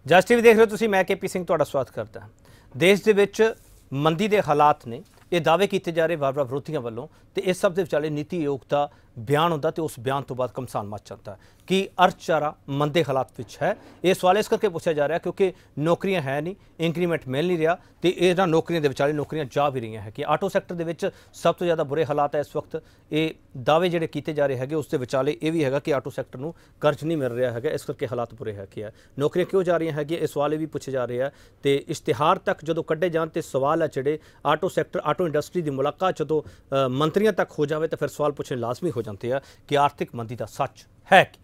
ਜਸ TV ਦੇਖ ਰਹੇ ਹੋ ਤੁਸੀਂ, मैं KP ਸਿੰਘ ਤੁਹਾਡਾ ਸਵਾਗਤ ਕਰਦਾ ਹਾਂ। ਦੇਸ਼ ਦੇ ਵਿੱਚ ਮੰਦੀ ਦੇ ਹਾਲਾਤ ਨੇ, ਇਹ ਦਾਅਵੇ ਕੀਤੇ ਜਾ ਰਹੇ ਵਾਰ-ਵਾਰ ਵਿਰੋਧੀਆਂ ਵੱਲੋਂ, ਤੇ ਇਸ ਸਭ ਦੇ ਵਿਚਾਲੇ ਨੀਤੀ ਆਯੋਗ ਦਾ ਬਿਆਨ ਹੁੰਦਾ ਤੇ ਉਸ ਬਿਆਨ ਤੋਂ ਬਾਅਦ ਘਮਸਾਨ ਮਚ ਜਾਂਦਾ कि अर्थचारा मंदे हालात विच है। ये सवाल इस करके पूछा जा रहा क्योंकि नौकरियां है नहीं, इंक्रीमेंट मिल नहीं रहा, तो इन्हां नौकरियों के विचाले नौकरियां जा भी रही हैं कि आटो सैक्टर के सब तो ज़्यादा बुरे हालात है इस वक्त। ये दावे जिहड़े कीते जा रहे हैं उसके विचाले ये भी है कि आटो सैक्टर नूं कर्ज नहीं मिल रहा है, इस करके हालात बुरे है कि नौकरियां क्यों जा रही हैं, ये सवाल भी पूछे जा रहे हैं। तो इश्तिहार तक जो कड्ढे जाण ते सवाल है जिहड़े आटो सैक्टर आटो इंडस्ट्री की मुलाकात जो मंत्रियों तक हो जाए तो फिर सवाल पूछने लाजमी हो जाते हैं कि आर्थिक मंदी का सच है कि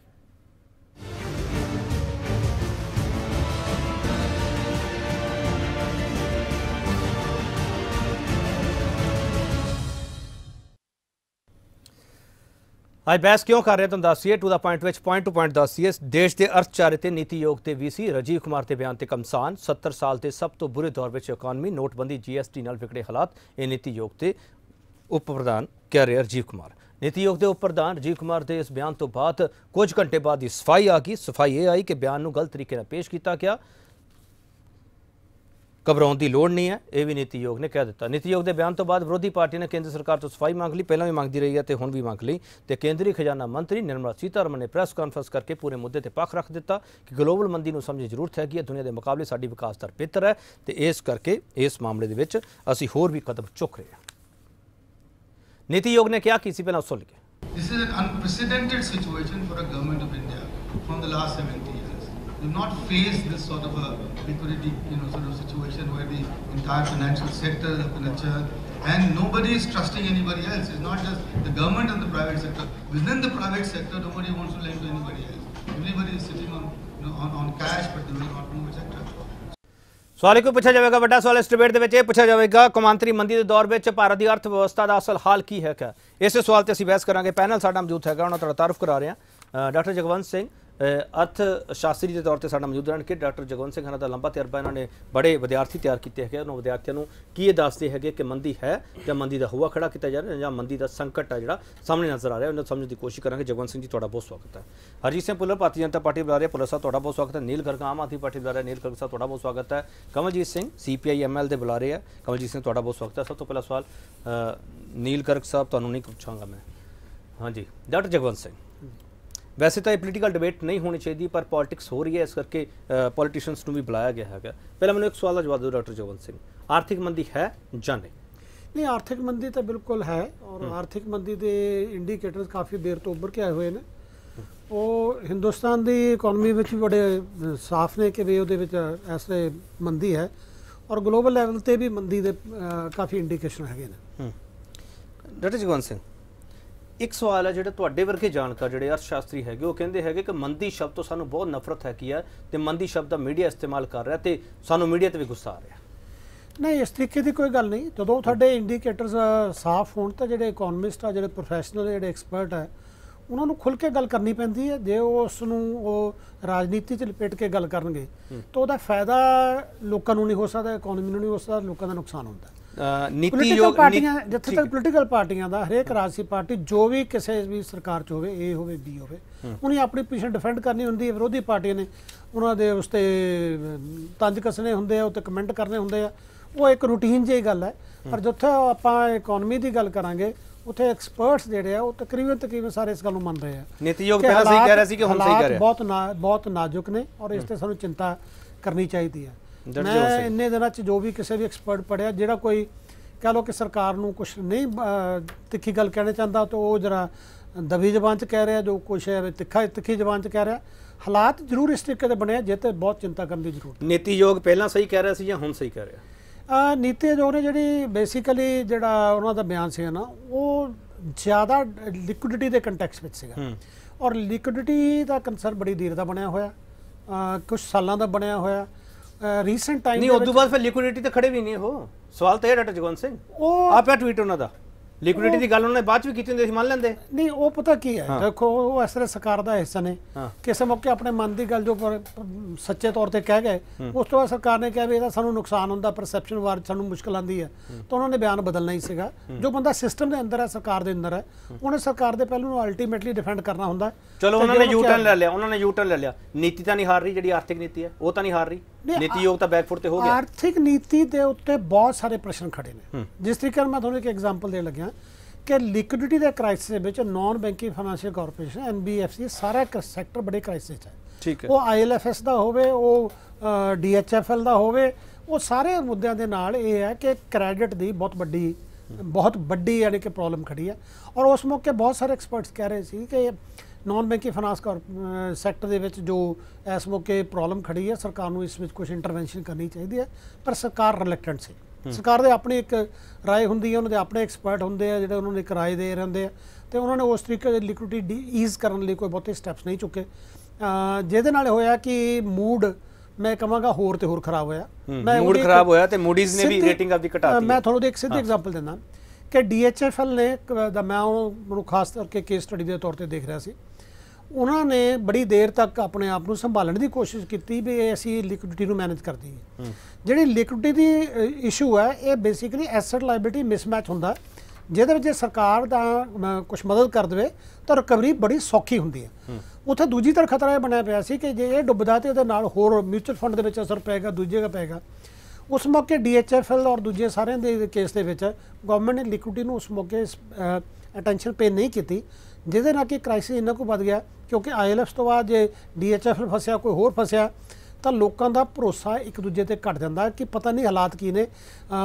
ਅੱਜ बहस क्यों कर रहे तुम दसिए to the point point to point दसिए। देश के अर्थचारे ते नीति आयोग के VC राजीव कुमार के बयान से घमसान। 70 साल के सब तो बुरे दौर में इकॉनमी, नोटबंदी, GST नाल विगड़े हालात, ये नीति आयोग के उप प्रधान कह रहे राजीव कुमार। नीति आयोग के उप प्रधान राजीव कुमार के इस बयान तो बाद कुछ घंटे बाद ही सफाई आ गई। सफाई ये आई कि बयान को गलत तरीके पेश किया गया, घबराने की लोड़ नहीं है, यह भी नीति आयोग ने कह दिता। नीति आयोग के बयान तो बाद विरोधी पार्टी ने केंद्र सरकार तो सफाई मांग ली, पहला भी मांगती रही है तो हुण भी मांग ली। तो केंद्रीय खजाना मंत्री निर्मला सीतारमण ने प्रेस कॉन्फ्रेंस करके पूरे मुद्दे पर पक्ष रख दिता कि ग्लोबल मंदी को समझने की जरूरत है कि दुनिया के मुकाबले साडी विकास दर बेहतर है, तो इस करके इस मामले के विच असीं होर भी कदम चुक रहे हैं। नीति आयोग ने क्या की सी, पहला सुन के This is an unprecedented situation for a government of India from the last 70 years. We've not faced this sort of a liquidity, sort of situation where the entire financial sector is up in a churn and nobody is trusting anybody else. It's not just the government and the private sector. Within the private sector, nobody wants to lend to anybody else. Everybody is sitting on cash, but they will not move, etc. सवाल क्यों पूछा जाएगा, बड़ा सवाल इस debate के पूछा जाएगा कौमांतरी मंदी के दौर में भारत की अर्थव्यवस्था का असल हाल की है क्या, इस सवाल से असं बहस करेंगे। पैनल साडा मौजूद है, उन्होंने तारुफ करा रहे हैं। डॉक्टर जगवंत सिंह अर्थ शास्त्री के तौर पर साडा मौजूद रहने। डॉक्टर जगवंत सिंह का लंबा तजर्बा, इन्होंने बड़े विद्यार्थी तैयार किए हैं। उन्होंने विद्यार्थियों को की दसते हैं कि मंदी है या मंदी का हुआ खड़ा किया जा रहा है या मंदी का संकट है जो सामने नजर आ रहा है, उन्हें समझने की कोशिश करेंगे। जगवंत सिंह जी तुहाडा बहुत स्वागत है। हरजीत सिंह भुल्लर भारतीय जनता पार्टी बुला रहे, भुल्लर साहब तुहाडा बहुत स्वागत है। नील गर्ग आम आदमी पार्टी बुला रहे, नील गर्ग साहब तुहाडा बहुत स्वागत है। कमलजीत सिंह CPI ML के बुला रहे हैं, कमलजीत सिंह तुहाडा बहुत स्वागत है। सब तो पहला सवाल नील गर्ग साहब तुहानूं नहीं पूछांगा मैं। हाँ जी डॉक्टर जगवंत सिंह, वैसे तो ये पोलीटिकल डिबेट नहीं होनी चाहिए पर पॉलिटिक्स हो रही है, इस करके पॉलिटिशियंस को भी बुलाया गया है। पहले मैंने एक सवाल का जवाब दो डॉक्टर जगवंत सिंह, आर्थिक मंदी है या नहीं? आर्थिक मंदी तो बिल्कुल है और आर्थिक मंदी के इंडीकेटर काफ़ी देर तो उभर के आए हुए हैं। वो हिंदुस्तान की इकोनॉमी में भी बड़े साफ ने कि भी वो ऐसे मंदी है और ग्लोबल लैवल पर भी मंदी के काफ़ी इंडीकेशन है। डॉक्टर जगवंत सिंह, एक सवाल है जो तुहाडे वर्गे जानकार जो अर्थशास्त्री है वो कहते हैं कि मंदी शब्द तो सानू बहुत नफरत है तो मंदी शब्द का मीडिया इस्तेमाल कर रहा है तो सानू मीडिया ते भी गुस्सा आ रहा। नहीं इस तरीके की कोई गल नहीं, जो तुहाडे इंडीकेटर्स साफ होण तो जो इकोनमिस्ट आ जो प्रोफैशनल जो एक्सपर्ट है उन्होंने खुल के गल करनी पैंदी है। जो उसनूं राजनीति च लपेट के गल करनगे तो उसका फायदा लोगों नहीं हो सकता, इकोनॉमी नहीं हो सकता, लोगों का नुकसान होता है। पोलीटिकल पार्टियां जिथे तक पोलीटिकल पार्टियां का हरेक राजसी पार्टी जो भी किसी भी सरकार च होवे, ए होवे बी होवे, उन्हें अपनी पोजीशन डिफेंड करनी होंदी है। विरोधी पार्टियां ने उन्होंने उस पर तंज कसने होंदे आ, उत्ते कमेंट करने होंदे आ, वो एक रूटीन जी गल है। पर जिथे आपां इकोनॉमी की गल करांगे उत्थे एक्सपर्ट्स जिहड़े आ वो तकरीबन सारे इस गल नूं मन रहे हैं। नीति आयोग पहला सही कह रहा सी कि हुण सही कह रहा है। बहुत नाजुक ने और इस ते सानूं चिंता करनी चाहिए है। मैं इन्ने दिनों जो भी किसी भी एक्सपर्ट पढ़िया जो कोई कह लो कि सरकार नूं कुछ नहीं तिखी गल कहना चाहता तो वो जरा दबी जबान च कह रहा, जो कुछ है तिखी जबान च कह रहा। हालात जरूर इस तरीके से बने जिते बहुत चिंता करने की जरूरत। नीति आयोग पहला सही कह रहा सी या हुण सही कह रहा? नीति आयोग ने जी बेसिकली जोड़ा उन्होंने बयान से ना वो ज़्यादा लिक्विडिटी के कंटैक्स में सीगा और लिक्विडिटी का कंसर्न बड़ी देर का बनया होया, कुछ सालों का बनया होया। रीसेंट टाइम नहीं उस बाद फिर लिक्विडिटी तो खड़े भी नहीं हो। सवाल तो है डॉक्टर जगवंत सिंह, आप ट्वीट उन्होंने ਲਿਕੁਇਡਿਟੀ ਦੀ ਗੱਲ ਉਹਨਾਂ ਨੇ ਬਾਅਦ ਚ ਵੀ ਕੀਤੀ ਹੁੰਦੀ ਸੀ, ਮੰਨ ਲੈਂਦੇ ਨਹੀਂ। ਉਹ ਪਤਾ ਕੀ ਹੈ, ਦੇਖੋ ਉਹ ਇਸ ਤਰ੍ਹਾਂ ਸਰਕਾਰ ਦਾ ਹਿੱਸਾ ਨੇ, ਕਿਸੇ ਮੌਕੇ ਆਪਣੇ ਮਨ ਦੀ ਗੱਲ ਜੋ ਸੱਚੇ ਤੌਰ ਤੇ ਕਹਿ ਗਏ, ਉਸ ਤੋਂ ਬਾਅਦ ਸਰਕਾਰ ਨੇ ਕਿਹਾ ਵੀ ਇਹਦਾ ਸਾਨੂੰ ਨੁਕਸਾਨ ਹੁੰਦਾ, ਪਰਸੈਪਸ਼ਨ ਵਾਰ ਸਾਨੂੰ ਮੁਸ਼ਕਲ ਆਉਂਦੀ ਹੈ, ਤਾਂ ਉਹਨਾਂ ਨੇ ਬਿਆਨ ਬਦਲਣਾ ਹੀ ਸੀਗਾ। ਜੋ ਬੰਦਾ ਸਿਸਟਮ ਦੇ ਅੰਦਰ ਹੈ, ਸਰਕਾਰ ਦੇ ਅੰਦਰ ਹੈ, ਉਹਨੇ ਸਰਕਾਰ ਦੇ ਪਹਿਲੂ ਨੂੰ ਅਲਟੀਮੇਟਲੀ ਡਿਫੈਂਡ ਕਰਨਾ ਹੁੰਦਾ। ਚਲੋ ਉਹਨਾਂ ਨੇ ਯੂ-ਟਰਨ ਲੈ ਲਿਆ, ਉਹਨਾਂ ਨੇ ਯੂ-ਟਰਨ ਲੈ ਲਿਆ। ਨੀਤੀ ਤਾਂ ਨਹੀਂ ਹਾਰ ਰਹੀ, ਜਿਹੜੀ ਆਰਥਿਕ ਨੀਤੀ ਹੈ ਉਹ ਤਾਂ ਨਹੀਂ ਹਾਰ ਰਹੀ, ਨੀਤੀ ਯੋਗ ਤਾਂ ਬੈਕਫੁੱਟ ਤੇ ਹੋ ਗਿਆ। ਆਰਥਿਕ ਨੀਤੀ ਦੇ ਉੱਤੇ ਬਹੁਤ ਸਾਰੇ ਪ੍ਰਸ਼ਨ ਖੜੇ ਨੇ। ਜਿਸ ਤਰੀਕੇ ਨਾਲ ਮੈਂ ਤੁਹਾਨੂੰ ਇੱਕ ਐਗਜ਼ਾਮਪਲ ਦੇਣ ਲੱਗਿਆ ਕਿ ਲਿਕੁਇਡਿਟੀ ਦੇ ਕ੍ਰਾਈਸਿਸ ਦੇ ਵਿੱਚ non banking financial corporation NBFC ਸਾਰਾ ਸੈਕਟਰ ਬੜੇ ਕ੍ਰਾਈਸਿਸ ਹੈ। ਠੀਕ ਹੈ, ਉਹ ILFS ਦਾ ਹੋਵੇ, ਉਹ DHFL ਦਾ ਹੋਵੇ, ਉਹ ਸਾਰੇ ਮੁੱਦਿਆਂ ਦੇ ਨਾਲ ਇਹ ਹੈ ਕਿ ਕ੍ਰੈਡਿਟ ਦੀ ਬਹੁਤ ਵੱਡੀ ਯਾਨੀ ਕਿ ਪ੍ਰੋਬਲਮ ਖੜੀ ਹੈ। ਔਰ ਉਸ ਮੌਕੇ ਬਹੁਤ ਸਾਰੇ ਐਕਸਪਰਟਸ ਕਹਿ ਰਹੇ ਸੀ ਕਿ ਨਾਨ ਬੈਂਕਿੰਗ ਫਾਈਨਾਂਸ ਸੈਕਟਰ ਦੇ ਵਿੱਚ ਜੋ ਇਸ ਮੌਕੇ ਪ੍ਰੋਬਲਮ ਖੜੀ ਹੈ, ਸਰਕਾਰ ਨੂੰ ਇਸ ਵਿੱਚ ਕੁਝ ਇੰਟਰਵੈਂਸ਼ਨ ਕਰਨੀ ਚਾਹੀਦੀ ਹੈ, ਪਰ ਸਰਕਾਰ ਰਿਲੈਕਟੈਂਟ ਸੀ। ਸਰਕਾਰ ਦੇ ਆਪਣੀ ਇੱਕ ਰਾਏ ਹੁੰਦੀ ਹੈ, ਉਹਨਾਂ ਦੇ ਆਪਣੇ ਐਕਸਪਰਟ ਹੁੰਦੇ ਆ ਜਿਹੜੇ ਉਹਨਾਂ ਨੂੰ ਇੱਕ ਰਾਏ ਦੇ ਰਹੇ ਹੁੰਦੇ ਆ, ਤੇ ਉਹਨਾਂ ਨੇ ਉਸ ਤਰੀਕੇ ਦੀ ਲਿਕੁਇਡਿਟੀ ਈਜ਼ ਕਰਨ ਲਈ ਕੋਈ ਬਹੁਤੇ ਸਟੈਪਸ ਨਹੀਂ ਚੁੱਕੇ, ਜਿਹਦੇ ਨਾਲ ਹੋਇਆ ਕਿ ਮੂਡ ਮੈਂ ਕਹਾਂਗਾ ਹੋਰ ਤੇ ਹੋਰ ਖਰਾਬ ਹੋਇਆ। ਮੂਡ ਖਰਾਬ ਹੋਇਆ ਤੇ ਮੂਡੀਜ਼ ਨੇ ਵੀ ਰੇਟਿੰਗ ਆਪਦੀ ਘਟਾਤੀ। ਮੈਂ ਤੁਹਾਨੂੰ ਇੱਕ ਸਿੱਧੀ ਐਗਜ਼ਾਮਪਲ ਦਿੰਦਾ ਕਿ DHFL ਨੇ, ਮੈਂ ਉਹਨੂੰ ਖਾਸ ਕਰਕੇ ਕੇਸ ਸਟੱਡੀ ਦੇ ਤੌਰ ਤੇ ਦੇਖ ਰਿਹਾ ਸੀ, ਉਹਨਾਂ ਨੇ ਬੜੀ ਦੇਰ ਤੱਕ ਆਪਣੇ ਆਪ ਨੂੰ ਸੰਭਾਲਣ ਦੀ ਕੋਸ਼ਿਸ਼ ਕੀਤੀ ਵੀ ਅਸੀਂ ਲਿਕੁਇਡਿਟੀ ਨੂੰ ਮੈਨੇਜ ਕਰ ਦਈਏ। ਜਿਹੜੀ ਲਿਕੁਇਡਿਟੀ ਦੀ ਇਸ਼ੂ ਹੈ, ਇਹ ਬੇਸਿਕਲੀ ਐਸੈਟ ਲਾਇਬਿਲਿਟੀ ਮਿਸਮੈਚ ਹੁੰਦਾ, ਜਿਹਦੇ ਵਿੱਚ ਜੇ ਸਰਕਾਰ ਦਾ ਕੁਝ ਮਦਦ ਕਰ ਦੇਵੇ ਤਾਂ ਰਿਕਵਰੀ ਬੜੀ ਸੌਖੀ ਹੁੰਦੀ ਹੈ। ਉੱਥੇ ਦੂਜੀ ਤਰ੍ਹਾਂ ਖਤਰਾ ਇਹ ਬਣਿਆ ਪਿਆ ਸੀ ਕਿ ਜੇ ਇਹ ਡੁੱਬਦਾ ਤੇ ਉਹਦੇ ਨਾਲ ਹੋਰ ਮਿਊਚੁਅਲ ਫੰਡ ਦੇ ਵਿੱਚ ਅਸਰ ਪਏਗਾ, ਦੂਜੇ ਦਾ ਪਏਗਾ। ਉਸ ਮੌਕੇ DHFL ਔਰ ਦੂਜੇ ਸਾਰਿਆਂ ਦੇ ਕੇਸ ਦੇ ਵਿੱਚ ਗਵਰਨਮੈਂਟ ਨੇ ਲਿਕੁਇਡਿਟੀ ਨੂੰ ਉਸ ਮੌਕੇ ਅਟੈਂਸ਼ਨ ਪੇ ਨਹੀਂ ਕੀਤੀ, ਜਿਹਦੇ ਨਾਲ ਕਿ ਕ੍ਰਾਈਸਿਸ ਇੰਨਾ ਕੁ ਵੱਧ ਗਿਆ। ਕਿਉਂਕਿ ILFS ਤੋਂ ਬਾਅਦ ਜੇ DHFL ਫਸਿਆ, ਕੋਈ ਹੋਰ ਫਸਿਆ, ਤਾਂ ਲੋਕਾਂ ਦਾ ਭਰੋਸਾ ਇੱਕ ਦੂਜੇ ਤੇ ਘਟ ਜਾਂਦਾ ਕਿ ਪਤਾ ਨਹੀਂ ਹਾਲਾਤ ਕੀ ਨੇ,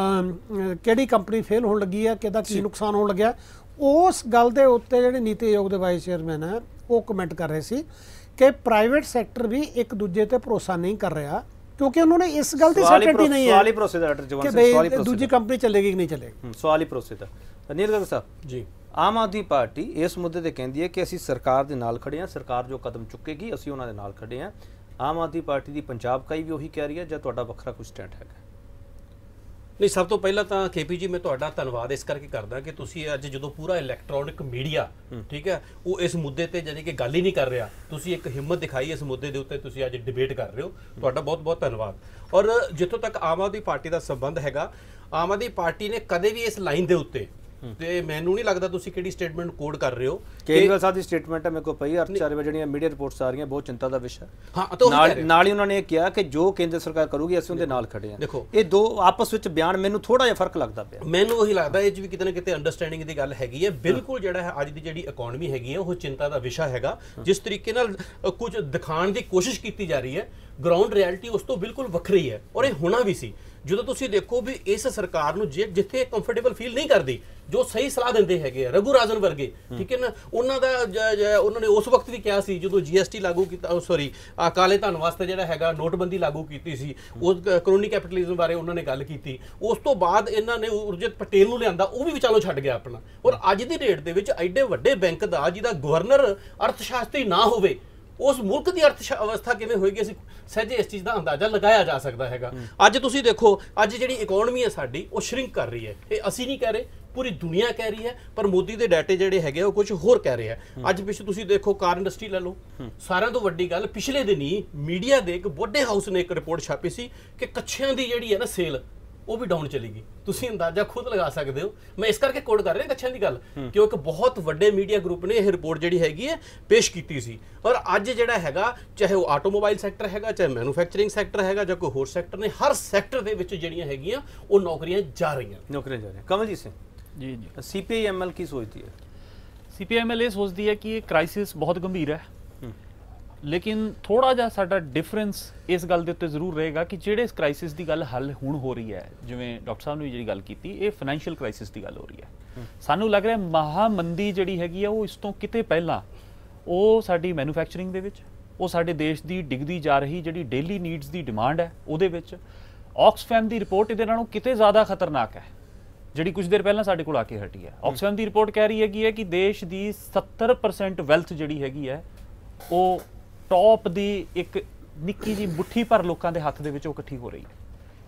ਕਿਹੜੀ ਕੰਪਨੀ ਫੇਲ ਹੋਣ ਲੱਗੀ ਹੈ, ਕਿਹਦਾ ਕੀ ਨੁਕਸਾਨ ਹੋਣ ਲੱਗਿਆ। ਉਸ ਗੱਲ ਦੇ ਉੱਤੇ ਜਿਹੜੇ ਨੀਤੀ ਆਯੋਗ ਦੇ ਵਾਈਸ ਚੇਅਰਮੈਨ ਹੈ, ਉਹ ਕਮੈਂਟ ਕਰ ਰਹੇ ਸੀ ਕਿ ਪ੍ਰਾਈਵੇਟ ਸੈਕਟਰ ਵੀ ਇੱਕ ਦੂਜੇ ਤੇ ਭਰੋਸਾ ਨਹੀਂ ਕਰ ਰਿਹਾ, ਕਿਉਂਕਿ ਉਹਨਾਂ ਨੇ ਇਸ ਗੱਲ ਦੀ ਸਰਟੀਨਟੀ ਨਹੀਂ ਹੈ। ਸਵਾਲ ਹੀ ਭਰੋਸੇ ਦਾ ਡਾਕਟਰ ਜਵਾਨ ਸਾਹਿਬ, ਸਵਾਲ ਹੀ ਭਰੋਸੇ ਦੂਜੀ ਕੰਪਨੀ ਚੱਲੇਗੀ ਕਿ ਨਹੀਂ ਚੱਲੇਗੀ, ਸਵਾਲ ਹੀ ਭਰੋਸੇ ਦਾ। ਨੀਰਜ ਸਾਹਿਬ ਜੀ, ਆਮ ਆਦਮੀ ਪਾਰਟੀ ਇਸ ਮੁੱਦੇ ਤੇ ਕਹਿੰਦੀ ਹੈ ਕਿ ਅਸੀਂ ਸਰਕਾਰ ਦੇ ਨਾਲ ਖੜੇ ਹਾਂ, ਸਰਕਾਰ ਜੋ ਕਦਮ ਚੁੱਕੇਗੀ ਅਸੀਂ ਉਹਨਾਂ ਦੇ ਨਾਲ ਖੜੇ ਹਾਂ। ਆਮ ਆਦਮੀ ਪਾਰਟੀ ਦੀ ਪੰਜਾਬ ਇਕਾਈ ਵੀ ਉਹੀ ਕਹਿ ਰਹੀ ਹੈ, ਜਾਂ ਤੁਹਾਡਾ ਵੱਖਰਾ ਕੋਈ ਸਟੈਂਡ ਹੈਗਾ? ਨਹੀਂ, ਸਭ ਤੋਂ ਪਹਿਲਾਂ ਤਾਂ KP ਜੀ ਮੈਂ ਤੁਹਾਡਾ ਧੰਨਵਾਦ ਇਸ ਕਰਕੇ ਕਰਦਾ ਕਿ ਤੁਸੀਂ ਅੱਜ ਜਦੋਂ ਪੂਰਾ ਇਲੈਕਟ੍ਰੋਨਿਕ ਮੀਡੀਆ, ਠੀਕ ਹੈ, ਉਹ ਇਸ ਮੁੱਦੇ ਤੇ ਜਾਨੀ ਕਿ ਗੱਲ ਹੀ ਨਹੀਂ ਕਰ ਰਿਹਾ, ਤੁਸੀਂ ਇੱਕ ਹਿੰਮਤ ਦਿਖਾਈ ਇਸ ਮੁੱਦੇ ਦੇ ਉੱਤੇ, ਤੁਸੀਂ ਅੱਜ ਡਿਬੇਟ ਕਰ ਰਹੇ ਹੋ, ਤੁਹਾਡਾ ਬਹੁਤ ਬਹੁਤ ਧੰਨਵਾਦ। ਔਰ ਜਿੱਥੋਂ ਤੱਕ ਆਮ ਆਦਮੀ ਪਾਰਟੀ ਦਾ ਸੰਬੰਧ ਹੈਗਾ, ਆਮ ਆਦਮੀ ਪਾਰਟੀ ਨੇ ਕਦੇ ਵੀ ਇਸ ਲਾਈਨ ਦੇ ਉੱਤੇ, ਤੇ ਮੈਨੂੰ ਨਹੀਂ ਲੱਗਦਾ ਤੁਸੀਂ ਕਿਹੜੀ ਸਟੇਟਮੈਂਟ ਕੋਡ ਕਰ ਰਹੇ ਹੋ, ਕੇਜਰੀਵਾਲ ਸਾਹਿਬ ਦੀ ਸਟੇਟਮੈਂਟ ਹੈ ਮੇਰੇ ਕੋਲ ਪਈ, ਅਰਥਚਾਰੇ ਜਿਹੜੀਆਂ ਮੀਡੀਆ ਰਿਪੋਰਟਸ ਆ ਰਹੀਆਂ, ਬਹੁਤ ਚਿੰਤਾ ਦਾ ਵਿਸ਼ਾ। ਹਾਂ, ਨਾਲ ਹੀ ਉਹਨਾਂ ਨੇ ਇਹ ਕਿਹਾ ਕਿ ਜੋ ਕੇਂਦਰ ਸਰਕਾਰ ਕਰੂਗੀ ਅਸੀਂ ਉਹਦੇ ਨਾਲ ਖੜੇ ਹਾਂ। ਦੇਖੋ, ਇਹ ਦੋ ਆਪਸ ਵਿੱਚ ਬਿਆਨ ਮੈਨੂੰ ਥੋੜਾ ਜਿਹਾ ਫਰਕ ਲੱਗਦਾ ਪਿਆ। ਮੈਨੂੰ ਉਹੀ ਲੱਗਦਾ ਇਹ 'ਚ ਵੀ ਕਿਤੇ ਨਾ ਕਿਤੇ ਅੰਡਰਸਟੈਂਡਿੰਗ ਦੀ ਗੱਲ ਹੈਗੀ ਹੈ। ਬਿਲਕੁਲ ਜਿਹੜਾ ਹੈ ਅੱਜ ਦੀ ਜਿਹੜੀ ਇਕਨੋਮੀ ਹੈਗੀ ਹੈ ਉਹ ਚਿੰਤਾ ਦਾ ਵਿਸ਼ਾ ਹੈਗਾ। ਜਿਸ ਤਰੀਕੇ ਨਾਲ ਕੁਝ ਦਿਖਾਉਣ ਦੀ ਕੋਸ਼ਿਸ਼ ਕੀਤੀ ਜਾ ਰਹੀ ਹੈ, ਗਰਾਊਂਡ ਰਿਐਲਿਟੀ ਉਸ ਤੋਂ ਬਿਲਕੁਲ ਵੱਖਰੀ ਹੈ, ਔਰ ਇਹ ਹੋਣਾ ਵੀ ਸੀ। ਜਦੋਂ ਤੁਸੀਂ ਦੇਖੋ ਵੀ ਇਸ ਸਰਕਾਰ ਨੂੰ ਜਿੱਥੇ ਕੰਫਰਟੇਬਲ ਫੀਲ ਨਹੀਂ ਕਰਦੀ, ਜੋ ਸਹੀ ਸਲਾਹ ਦਿੰਦੇ ਹੈਗੇ ਆ ਰਘੂ ਰਾਜਨ ਵਰਗੇ, ਠੀਕ ਹੈ ਨਾ, ਉਹਨਾਂ ਨੇ ਉਸ ਵਕਤ ਵੀ ਕਿਹਾ ਸੀ ਜਦੋਂ GST ਲਾਗੂ ਕੀਤਾ, ਸੌਰੀ ਕਾਲੇ ਧਨ ਵਾਸਤੇ ਜਿਹੜਾ ਹੈਗਾ ਨੋਟਬੰਦੀ ਲਾਗੂ ਕੀਤੀ ਸੀ, ਉਸ ਕਰੋਨੀ ਕੈਪੀਟਲਿਜ਼ਮ ਬਾਰੇ ਉਹਨਾਂ ਨੇ ਗੱਲ ਕੀਤੀ। ਉਸ ਤੋਂ ਬਾਅਦ ਇਹਨਾਂ ਨੇ ਉਰਜਿਤ ਪਟੇਲ ਨੂੰ ਲਿਆਂਦਾ, ਉਹ ਵੀ ਵਿਚਾਲੋਂ ਛੱਡ ਗਿਆ ਆਪਣਾ। ਔਰ ਅੱਜ ਦੀ ਡੇਟ ਦੇ ਵਿੱਚ ਐਡੇ ਵੱਡੇ ਬੈਂਕ ਦਾ ਜਿਹਦਾ ਗਵਰਨਰ ਅਰਥ ਸ਼ਾਸਤਰੀ ਨਾ ਹੋਵੇ, ਉਸ ਮੁਲਕ ਦੀ ਅਰਥ ਅਵਸਥਾ ਕਿਵੇਂ ਹੋਏਗੀ, ਅਸੀਂ ਸਹਿਜੇ ਇਸ ਚੀਜ਼ ਦਾ ਅੰਦਾਜ਼ਾ ਲਗਾਇਆ ਜਾ ਸਕਦਾ ਹੈਗਾ। ਅੱਜ ਤੁਸੀਂ ਦੇਖੋ, ਅੱਜ ਜਿਹੜੀ ਇਕਨੋਮੀ ਹੈ ਸਾਡੀ ਉਹ ਸ਼ਰਿੰਕ ਕਰ ਰਹੀ ਹੈ। ਇਹ ਅਸੀਂ ਨਹੀਂ ਕਹਿ ਰਹੇ, ਪੂਰੀ ਦੁਨੀਆ ਕਹਿ ਰਹੀ ਹੈ, ਪਰ ਮੋਦੀ ਦੇ ਡਾਟੇ ਜਿਹੜੇ ਹੈਗੇ ਉਹ ਕੁਝ ਹੋਰ ਕਹਿ ਰਹੇ ਆ। ਅੱਜ ਪਿੱਛੇ ਤੁਸੀਂ ਦੇਖੋ ਕਾਰ ਇੰਡਸਟਰੀ ਲੈ ਲਓ, ਸਾਰਿਆਂ ਤੋਂ ਵੱਡੀ ਗੱਲ ਪਿਛਲੇ ਦਿਨੀ ਮੀਡੀਆ ਦੇ ਇੱਕ ਵੱਡੇ ਹਾਊਸ ਨੇ ਇੱਕ ਰਿਪੋਰਟ ਛਾਪੀ ਸੀ ਕਿ ਕੱਛਿਆਂ ਦੀ ਜਿਹੜੀ ਹੈ ਨਾ ਸੇਲ, ਉਹ ਵੀ ਡਾਊਨ ਚਲੀ ਗਈ। ਤੁਸੀਂ ਅੰਦਾਜ਼ਾ ਖੁਦ ਲਗਾ ਸਕਦੇ ਹੋ। ਮੈਂ ਇਸ ਕਰਕੇ ਕੋਡ ਕਰ ਰਿਹਾ ਕੱਛਿਆਂ ਦੀ ਗੱਲ, ਕਿ ਇੱਕ ਬਹੁਤ ਵੱਡੇ ਮੀਡੀਆ ਗਰੁੱਪ ਨੇ ਇਹ ਰਿਪੋਰਟ ਜਿਹੜੀ ਹੈਗੀ ਹੈ ਪੇਸ਼ ਕੀਤੀ ਸੀ। ਔਰ ਅੱਜ ਜਿਹੜਾ ਹੈਗਾ, ਚਾਹੇ ਉਹ ਆਟੋਮੋਬਾਈਲ ਸੈਕਟਰ ਹੈਗਾ, ਚਾਹੇ ਮੈਨੂਫੈਕਚਰਿੰਗ ਸੈਕਟਰ ਹੈਗਾ, ਜਾਂ ਕੋਈ ਹੋਰ ਸੈਕਟਰ ਨੇ, ਹਰ ਸੈਕਟਰ ਦੇ ਵਿੱਚ ਜਿਹੜੀਆਂ ਹੈਗੀਆਂ ਉਹ ਨੌਕਰੀਆਂ ਜਾ ਰਹੀਆਂ। ਕਮਲਜੀਤ ਸਿੰਘ ਜੀ, CPIML ਕੀ ਸੋਚਦੀ ਹੈ? CPIML ਇਹ ਸੋਚਦੀ ਹੈ ਕਿ ਇਹ ਕ੍ਰਾਈਸਿਸ ਬਹੁਤ ਗੰਭੀਰ ਹੈ, ਲੇਕਿਨ ਥੋੜਾ ਜਿਹਾ ਸਾਡਾ ਡਿਫਰੈਂਸ ਇਸ ਗੱਲ ਦੇ ਉੱਤੇ ਜ਼ਰੂਰ ਰਹੇਗਾ ਕਿ ਜਿਹੜੇ ਇਸ ਕ੍ਰਾਈਸਿਸ ਦੀ ਗੱਲ ਹੱਲ ਹੁਣ ਹੋ ਰਹੀ ਹੈ, ਜਿਵੇਂ ਡਾਕਟਰ ਸਾਹਿਬ ਨੇ ਜਿਹੜੀ ਗੱਲ ਕੀਤੀ, ਇਹ ਫਾਈਨੈਂਸ਼ੀਅਲ ਕ੍ਰਾਈਸਿਸ ਦੀ ਗੱਲ ਹੋ ਰਹੀ ਹੈ। ਸਾਨੂੰ ਲੱਗ ਰਿਹਾ ਮਹਾਮੰਦੀ ਜਿਹੜੀ ਹੈਗੀ ਆ ਉਹ ਇਸ ਤੋਂ ਕਿਤੇ ਪਹਿਲਾਂ ਉਹ ਸਾਡੀ ਮੈਨੂਫੈਕਚਰਿੰਗ ਦੇ ਵਿੱਚ, ਉਹ ਸਾਡੇ ਦੇਸ਼ ਦੀ ਡਿੱਗਦੀ ਜਾ ਰਹੀ ਜਿਹੜੀ ਡੇਲੀ ਨੀਡਸ ਦੀ ਡਿਮਾਂਡ ਹੈ ਉਹਦੇ ਵਿੱਚ, ਆਕਸਫੈਮ ਦੀ ਰਿਪੋਰਟ ਇਹਦੇ ਨਾਲੋਂ ਕਿਤੇ ਜ਼ਿਆਦਾ ਖਤਰਨਾਕ ਹੈ, ਜਿਹੜੀ ਕੁਝ ਦੇਰ ਪਹਿਲਾਂ ਸਾਡੇ ਕੋਲ ਆ ਕੇ ਹਟੀ ਹੈ। ਆਕਸਫੈਮ ਦੀ ਰਿਪੋਰਟ ਕਹਿ ਰਹੀ ਹੈਗੀ ਹੈ ਕਿ ਦੇਸ਼ ਦੀ 70% ਵੈਲਥ ਜਿਹੜੀ ਹੈਗੀ ਹੈ ਉਹ ਟੌਪ ਦੀ ਇੱਕ ਨਿੱਕੀ ਜਿਹੀ ਮੁੱਠੀ ਭਰ ਲੋਕਾਂ ਦੇ ਹੱਥ ਦੇ ਵਿੱਚ ਉਹ ਇਕੱਠੀ ਹੋ ਰਹੀ ਹੈ।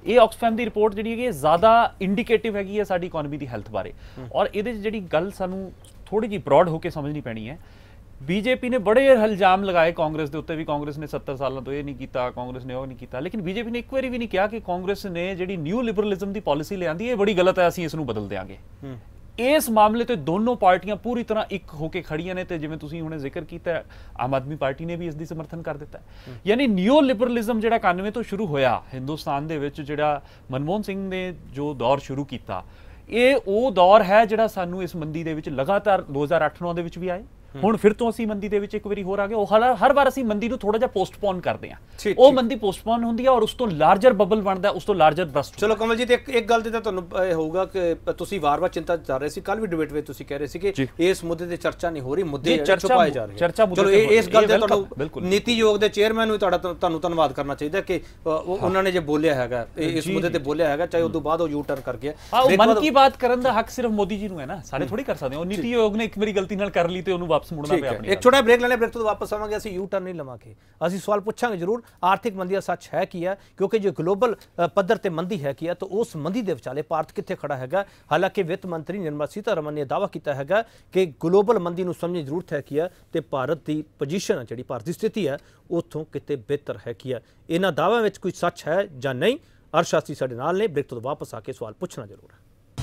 ਇਹ ਆਕਸਫੈਮ ਦੀ ਰਿਪੋਰਟ ਜਿਹੜੀ ਹੈਗੀ ਜ਼ਿਆਦਾ ਇੰਡੀਕੇਟਿਵ ਹੈਗੀ ਹੈ ਸਾਡੀ ਇਕਨੋਮੀ ਦੀ ਹੈਲਥ ਬਾਰੇ। ਔਰ ਇਹਦੇ 'ਚ ਜਿਹੜੀ ਗੱਲ ਸਾਨੂੰ ਥੋੜੀ ਜਿਹੀ ਬ੍ਰੌਡ ਹੋ ਕੇ ਸਮਝਣੀ ਪੈਣੀ ਹੈ, ਬੀਜੇਪੀ ਨੇ ਬੜੇ ਇਲਜ਼ਾਮ ਲਗਾਏ ਕਾਂਗਰਸ ਦੇ ਉੱਤੇ ਵੀ ਕਾਂਗਰਸ ਨੇ 70 ਸਾਲਾਂ ਤੋਂ ਇਹ ਨਹੀਂ ਕੀਤਾ, ਕਾਂਗਰਸ ਨੇ ਉਹ ਨਹੀਂ ਕੀਤਾ, ਲੇਕਿਨ ਬੀਜੇਪੀ ਨੇ ਇੱਕ ਵਾਰੀ ਵੀ ਨਹੀਂ ਕਿਹਾ ਕਿ ਕਾਂਗਰਸ ਨੇ ਜਿਹੜੀ ਨਿਊ ਲਿਬਰਲਿਜ਼ਮ ਦੀ ਪਾਲਿਸੀ ਲਿਆਂਦੀ ਇਹ ਬੜੀ ਗਲਤ ਹੈ, ਅਸੀਂ ਇਸ ਨੂੰ ਬਦਲ ਦਿਆਂਗੇ। ਇਸ ਮਾਮਲੇ ਤੇ ਦੋਨੋਂ ਪਾਰਟੀਆਂ ਪੂਰੀ ਤਰ੍ਹਾਂ ਇੱਕ ਹੋ ਕੇ ਖੜੀਆਂ ਨੇ ਤੇ ਜਿਵੇਂ ਤੁਸੀਂ ਹੁਣੇ ਜ਼ਿਕਰ ਕੀਤਾ, ਆਮ ਆਦਮੀ ਪਾਰਟੀ ਨੇ ਵੀ ਇਸ ਦੀ ਸਮਰਥਨ ਕਰ ਦਿੱਤਾ। ਯਾਨੀ ਨਿਊ ਲਿਬਰਲਿਜ਼ਮ ਜਿਹੜਾ 91 ਤੋਂ ਸ਼ੁਰੂ ਹੋਇਆ ਹਿੰਦੁਸਤਾਨ ਦੇ ਵਿੱਚ, ਜਿਹੜਾ ਮਨਮੋਹਨ ਸਿੰਘ ਨੇ ਜੋ ਦੌਰ ਸ਼ੁਰੂ ਕੀਤਾ, ਇਹ ਉਹ ਦੌਰ ਹੈ ਜਿਹੜਾ ਸਾਨੂੰ ਇਸ ਮੰਦੀ ਦੇ ਵਿੱਚ ਲਗਾਤਾਰ 2008-9 ਦੇ ਵਿੱਚ ਵੀ ਆਏ, ਹੁਣ ਫਿਰ ਤੋਂ ਅਸੀਂ ਮੰਦੀ ਦੇ ਵਿੱਚ ਇੱਕ ਵਾਰੀ ਹੋਰ ਆ ਗਏ। ਉਹ ਹਰ ਵਾਰ ਅਸੀਂ ਮੰਦੀ ਨੂੰ ਥੋੜਾ ਜਿਹਾ ਪੋਸਟਪੋਨ ਕਰਦੇ ਹਾਂ, ਉਹ ਮੰਦੀ ਪੋਸਟਪੋਨ ਹੁੰਦੀ ਹੈ ਔਰ ਉਸ ਤੋਂ ਲਾਰਜਰ ਬਬਲ ਬਣਦਾ, ਉਸ ਤੋਂ ਲਾਰਜਰ ਬਰਸਟ। ਚਲੋ ਕਮਲਜੀਤ, ਇੱਕ ਗੱਲ ਤੇ ਤਾਂ ਤੁਹਾਨੂੰ ਇਹ ਹੋਊਗਾ ਕਿ ਤੁਸੀਂ ਵਾਰ-ਵਾਰ ਚਿੰਤਾ ਕਰ ਰਹੇ ਸੀ, ਕੱਲ ਵੀ ਡਿਬੇਟ ਵਿੱਚ ਤੁਸੀਂ ਕਹਿ ਰਹੇ ਸੀ ਕਿ ਇਸ ਮੁੱਦੇ ਤੇ ਚਰਚਾ ਨਹੀਂ ਹੋ ਰਹੀ, ਮੁੱਦੇ ਛੁਪਾਏ ਜਾ ਰਹੇ। ਚਲੋ ਇਸ ਗੱਲ ਤੇ ਤੁਹਾਨੂੰ ਨੀਤੀ ਆਯੋਗ ਦੇ ਚੇਅਰਮੈਨ ਨੂੰ ਤੁਹਾਨੂੰ ਧੰਨਵਾਦ ਕਰਨਾ ਚਾਹੀਦਾ ਕਿ ਉਹਨਾਂ ਨੇ ਜੇ ਬੋਲਿਆ ਹੈਗਾ, ਇਸ ਮੁੱਦੇ ਤੇ ਬੋਲਿਆ ਹੈਗਾ, ਚਾਹੇ ਉਸ ਤੋਂ ਬਾਅਦ ਉਹ ਯੂ ਟਰਨ ਕਰ ਗਿਆ। ਮਨ ਕੀ ਬਾਤ ਕਰਨ ਦਾ ਹੱਕ ਸਿਰਫ ਮੋਦੀ ਜੀ ਨੂੰ ਹੈ ਨਾ, ਸਾਰੇ ਥੋੜੀ ਕਰ ਸਕਦੇ ਹੋ। ਨੀਤੀ ਆਯੋਗ ਨੇ ਇੱਕ ਵਾਰੀ ਗਲਤੀ ਨਾਲ ਕਰ ਲਈ ਤੇ ਉਹਨੂੰ ਵਾਪਸ ਮੁੜਨਾ ਪਿਆ ਆਪਣੀ। ਇੱਕ ਛੋਟਾ ਬ੍ਰੇਕ ਲੈਣੇ, ਬ੍ਰੇਕ ਤੋਂ ਵਾਪਸ ਆਵਾਂਗੇ। ਅਸੀਂ ਯੂ ਟਰਨ ਨਹੀਂ ਲਵਾਂਗੇ, ਅਸੀਂ ਸਵਾਲ ਪੁੱਛਾਂਗੇ ਜ਼ਰੂਰ ਆਰਥਿਕ ਮੰਦੀ ਦਾ ਸੱਚ ਹੈ ਕੀ ਹੈ, ਕਿਉਂਕਿ ਜੇ ਗਲੋਬਲ ਪੱਧਰ ਤੇ ਮੰਦੀ ਹੈ ਕੀ ਹੈ ਤਾਂ ਉਸ ਮੰਦੀ ਦੇ ਵਿਚਾਲੇ ਭਾਰਤ ਕਿੱਥੇ ਖੜਾ ਹੈਗਾ। ਹਾਲਾਂਕਿ ਵਿੱਤ ਮੰਤਰੀ ਨਿਰਮਲਾ ਸੀਤਾਰਮਨ ਨੇ ਦਾਅਵਾ ਕੀਤਾ ਹੈਗਾ ਕਿ ਗਲੋਬਲ ਮੰਦੀ ਨੂੰ ਸਮਝਣ ਦੀ ਜ਼ਰੂਰਤ ਹੈ ਕੀ ਹੈ ਤੇ ਭਾਰਤ ਦੀ ਪੋਜੀਸ਼ਨ ਹੈ, ਜਿਹੜੀ ਭਾਰਤ ਦੀ ਸਥਿਤੀ ਹੈ, ਉੱਥੋਂ ਕਿਤੇ ਬਿਹਤਰ ਹੈ ਕੀ ਹੈ। ਇਹਨਾਂ ਦਾਅਵਿਆਂ ਵਿੱਚ ਕੋਈ ਸੱਚ ਹੈ ਜਾਂ ਨਹੀਂ, ਅਰਸ਼ਾਸਤਰੀ ਸਾਡੇ ਨਾਲ ਨੇ। ਬ੍ਰੇਕ ਤੋਂ ਵਾਪਸ ਆ ਕੇ ਸਵਾਲ ਪੁੱਛਣਾ ਜ਼ਰੂਰ ਹੈ।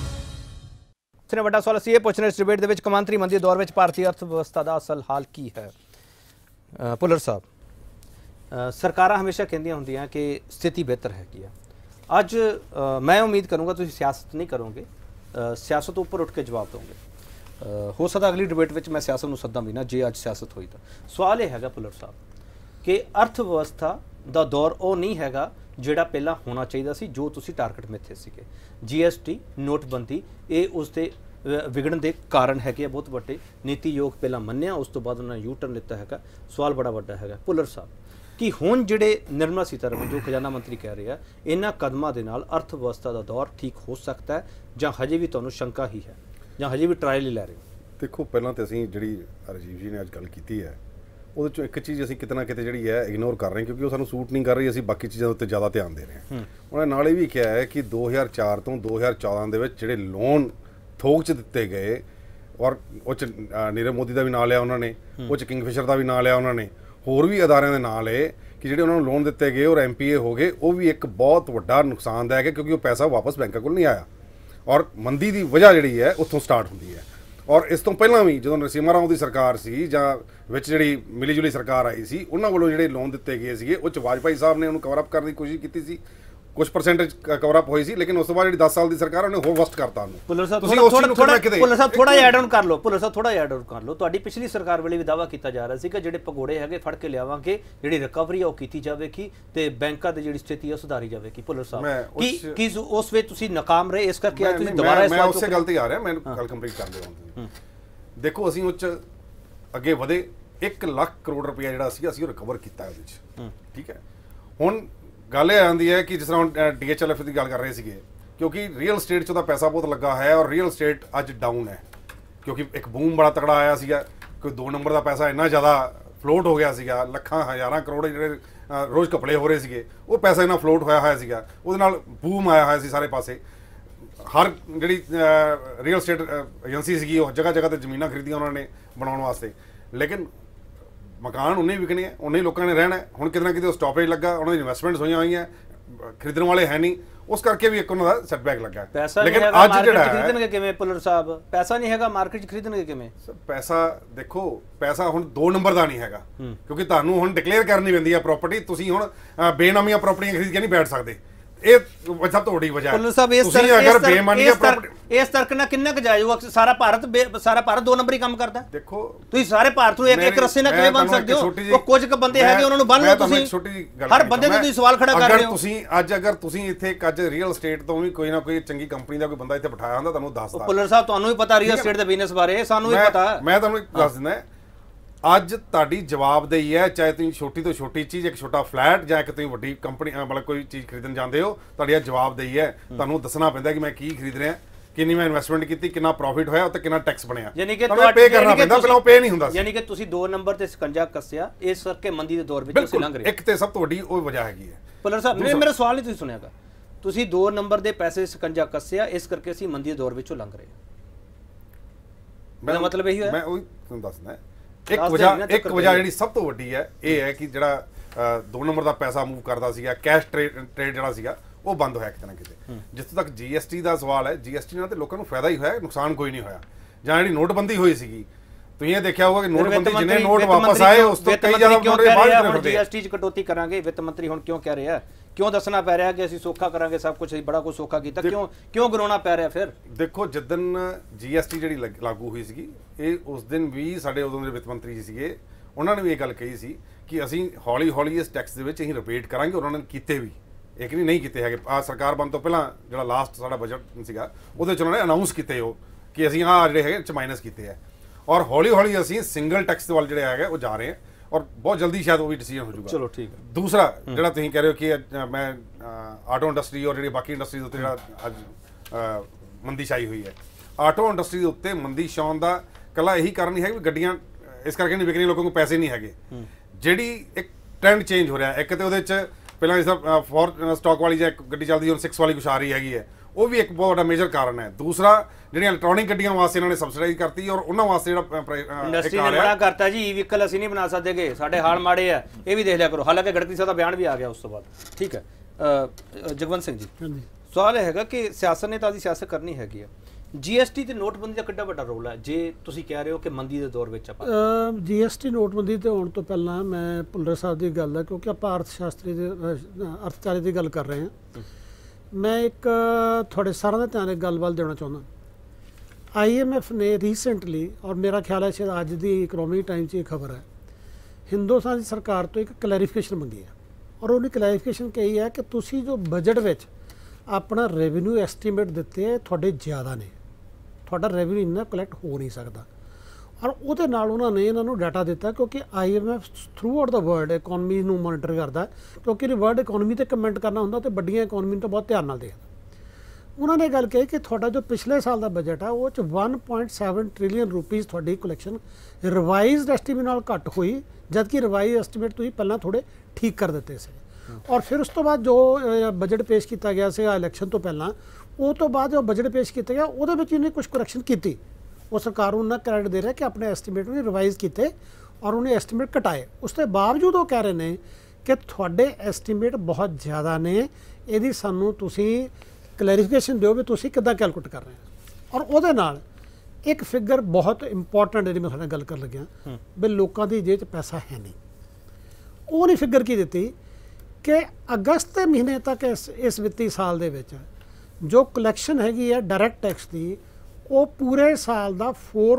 ਸਭ ਵੱਡਾ ਸਵਾਲ ਅਸੀਂ ਇਹ ਪੁੱਛਣਾ ਇਸ ਡਿਬੇਟ ਦੇ ਵਿੱਚ, ਕੌਮਾਂਤਰੀ ਮੰਦੀ ਦੇ ਦੌਰ ਵਿੱਚ ਭਾਰਤੀ ਅਰਥ ਵਿਵਸਥਾ ਦਾ ਅਸਲ ਹਾਲ ਕੀ ਹੈ। ਭੁੱਲਰ ਸਾਹਿਬ, ਸਰਕਾਰਾਂ ਹਮੇਸ਼ਾ ਕਹਿੰਦੀਆਂ ਹੁੰਦੀਆਂ ਕਿ ਸਥਿਤੀ ਬਿਹਤਰ ਹੈਗੀ ਆ। ਅੱਜ ਮੈਂ ਉਮੀਦ ਕਰੂੰਗਾ ਤੁਸੀਂ ਸਿਆਸਤ ਨਹੀਂ ਕਰੋਗੇ, ਸਿਆਸਤ ਤੋਂ ਉੱਪਰ ਉੱਠ ਕੇ ਜਵਾਬ ਦਿਓਗੇ। ਹੋ ਸਕਦਾ ਅਗਲੀ ਡਿਬੇਟ ਵਿੱਚ ਮੈਂ ਸਿਆਸਤ ਨੂੰ ਸੱਦਾਂ ਵੀ ਨਾ, ਜੇ ਅੱਜ ਸਿਆਸਤ ਹੋਈ ਤਾਂ। ਸਵਾਲ ਇਹ ਹੈਗਾ ਭੁੱਲਰ ਸਾਹਿਬ ਕਿ ਅਰਥ ਵਿਵਸਥਾ ਦਾ ਦੌਰ ਉਹ ਨਹੀਂ ਹੈਗਾ ਜਿਹੜਾ ਪਹਿਲਾਂ ਹੋਣਾ ਚਾਹੀਦਾ ਸੀ, ਜੋ ਤੁਸੀਂ ਟਾਰਗੇਟ ਮਿੱਥੇ ਸੀਗੇ। GST, ਨੋਟਬੰਦੀ, ਇਹ ਉਸ ਦੇ ਵਿਗੜਨ ਦੇ ਕਾਰਨ ਹੈਗੇ ਆ ਬਹੁਤ ਵੱਡੇ। ਨੀਤੀ ਆਯੋਗ ਪਹਿਲਾਂ ਮੰਨਿਆ, ਉਸ ਤੋਂ ਬਾਅਦ ਉਹਨਾਂ ਨੇ ਯੂ ਟਰਨ ਲਿੱਤਾ ਹੈਗਾ। ਸਵਾਲ ਬੜਾ ਵੱਡਾ ਹੈਗਾ ਭੁੱਲਰ ਸਾਹਿਬ ਕਿ ਹੁਣ ਜਿਹੜੇ ਨਿਰਮਲਾ ਸੀਤਾਰਮਨ ਜੋ ਖਜ਼ਾਨਾ ਮੰਤਰੀ ਕਹਿ ਰਹੇ ਆ, ਇਹਨਾਂ ਕਦਮਾਂ ਦੇ ਨਾਲ ਅਰਥ ਵਿਵਸਥਾ ਦਾ ਦੌਰ ਠੀਕ ਹੋ ਸਕਦਾ ਹੈ ਜਾਂ ਹਜੇ ਵੀ ਤੁਹਾਨੂੰ ਸ਼ੰਕਾ ਹੀ ਹੈ, ਜਾਂ ਹਜੇ ਵੀ ਟਰਾਇਲ ਹੀ ਲੈ ਰਹੇ ਹੋ? ਦੇਖੋ, ਪਹਿਲਾਂ ਤਾਂ ਅਸੀਂ ਜਿਹੜੀ ਰਾਜੀਵ ਜੀ ਨੇ ਅੱਜ ਗੱਲ ਕੀਤੀ ਹੈ, ਉਹਦੇ ਚੋਂ ਇੱਕ ਚੀਜ਼ ਅਸੀਂ ਕਿਤੇ ਨਾ ਕਿਤੇ ਜਿਹੜੀ ਹੈ ਇਗਨੋਰ ਕਰ ਰਹੇ ਹਾਂ, ਕਿਉਂਕਿ ਉਹ ਸਾਨੂੰ ਸੂਟ ਨਹੀਂ ਕਰ ਰਹੀ। ਅਸੀਂ ਬਾਕੀ ਚੀਜ਼ਾਂ ਉੱਤੇ ਜ਼ਿਆਦਾ ਧਿਆਨ ਦੇ ਰਹੇ ਹਾਂ। ਉਹਨਾਂ ਨੇ ਨਾਲ ਇਹ ਵੀ ਕਿਹਾ ਹੈ ਕਿ 2004 ਤੋਂ 2014 ਦੇ ਵਿੱਚ ਜਿਹੜੇ ਲੋਨ ਥੋਕ 'ਚ ਦਿੱਤੇ ਗਏ, ਔਰ ਉਹ 'ਚ ਨੀਰਵ ਮੋਦੀ ਦਾ ਵੀ ਨਾਂ ਲਿਆ ਉਹਨਾਂ ਨੇ, ਉਹ 'ਚ ਕਿੰਗਫਿਸ਼ਰ ਦਾ ਵੀ ਨਾਂ ਲਿਆ ਉਹਨਾਂ ਨੇ, ਹੋਰ ਵੀ ਅਦਾਰਿਆਂ ਦੇ ਨਾਂ ਲਏ ਕਿ ਜਿਹੜੇ ਉਹਨਾਂ ਨੂੰ ਲੋਨ ਦਿੱਤੇ ਗਏ ਔਰ MPA ਹੋ ਗਏ, ਉਹ ਵੀ ਇੱਕ ਬਹੁਤ ਵੱਡਾ ਨੁਕਸਾਨਦਾਇਕ ਹੈ, ਕਿਉਂਕਿ ਉਹ ਪੈਸਾ ਵਾਪਸ ਬੈਂਕਾਂ ਕੋਲ ਨਹੀਂ ਆਇਆ। ਔਰ ਮੰਦੀ ਦੀ ਵਜ੍ਹਾ ਜਿਹੜੀ ਹੈ ਉੱਥੋਂ ਸਟਾਰਟ ਹੁੰਦੀ ਹੈ। ਔਰ ਇਸ ਤੋਂ ਪਹਿਲਾਂ ਵੀ ਜਦੋਂ ਨਰਸਿਮਹਾ ਰਾਓ ਦੀ ਸਰਕਾਰ ਸੀ ਜਾਂ ਵਿੱਚ ਜਿਹੜੀ ਮਿਲੀ ਜੁਲੀ ਸਰਕਾਰ ਆਈ ਸੀ, ਉਹਨਾਂ ਵੱਲੋਂ ਜਿਹੜੇ ਲੋਨ ਦਿੱਤੇ ਗਏ ਸੀਗੇ, ਉਹ 'ਚ ਵਾਜਪਾਈ ਸਾਹਿਬ ਨੇ ਉਹਨੂੰ ਕਵਰ ਅਪ ਕਰਨ ਦੀ ਕੋਸ਼ਿਸ਼ ਕੀਤੀ ਸੀ, ਕੁਝ ਪਰਸੈਂਟੇਜ ਕਵਰ ਅਪ ਹੋਈ ਸੀ, ਲੇਕਿਨ ਉਸ ਤੋਂ ਬਾਅਦ ਜਿਹੜੀ 10 ਸਾਲ ਦੀ ਸਰਕਾਰ ਉਹਨੇ ਹੋਰ ਵਸਟ ਕਰਤਾ ਉਹਨੂੰ। ਭੁੱਲਰ ਸਾਹਿਬ ਥੋੜਾ ਜਿਹਾ ਐਡ ਆਨ ਕਰ ਲਓ, ਭੁੱਲਰ ਸਾਹਿਬ ਥੋੜਾ ਜਿਹਾ ਐਡ ਆਨ ਕਰ ਲਓ। ਤੁਹਾਡੀ ਪਿਛਲੀ ਸਰਕਾਰ ਵੇਲੇ ਵੀ ਦਾਅਵਾ ਕੀਤਾ ਜਾ ਰਿਹਾ ਸੀ ਕਿ ਜਿਹੜੇ ਪਗੋੜੇ ਹੈਗੇ ਫੜ ਕੇ ਲਿਆਵਾਂਗੇ, ਜਿਹੜੀ ਰਿਕਵਰੀ ਆ ਉਹ ਕੀਤੀ ਜਾਵੇਗੀ ਤੇ ਬੈਂਕਾਂ ਦੀ ਜਿਹੜੀ ਸਥਿਤੀ ਆ ਸੁਧਾਰੀ ਜਾਵੇਗੀ। ਭੁੱਲਰ ਸਾਹਿਬ ਕੀ ਉਸ ਵੇਲੇ ਤੁਸੀਂ ਨਾਕਾਮ ਰਹੇ, ਇਸ ਕਰਕੇ ਤੁਸੀਂ ਦੁਬਾਰਾ ਮੈਂ ਉਸੇ ਗੱਲ ਤੇ ਆ ਰਿਹਾ, ਮੈਨੂੰ ਗੱਲ ਕੰਪਲੀਟ ਕਰ ਦਿਓ। ਦੇਖੋ, ਅਸੀਂ ਉਹ 'ਚ ਅੱਗੇ ਵਧੇ, 1 ਲੱਖ ਕਰੋੜ ਰੁਪਇਆ ਜਿਹੜਾ ਸੀ ਅਸੀਂ ਉਹ ਰਿਕਵਰ ਕੀਤਾ ਉਹਦੇ 'ਚ, ਠੀਕ ਹੈ। ਹੁਣ ਗੱਲ ਇਹ ਆਉਂਦੀ ਹੈ ਕਿ ਜਿਸ ਤਰ੍ਹਾਂ DHLF ਦੀ ਗੱਲ ਕਰ ਰਹੇ ਸੀਗੇ, ਕਿਉਂਕਿ ਰੀਅਲ ਸਟੇਟ 'ਚ ਉਹਦਾ ਪੈਸਾ ਬਹੁਤ ਲੱਗਾ ਹੈ ਔਰ ਰੀਅਲ ਸਟੇਟ ਅੱਜ ਡਾਊਨ ਹੈ, ਕਿਉਂਕਿ ਇੱਕ ਬੂਮ ਬੜਾ ਤਕੜਾ ਆਇਆ ਸੀਗਾ, ਕੋਈ 2 ਨੰਬਰ ਦਾ ਪੈਸਾ ਇੰਨਾ ਜ਼ਿਆਦਾ ਫਲੋਟ ਹੋ ਗਿਆ ਸੀਗਾ, ਲੱਖਾਂ ਹਜ਼ਾਰਾਂ ਕਰੋੜ ਜਿਹੜੇ ਰੋਜ਼ ਘਪਲੇ ਹੋ ਰਹੇ ਸੀਗੇ, ਉਹ ਪੈਸਾ ਇੰਨਾ ਫਲੋਟ ਹੋਇਆ ਸੀਗਾ, ਉਹਦੇ ਨਾਲ ਬੂਮ ਆਇਆ ਹੋਇਆ ਸੀ ਸਾਰੇ ਪਾਸੇ। ਹਰ ਜਿਹੜੀ ਰੀਅਲ ਸਟੇਟ ਏਜੰਸੀ ਸੀਗੀ, ਉਹ ਜਗ੍ਹਾ ਜਗ੍ਹਾ ਤੇ ਜ਼ਮੀਨਾਂ ਖਰੀਦੀਆਂ ਉਹਨਾਂ ਨੇ ਬਣਾਉਣ ਵਾਸਤੇ, ਲੇਕਿਨ ਮਕਾਨ ਉਹਨੇ ਵਿਕਣੇ ਆ, ਉਹਨੇ ਲੋਕਾਂ ਨੇ ਰਹਿਣਾ। ਹੁਣ ਕਿਤੇ ਨਾ ਕਿਤੇ ਉਹ ਸਟਾਪੇਜ ਲੱਗਾ, ਉਹਨਾਂ ਦੀ ਇਨਵੈਸਟਮੈਂਟਸ ਹੋਈਆਂ, ਖਰੀਦਣ ਵਾਲੇ ਹੈ ਨਹੀਂ, ਉਸ ਕਰਕੇ ਵੀ ਇੱਕ ਉਹਨਾਂ ਦਾ ਸੈਟਬੈਕ ਲੱਗਾ। ਲੇਕਿਨ ਅੱਜ ਜਿਹੜਾ ਖਰੀਦਣਗੇ ਕਿਵੇਂ ਭੁੱਲਰ ਸਾਹਿਬ? ਪੈਸਾ ਨਹੀਂ ਹੈਗਾ ਮਾਰਕੀਟ 'ਚ, ਖਰੀਦਣਗੇ ਕਿਵੇਂ? ਪੈਸਾ ਦੇਖੋ, ਪੈਸਾ ਹੁਣ 2 ਨੰਬਰ ਦਾ ਨਹੀਂ ਹੈਗਾ, ਕਿਉਂਕਿ ਤੁਹਾਨੂੰ ਹੁਣ ਡਿਕਲੇਅਰ ਕਰਨੀ ਪੈਂਦੀ ਹੈ ਪ੍ਰਾਪਰਟੀ। ਤੁਸੀਂ ਹੁਣ ਬੇਨਾਮੀਆਂ ਪ੍ਰਾਪਰਟੀਆਂ ਖਰੀਦ ਕੇ ਨਹੀਂ ਬੈਠ ਸਕਦੇ, ਇਹ ਸਭ ਤੋਂ ਵੱਡੀ ਵਜ੍ਹਾ ਹੈ। ਤੁਸੀਂ ਅਗਰ ਬੇਮਾਨੀਆਂ ਪ੍ਰਾਪਰਟੀ ਇਸ ਤਰਕ ਨਾਲ ਕਿੰਨਾ ਕੁ ਜਾਇਜ਼ ਹੋਊਗਾ? ਸਾਰਾ ਭਾਰਤ 2 ਨੰਬਰ ਹੀ ਕੰਮ ਕਰਦਾ। ਦੇਖੋ, ਤੁਸੀਂ ਸਾਰੇ ਭਾਰਤ ਨੂੰ ਇੱਕ ਰੱਸੇ ਨਾਲ ਕਿਵੇਂ ਬੰਨ ਸਕਦੇ ਹੋ? ਉਹ ਕੁਝ ਕੁ ਬੰਦੇ ਹੈਗੇ, ਉਹਨਾਂ ਨੂੰ ਬੰਨ ਲਓ ਤੁਸੀਂ। ਹਰ ਬੰਦੇ ਤੇ ਤੁਸੀਂ ਸਵਾਲ ਖੜਾ ਕਰ ਰਹੇ ਹੋ। ਅਗਰ ਤੁਸੀਂ ਇੱਥੇ ਅੱਜ ਰੀਅਲ ਸਟੇਟ ਤੋਂ ਵੀ ਕੋਈ ਨਾ ਕੋਈ ਚੰਗੀ ਕੰਪਨੀ ਦਾ ਕੋਈ ਬੰਦਾ ਇੱਥੇ ਬਿਠਾਇਆ ਹੁੰਦਾ, ਤੁਹਾਨੂੰ ਦੱਸਦਾ। ਭੁੱਲਰ ਸਾਹਿਬ, ਤੁਹਾਨੂੰ ਵੀ ਪਤਾ ਰੀਅਲ ਸਟੇਟ ਦੇ ਬਿਜ਼ਨਸ ਬਾਰੇ, ਸਾਨੂੰ ਵੀ ਪਤਾ। ਮੈਂ ਤੁਹਾਨੂੰ ਦੱਸ ਦਿੰਦਾ, ਅੱਜ ਤੁਹਾਡੀ ਜਵਾਬਦੇਹੀ ਹੈ, ਚਾਹੇ ਤੁਸੀਂ ਛੋਟੀ ਤੋਂ ਛੋਟੀ ਚੀਜ਼, ਇੱਕ ਛੋਟਾ ਫਲੈਟ ਜਾਂ ਇੱਕ ਤੁਸੀਂ ਵੱਡੀ ਕੰਪਨੀ ਮਤਲਬ ਕੋਈ ਚੀਜ਼ ਖਰੀਦਣ ਜਾਂਦੇ ਹੋ, ਤੁਹਾਡੀ ਇਹ ਜਵਾਬਦੇਹੀ ਹੈ। ਤੁਹਾਨੂੰ ਦੱਸਣਾ ਪੈਂਦਾ ਕਿ ਮੈਂ ਕੀ ਖਰੀਦ ਰਿਹਾ, ਕਿੰਨੀ ਮੈਂ ਇਨਵੈਸਟਮੈਂਟ ਕੀਤੀ, ਕਿੰਨਾ ਪ੍ਰੋਫਿਟ ਹੋਇਆ ਤੇ ਕਿੰਨਾ ਟੈਕਸ ਬਣਿਆ। ਯਾਨੀ ਕਿ ਤੁਹਾਨੂੰ ਪੇ ਕਰਨਾ ਪੈਂਦਾ, ਪਹਿਲਾਂ ਉਹ ਪੇ ਨਹੀਂ ਹੁੰਦਾ ਸੀ। ਯਾਨੀ ਕਿ ਤੁਸੀਂ 2 ਨੰਬਰ ਤੇ ਸਕੰਜਾ ਕੱਸਿਆ, ਇਸ ਕਰਕੇ ਮੰਦੀ ਦੇ ਦੌਰ ਵਿੱਚ ਤੁਸੀਂ ਲੰਘ ਰਹੇ। ਇੱਕ ਤੇ ਸਭ ਤੋਂ ਵੱਡੀ ਉਹ ਵਜ੍ਹਾ ਹੈਗੀ ਹੈ। ਭੁੱਲਰ ਸਾਹਿਬ, ਮੇਰਾ ਸਵਾਲ ਨਹੀਂ ਤੁਸੀਂ ਸੁਣਿਆਗਾ। ਤੁਸੀਂ 2 ਨੰਬਰ ਦੇ ਪੈਸੇ ਸਕੰਜਾ ਕੱਸਿਆ, ਇਸ ਕਰਕੇ ਅਸੀਂ ਮੰਦੀ ਦੇ ਦੌਰ ਵਿੱਚੋਂ ਲੰਘ ਰਹੇ ਹਾਂ। ਮੇਰਾ ਮਤਲਬ ਇਹੀ ਹੋਇਆ। ਮੈਂ ਉਹੀ ਤੁਹਾਨੂੰ ਦੱਸਦਾ, ਇੱਕ ਵਜ੍ਹਾ ਜਿਹੜੀ ਸਭ ਤੋਂ ਵੱਡੀ ਹੈ ਇਹ ਹੈ ਕਿ ਜਿਹੜਾ 2 ਨੰਬਰ ਦਾ ਪੈਸਾ ਮੂਵ ਕਰਦਾ ਸੀਗਾ, ਕੈਸ਼ ਟ੍ਰੇਡ ਜਿਹੜਾ ਸੀਗਾ ਉਹ ਬੰਦ ਹੋਇਆ ਕਿਤੇ ਨਾ ਕਿਤੇ। ਜਿੱਥੋਂ ਤੱਕ GST ਦਾ ਸਵਾਲ ਹੈ, GST ਨਾਲ ਤੇ ਲੋਕਾਂ ਨੂੰ ਫਾਇਦਾ ਹੀ ਹੋਇਆ, ਨੁਕਸਾਨ ਕੋਈ ਨਹੀਂ ਹੋਇਆ। ਜਾਂ ਜਿਹੜੀ ਨੋਟਬੰਦੀ ਹੋਈ ਸੀਗੀ, ਤੁਸੀਂ ਇਹ ਦੇਖਿਆ ਹੋਊਗਾ ਕਿ ਨੋਟਬੰਦੀ ਜਿੰਨੇ ਨੋਟ ਵਾਪਸ ਆਏ ਉਸ ਤੋਂ ਕਈ ਜ਼ਿਆਦਾ ਨੋਟ ਬਾਹਰ ਫਿਰਦੇ। GST 'ਚ ਕਟੌਤੀ ਕਰਾਂਗੇ, ਵਿੱਤ ਮੰਤਰੀ ਹੁਣ ਕਿਉਂ ਕਹਿ ਰਿਹਾ, ਕਿਉਂ ਦੱਸਣਾ ਪੈ ਰਿਹਾ ਕਿ ਅਸੀਂ ਸੌਖਾ ਕਰਾਂਗੇ ਸਭ ਕੁਝ, ਬੜਾ ਕੁਝ ਸੌਖਾ ਕੀਤਾ, ਕਿਉਂ ਗਰਾਉਣਾ ਪੈ ਰਿਹਾ? ਫਿਰ ਦੇਖੋ, ਜਿੱਦਣ GST ਜਿਹੜੀ ਲਾਗੂ ਹੋਈ ਸੀਗੀ, ਇਹ ਉਸ ਦਿਨ ਵੀ ਸਾਡੇ ਉਦੋਂ ਦੇ ਵਿੱਤ ਮੰਤਰੀ ਜੀ ਸੀਗੇ, ਉਹਨਾਂ ਨੇ ਵੀ ਇਹ ਗੱਲ ਕਹੀ ਸੀ ਕਿ ਅਸੀਂ ਹੌਲੀ ਹੌਲੀ ਇਸ ਟੈਕਸ ਦੇ ਵਿੱਚ ਅਸੀਂ ਰਿਪੇਟ ਕਰਾਂਗੇ। ਉਹਨਾਂ ਨੇ ਕੀਤੇ ਵੀ, ਇੱਕ ਨਹੀਂ ਕੀਤੇ ਹੈਗੇ। ਸਰਕਾਰ ਬਣਨ ਤੋਂ ਪਹਿਲਾਂ ਜਿਹੜਾ ਲਾਸਟ ਸਾਡਾ ਬਜਟ ਸੀਗਾ ਉਹਦੇ ਵਿੱਚ ਉਹਨਾਂ ਨੇ ਅਨਾਉਂਸ ਕੀਤੇ ਉਹ ਕਿ ਅਸੀਂ ਜਿਹੜੇ ਹੈਗੇ ਚ ਮਾਈਨਸ ਕੀਤੇ ਹੈ, ਔਰ ਹੌਲੀ ਹੌਲੀ ਅਸੀਂ ਸਿੰਗਲ ਟੈਕਸ ਦੇ ਵੱਲ ਜਿਹੜੇ ਹੈਗੇ ਉਹ ਜਾ ਰਹੇ ਹਾਂ, ਔਰ ਬਹੁਤ ਜਲਦੀ ਸ਼ਾਇਦ ਉਹ ਵੀ ਡਿਸੀਜਨ ਹੋ ਜਾਊਗਾ। ਚਲੋ ਠੀਕ ਹੈ। ਦੂਸਰਾ ਜਿਹੜਾ ਤੁਸੀਂ ਕਹਿ ਰਹੇ ਹੋ ਕਿ ਮੈਂ ਆਟੋ ਇੰਡਸਟਰੀ ਔਰ ਜਿਹੜੀ ਬਾਕੀ ਇੰਡਸਟਰੀ ਦੇ ਉੱਤੇ ਜਿਹੜਾ ਅੱਜ ਮੰਦੀ ਛਾਈ ਹੋਈ ਹੈ, ਆਟੋ ਇੰਡਸਟਰੀ ਦੇ ਉੱਤੇ ਮੰਦੀ ਛਾਉਣ ਦਾ ਇਕੱਲਾ ਇਹੀ ਕਾਰਨ ਨਹੀਂ ਹੈ ਕਿ ਗੱਡੀਆਂ ਇਸ ਕਰਕੇ ਨਹੀਂ ਵਿਕ ਰਹੀਆਂ, ਲੋਕਾਂ ਕੋਲ ਪੈਸੇ ਨਹੀਂ ਹੈਗੇ। ਜਿਹੜੀ ਇੱਕ ਟ੍ਰੈਂਡ ਚੇਂਜ ਹੋ ਰਿਹਾ, ਇੱਕ ਤੇ ਉਹਦੇ 'ਚ ਪਹਿਲਾਂ ਜਿਸ ਤਰ੍ਹਾਂ ਫੋਰ ਸਟਾਕ ਵਾਲੀ ਜਾਂ ਗੱਡੀ ਚੱਲਦੀ, ਹੁਣ 6 ਵਾਲੀ ਕੁਛ ਆ ਰਹੀ ਹੈਗੀ ਹੈ, ਉਹ ਵੀ ਇੱਕ ਬਹੁਤ ਵੱਡਾ ਮੇਜਰ ਕਾਰਨ ਹੈ। ਦੂਸਰਾ, ਜਿਹੜੀਆਂ ਇਲੈਕਟ੍ਰੋਨਿਕ ਗੱਡੀਆਂ ਵਾਸਤੇ ਇਹਨਾਂ ਨੇ ਸਬਸਿਡਾਈਜ਼ ਕਰਤੀ, ਔਰ ਉਹਨਾਂ ਵਾਸਤੇ ਜਿਹੜਾ ਇੰਡਸਟਰੀ ਨੇ ਮਨਾ ਕਰਤਾ ਜੀ, ਵਹੀਕਲ ਅਸੀਂ ਨਹੀਂ ਬਣਾ ਸਕਦੇਗੇ, ਸਾਡੇ ਹਾਲ ਮਾੜੇ ਆ, ਇਹ ਵੀ ਦੇਖ ਲਿਆ ਕਰੋ। ਹਾਲਾਂਕਿ ਗੜਕਰੀ ਸਾਹਿਬ ਦਾ ਬਿਆਨ ਵੀ ਆ ਗਿਆ ਉਸ ਤੋਂ ਬਾਅਦ। ਠੀਕ ਹੈ ਜਗਵੰਤ ਸਿੰਘ ਜੀ, ਸਵਾਲ ਇਹ ਹੈਗਾ ਕਿ ਸਿਆਸਤ ਨੇ ਤਾਂ ਦੀ ਸਿਆਸਤ ਕਰਨੀ ਹੈਗੀ ਆ, GST ਤੇ ਨੋਟਬੰਦੀ ਦਾ ਕਿੰਨਾ ਵੱਡਾ ਰੋਲ ਹੈ ਜੇ ਤੁਸੀਂ ਕਹਿ ਰਹੇ ਹੋ ਕਿ ਮੰਦੀ ਦੇ ਦੌਰ ਵਿੱਚ ਆਪਾਂ? GST ਨੋਟਬੰਦੀ ਤੇ ਆਉਣ ਤੋਂ ਪਹਿਲਾਂ ਮੈਂ ਭੁੱਲਰ ਸਾਹਿਬ ਦੀ ਗੱਲ ਹੈ, ਕਿਉਂਕਿ ਆਪਾਂ ਅਰਥ ਸ਼ਾਸਤਰੀ ਦੇ ਅਰਥਚਾਰੇ ਦੀ ਗੱਲ ਕਰ ਰਹੇ ਹਾਂ। ਮੈਂ ਇੱਕ ਤੁਹਾਡੇ ਸਾਰਿਆਂ ਦਾ ਧਿਆਨ ਇੱਕ ਗੱਲ ਵੱਲ ਦੇਣਾ ਚਾਹੁੰਦਾ। IMF ਨੇ ਰੀਸੈਂਟਲੀ, ਔਰ ਮੇਰਾ ਖਿਆਲ ਹੈ ਸ਼ਾਇਦ ਅੱਜ ਦੀ ਇਕਨੋਮਿਕ ਟਾਈਮ 'ਚ ਇਹ ਖਬਰ ਹੈ, ਹਿੰਦੁਸਤਾਨ ਦੀ ਸਰਕਾਰ ਤੋਂ ਇੱਕ ਕਲੈਰੀਫਿਕੇਸ਼ਨ ਮੰਗੀ ਹੈ, ਔਰ ਉਹਨੇ ਕਲੈਰੀਫਿਕੇਸ਼ਨ ਕਹੀ ਹੈ ਕਿ ਤੁਸੀਂ ਜੋ ਬਜਟ ਵਿੱਚ ਆਪਣਾ ਰੈਵਨਿਊ ਐਸਟੀਮੇਟ ਦਿੱਤੇ ਤੁਹਾਡੇ ਜ਼ਿਆਦਾ ਨੇ, ਤੁਹਾਡਾ ਰੈਵਨਿਊ ਇੰਨਾ ਕਲੈਕਟ ਹੋ ਨਹੀਂ ਸਕਦਾ। ਔਰ ਉਹਦੇ ਨਾਲ ਉਹਨਾਂ ਨੇ ਇਹਨਾਂ ਨੂੰ ਡਾਟਾ ਦਿੱਤਾ, ਕਿਉਂਕਿ IMF ਥਰੂ ਆਊਟ ਦਾ ਵਰਲਡ ਇਕਨੋਮੀ ਨੂੰ ਮੋਨੀਟਰ ਕਰਦਾ, ਕਿਉਂਕਿ ਵਰਲਡ ਇਕਨੋਮੀ ਤੇ ਕਮੈਂਟ ਕਰਨਾ ਹੁੰਦਾ ਤੇ ਵੱਡੀਆਂ ਇਕਨੋਮੀ ਤੋਂ ਬਹੁਤ ਧਿਆਨ ਨਾਲ ਦੇਖਦਾ। ਉਹਨਾਂ ਨੇ ਗੱਲ ਕਹੀ ਕਿ ਤੁਹਾਡਾ ਜੋ ਪਿਛਲੇ ਸਾਲ ਦਾ ਬਜਟ ਆ ਉਹ 'ਚ 1.7 ਟ੍ਰਿਲੀਅਨ ਰੁਪੀਜ਼ ਤੁਹਾਡੀ ਕਲੈਕਸ਼ਨ ਰਿਵਾਈਜ਼ਡ ਐਸਟੀਮੇਟ ਨਾਲ ਘੱਟ ਹੋਈ, ਜਦਕਿ ਰਿਵਾਈਜ਼ ਐਸਟੀਮੇਟ ਤੁਸੀਂ ਪਹਿਲਾਂ ਥੋੜੇ ਠੀਕ ਕਰ ਦਿੱਤੇ ਸੀ। ਔਰ ਫਿਰ ਉਸ ਤੋਂ ਬਾਅਦ ਜੋ ਬਜਟ ਪੇਸ਼ ਕੀਤਾ ਗਿਆ ਸੀਗਾ ਇਲੈਕਸ਼ਨ ਤੋਂ ਪਹਿਲਾਂ, ਉਹ ਤੋਂ ਬਾਅਦ ਜੋ ਬਜਟ ਪੇਸ਼ ਕੀਤਾ ਗਿਆ ਉਹਦੇ ਵਿੱਚ ਇਹਨੇ ਕੁਝ ਕਰੈਕਸ਼ਨ ਕੀਤੀ। ਉਹ ਸਰਕਾਰ ਨੂੰ ਨਾ ਕ੍ਰੈਡਿਟ ਦੇ ਰਿਹਾ ਕਿ ਆਪਣੇ ਐਸਟੀਮੇਟ ਨੂੰ ਰਿਵਾਈਜ਼ ਕੀਤੇ ਔਰ ਉਹਨੇ ਐਸਟੀਮੇਟ ਘਟਾਏ। ਉਸ ਤੋਂ ਬਾਵਜੂਦ ਉਹ ਕਹਿ ਰਹੇ ਨੇ ਕਿ ਤੁਹਾਡੇ ਐਸਟੀਮੇਟ ਬਹੁਤ ਜ਼ਿਆਦਾ ਨੇ, ਇਹਦੀ ਸਾਨੂੰ ਤੁਸੀਂ ਕਲੈਰੀਫਿਕੇਸ਼ਨ ਦਿਓ ਵੀ ਤੁਸੀਂ ਕਿੱਦਾਂ ਕੈਲਕੂਲੇਟ ਕਰ ਰਹੇ ਹੋ। ਔਰ ਉਹਦੇ ਨਾਲ ਇੱਕ ਫਿਗਰ ਬਹੁਤ ਇੰਪੋਰਟੈਂਟ ਜਿਹੜੀ ਮੈਂ ਤੁਹਾਡੇ ਨਾਲ ਗੱਲ ਕਰਨ ਲੱਗਿਆ ਵੀ ਲੋਕਾਂ ਦੀ ਜੇਬ 'ਚ ਪੈਸਾ ਹੈ ਨਹੀਂ, ਉਹ ਨਹੀਂ ਫਿਗਰ ਕੀ ਦਿੱਤੀ ਕਿ ਅਗਸਤ ਦੇ ਮਹੀਨੇ ਤੱਕ ਇਸ ਵਿੱਤੀ ਸਾਲ ਦੇ ਵਿੱਚ ਜੋ ਕਲੈਕਸ਼ਨ ਹੈਗੀ ਹੈ ਡਾਇਰੈਕਟ ਟੈਕਸ ਦੀ, ਉਹ ਪੂਰੇ ਸਾਲ ਦਾ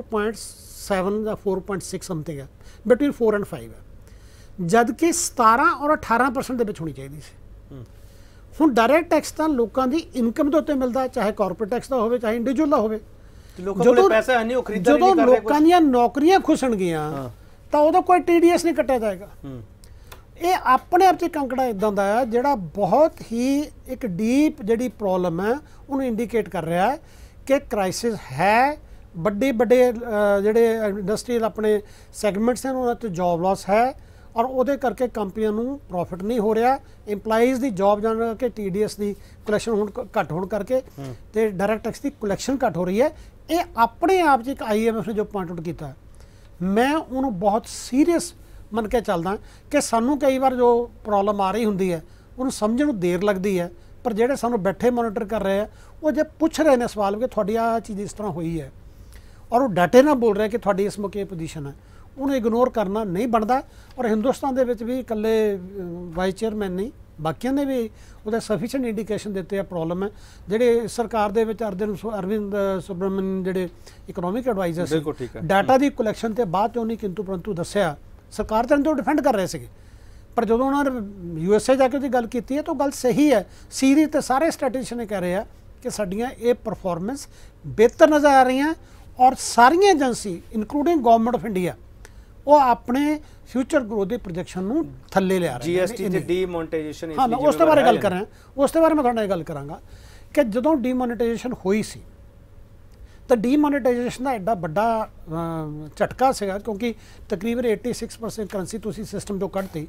4.7 ਜਾਂ 4.6 ਸਮਥਿੰਗ ਹੈ, ਬਿਟਵੀਨ 4 and 5 ਹੈ, ਜਦ ਕਿ 17 ਔਰ 18% ਦੇ ਵਿੱਚ ਹੋਣੀ ਚਾਹੀਦੀ ਸੀ। ਹੁਣ ਡਾਇਰੈਕਟ ਟੈਕਸ ਤਾਂ ਲੋਕਾਂ ਦੀ ਇਨਕਮ ਦੇ ਉੱਤੇ ਮਿਲਦਾ, ਚਾਹੇ ਕਾਰਪੋਰੇਟ ਟੈਕਸ ਦਾ ਹੋਵੇ ਚਾਹੇ ਇੰਡੀਵਿਜੂਅਲ ਦਾ ਹੋਵੇ। ਜਦੋਂ ਲੋਕਾਂ ਦੀਆਂ ਨੌਕਰੀਆਂ ਖੁੱਸਣਗੀਆਂ ਤਾਂ ਉਹਦਾ ਕੋਈ TDS ਨਹੀਂ ਕੱਟਿਆ ਜਾਏਗਾ। ਇਹ ਆਪਣੇ ਆਪ 'ਚ ਕੰਕੜਾ ਇੱਦਾਂ ਦਾ ਹੈ ਜਿਹੜਾ ਬਹੁਤ ਹੀ ਇੱਕ ਡੀਪ ਜਿਹੜੀ ਪ੍ਰੋਬਲਮ ਹੈ ਉਹਨੂੰ ਇੰਡੀਕੇਟ ਕਰ ਰਿਹਾ ਹੈ ਕਿ ਕ੍ਰਾਈਸਿਸ ਹੈ। ਵੱਡੇ ਜਿਹੜੇ ਇੰਡਸਟਰੀਅਲ ਆਪਣੇ ਸੈਗਮੈਂਟਸ ਹਨ ਉਹਨਾਂ 'ਤੇ ਜੌਬ ਲਾਸ ਹੈ, ਔਰ ਉਹਦੇ ਕਰਕੇ ਕੰਪਨੀਆਂ ਨੂੰ ਪ੍ਰੋਫਿਟ ਨਹੀਂ ਹੋ ਰਿਹਾ। ਇੰਪਲਾਈਜ਼ ਦੀ ਜੌਬ ਜਾਣ ਕਰਕੇ TDS ਦੀ ਕਲੈਕਸ਼ਨ ਹੁਣ ਘੱਟ ਹੋਣ ਕਰਕੇ ਤੇ ਡਾਇਰੈਕਟ ਟੈਕਸ ਦੀ ਕਲੈਕਸ਼ਨ ਘੱਟ ਹੋ ਰਹੀ ਹੈ। ਇਹ ਆਪਣੇ ਆਪ 'ਚ ਇੱਕ IMF ਨੇ ਜੋ ਪੁਆਇੰਟ ਆਊਟ ਕੀਤਾ, ਮੈਂ ਉਹਨੂੰ ਬਹੁਤ ਸੀਰੀਅਸ ਮੰਨ ਕੇ ਚੱਲਦਾ ਕਿ ਸਾਨੂੰ ਕਈ ਵਾਰ ਜੋ ਪ੍ਰੋਬਲਮ ਆ ਰਹੀ ਹੁੰਦੀ ਹੈ ਉਹਨੂੰ ਸਮਝਣ ਨੂੰ ਦੇਰ ਲੱਗਦੀ ਹੈ, ਪਰ ਜਿਹੜੇ ਸਾਨੂੰ ਬੈਠੇ ਮੋਨੀਟਰ ਕਰ ਰਹੇ ਆ ਉਹ ਜੇ ਪੁੱਛ ਰਹੇ ਨੇ ਸਵਾਲ ਕਿ ਤੁਹਾਡੀ ਆਹ ਚੀਜ਼ ਇਸ ਤਰ੍ਹਾਂ ਹੋਈ ਹੈ ਔਰ ਉਹ ਡਾਟੇ ਨਾਲ ਬੋਲ ਰਿਹਾ ਕਿ ਤੁਹਾਡੀ ਇਸ ਮੌਕੇ ਪੋਜੀਸ਼ਨ ਹੈ, ਉਹਨੂੰ ਇਗਨੋਰ ਕਰਨਾ ਨਹੀਂ ਬਣਦਾ। ਔਰ ਹਿੰਦੁਸਤਾਨ ਦੇ ਵਿੱਚ ਵੀ ਇਕੱਲੇ ਵਾਈਸ ਚੇਅਰਮੈਨ ਨਹੀਂ, ਬਾਕੀਆਂ ਨੇ ਵੀ ਉਹਦੇ ਸਫੀਸ਼ੀਐਂਟ ਇੰਡੀਕੇਸ਼ਨ ਦਿੱਤੇ ਆ ਪ੍ਰੋਬਲਮ ਹੈ। ਜਿਹੜੇ ਸਰਕਾਰ ਦੇ ਵਿੱਚ ਅਰਵਿੰਦ ਸੁਬਰਮਨ ਜਿਹੜੇ ਇਕਨੋਮਿਕ ਐਡਵਾਈਜ਼ਰ ਸੀ, ਡਾਟਾ ਦੀ ਕਲੈਕਸ਼ਨ ਤੇ ਬਾਅਦ 'ਚ ਉਹਨੇ ਕਿੰਤੂ ਪਰੰਤੂ ਦੱਸਿਆ, ਸਰਕਾਰ ਤਾਂ ਤੋਂ ਡਿਫੈਂਡ ਕਰ ਰਹੇ ਸੀਗੇ, ਪਰ ਜਦੋਂ ਉਹਨਾਂ ਨੇ USA ਜਾ ਕੇ ਉਹਦੀ ਗੱਲ ਕੀਤੀ ਹੈ ਤਾਂ ਉਹ ਗੱਲ ਸਹੀ ਹੈ। ਸੀਰੀਜ਼ ਤੇ ਸਾਰੇ ਸਟ੍ਰੈਟੇਜਿਸਟ ਕਹਿ ਰਹੇ ਆ ਕਿ ਸਾਡੀਆਂ ਇਹ ਪਰਫਾਰਮੈਂਸ ਬਿਹਤਰ ਨਜ਼ਰ ਆ ਰਹੀਆਂ ਔਰ ਸਾਰੀਆਂ agency including government of India ਉਹ ਆਪਣੇ ਫਿਊਚਰ ਗਰੋਥ ਦੇ ਪ੍ਰੋਜੈਕਸ਼ਨ ਨੂੰ ਥੱਲੇ ਲਿਆ ਰਹੇ ਨੇ। GST ਤੇ ਡੀਮੋਨਟਾਈਜੇਸ਼ਨ, ਹਾਂ ਮੈਂ ਉਸ ਦੇ ਬਾਰੇ ਗੱਲ ਕਰ ਰਿਹਾ, ਉਸ ਦੇ ਬਾਰੇ ਮੈਂ ਤੁਹਾਡੇ ਨਾਲ ਗੱਲ ਕਰਾਂਗਾ ਕਿ ਜਦੋਂ ਡੀਮੋਨਟਾਈਜੇਸ਼ਨ ਹੋਈ ਸੀ ਤਾਂ ਡੀਮੋਨਟਾਈਜੇਸ਼ਨ ਦਾ ਐਡਾ ਵੱਡਾ ਝਟਕਾ ਸੀਗਾ, ਕਿਉਂਕਿ ਤਕਰੀਬਨ 86% ਕਰੰਸੀ ਤੁਸੀਂ ਸਿਸਟਮ ਤੋਂ ਕੱਢਤੀ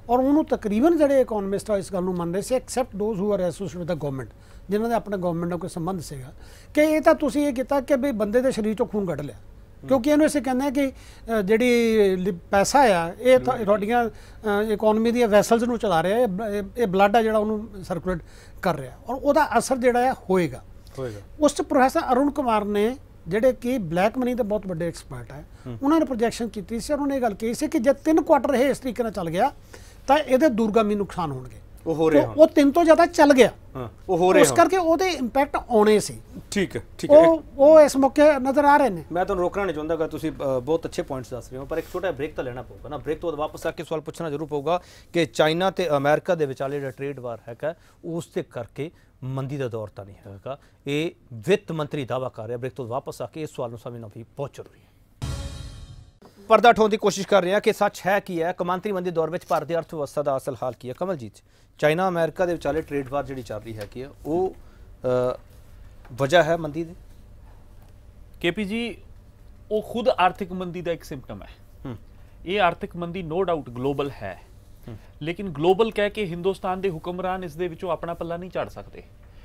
ਔਰ ਉਹਨੂੰ ਤਕਰੀਬਨ ਜਿਹੜੇ ਇਕਨੋਮਿਸਟ ਆ ਇਸ ਗੱਲ ਨੂੰ ਮੰਨਦੇ ਸੀ except those who are associated with the government, ਜਿਨ੍ਹਾਂ ਦੇ ਆਪਣੇ ਗਵਰਨਮੈਂਟ ਨਾਲ ਕੋਈ ਸੰਬੰਧ ਸੀਗਾ, ਕਿ ਇਹ ਤਾਂ ਤੁਸੀਂ ਇਹ ਕੀਤਾ ਕਿ ਵੀ ਬੰਦੇ ਦੇ ਸਰੀਰ ਚੋਂ ਖੂਨ ਕੱਢ ਲਿਆ, ਕਿਉਂਕਿ ਇਹਨੂੰ ਅਸੀਂ ਕਹਿੰਦੇ ਕਿ ਜਿਹੜੀ ਪੈਸਾ ਆ ਇਹ ਤੁਹਾਡੀਆਂ ਇਕਨੋਮੀ ਦੀਆਂ ਵੈਸਲਸ ਨੂੰ ਚਲਾ ਰਿਹਾ, ਇਹ ਬਲੱਡ ਆ ਜਿਹੜਾ ਉਹਨੂੰ ਸਰਕੂਲੇਟ ਕਰ ਰਿਹਾ, ਔਰ ਉਹਦਾ ਅਸਰ ਜਿਹੜਾ ਆ ਹੋਏਗਾ। ਉਸ 'ਚ ਪ੍ਰੋਫੈਸਰ ਅਰੁਣ ਕੁਮਾਰ ਨੇ ਜਿਹੜੇ ਕਿ ਬਲੈਕ ਮਨੀ ਦੇ ਬਹੁਤ ਵੱਡੇ ਐਕਸਪਰਟ ਹੈ, ਉਹਨਾਂ ਨੇ ਪ੍ਰੋਜੈਕਸ਼ਨ ਕੀਤੀ ਸੀ, ਉਹਨਾਂ ਨੇ ਇਹ ਗੱਲ ਕਹੀ ਸੀ ਕਿ ਜੇ 3 ਕੁਆਟਰ ਇਹ ਇਸ ਤਰੀਕੇ ਨਾਲ ਚੱਲ ਗਿਆ ਤਾਂ ਇਹਦੇ ਦੂਰਗਾਮੀ ਨੁਕਸਾਨ ਹੋਣਗੇ। ਉਹ ਹੋ ਰਿਹਾ, ਉਹ 3 ਤੋਂ ਜ਼ਿਆਦਾ ਚੱਲ ਗਿਆ, ਉਹ ਹੋ ਰਿਹਾ, ਉਸ ਕਰਕੇ ਉਹਦੇ ਇੰਪੈਕਟ ਆਉਣੇ ਸੀ। ਠੀਕ ਹੈ, ਠੀਕ ਹੈ, ਉਹ ਇਸ ਮੌਕੇ ਨਜ਼ਰ ਆ ਰਹੇ ਨੇ। ਮੈਂ ਤੁਹਾਨੂੰ ਰੋਕਣਾ ਨਹੀਂ ਚਾਹੁੰਦਾ ਕਿ ਤੁਸੀਂ ਬਹੁਤ ਅੱਛੇ ਪੁਆਇੰਟਸ ਦੱਸ ਰਹੇ ਹੋ, ਪਰ ਇੱਕ ਛੋਟਾ ਬ੍ਰੇਕ ਤਾਂ ਲੈਣਾ ਪਊਗਾ ਨਾ। ਬ੍ਰੇਕ ਤੋਂ ਬਾਅਦ ਵਾਪਸ ਆ ਕੇ ਸਵਾਲ ਪੁੱਛਣਾ ਜ਼ਰੂਰ ਪਊਗਾ ਕਿ ਚਾਈਨਾ ਤੇ ਅਮਰੀਕਾ ਦੇ ਵਿਚਾਲੇ ਜਿਹੜਾ ਟ੍ਰੇਡ ਵਾਰ ਹੈਗਾ ਉਸ ਦੇ ਕਰਕੇ ਮੰਦੀ ਦਾ ਦੌਰ ਤਾਂ ਨਹੀਂ ਹੈਗਾ, ਇਹ ਵਿੱਤ ਮੰਤਰੀ ਦਾਅਵਾ ਕਰ ਰਿਹਾ। ਬ੍ਰੇਕ ਤੋਂ ਵਾਪਸ ਆ ਕੇ ਇਸ ਸਵਾਲ ਨੂੰ ਸਮਝਣਾ ਵੀ ਬਹੁਤ ਜ਼ਰੂਰੀ ਹੈ। ਪਰਦਾ ਠੋਣ ਦੀ ਕੋਸ਼ਿਸ਼ ਕਰ ਰਹੇ ਹਾਂ ਕਿ ਸੱਚ ਹੈ ਕੀ ਹੈ, ਕੌਮਾਂਤਰੀ ਮੰਦੀ ਦੌਰ ਵਿੱਚ ਭਾਰਤ ਦੀ ਅਰਥ ਵਿਵਸਥਾ ਦਾ ਅਸਲ ਹਾਲ ਕੀ ਹੈ। ਕਮਲਜੀਤ, ਚਾਈਨਾ ਅਮਰੀਕਾ ਦੇ ਵਿਚਾਲੇ ਟ੍ਰੇਡ ਵਾਰ ਜਿਹੜੀ ਚੱਲ ਰਹੀ ਹੈਗੀ ਹੈ ਉਹ ਵਜ੍ਹਾ ਹੈ ਮੰਦੀ ਦੀ? केपी जी, वो खुद आर्थिक मंदी का एक सिम्पटम है। ये आर्थिक मंदी नो डाउट ग्लोबल है, लेकिन ग्लोबल कह के हिंदुस्तान के हुक्मरान इस दे विचों अपना पल्ला नहीं झाड़ सकते।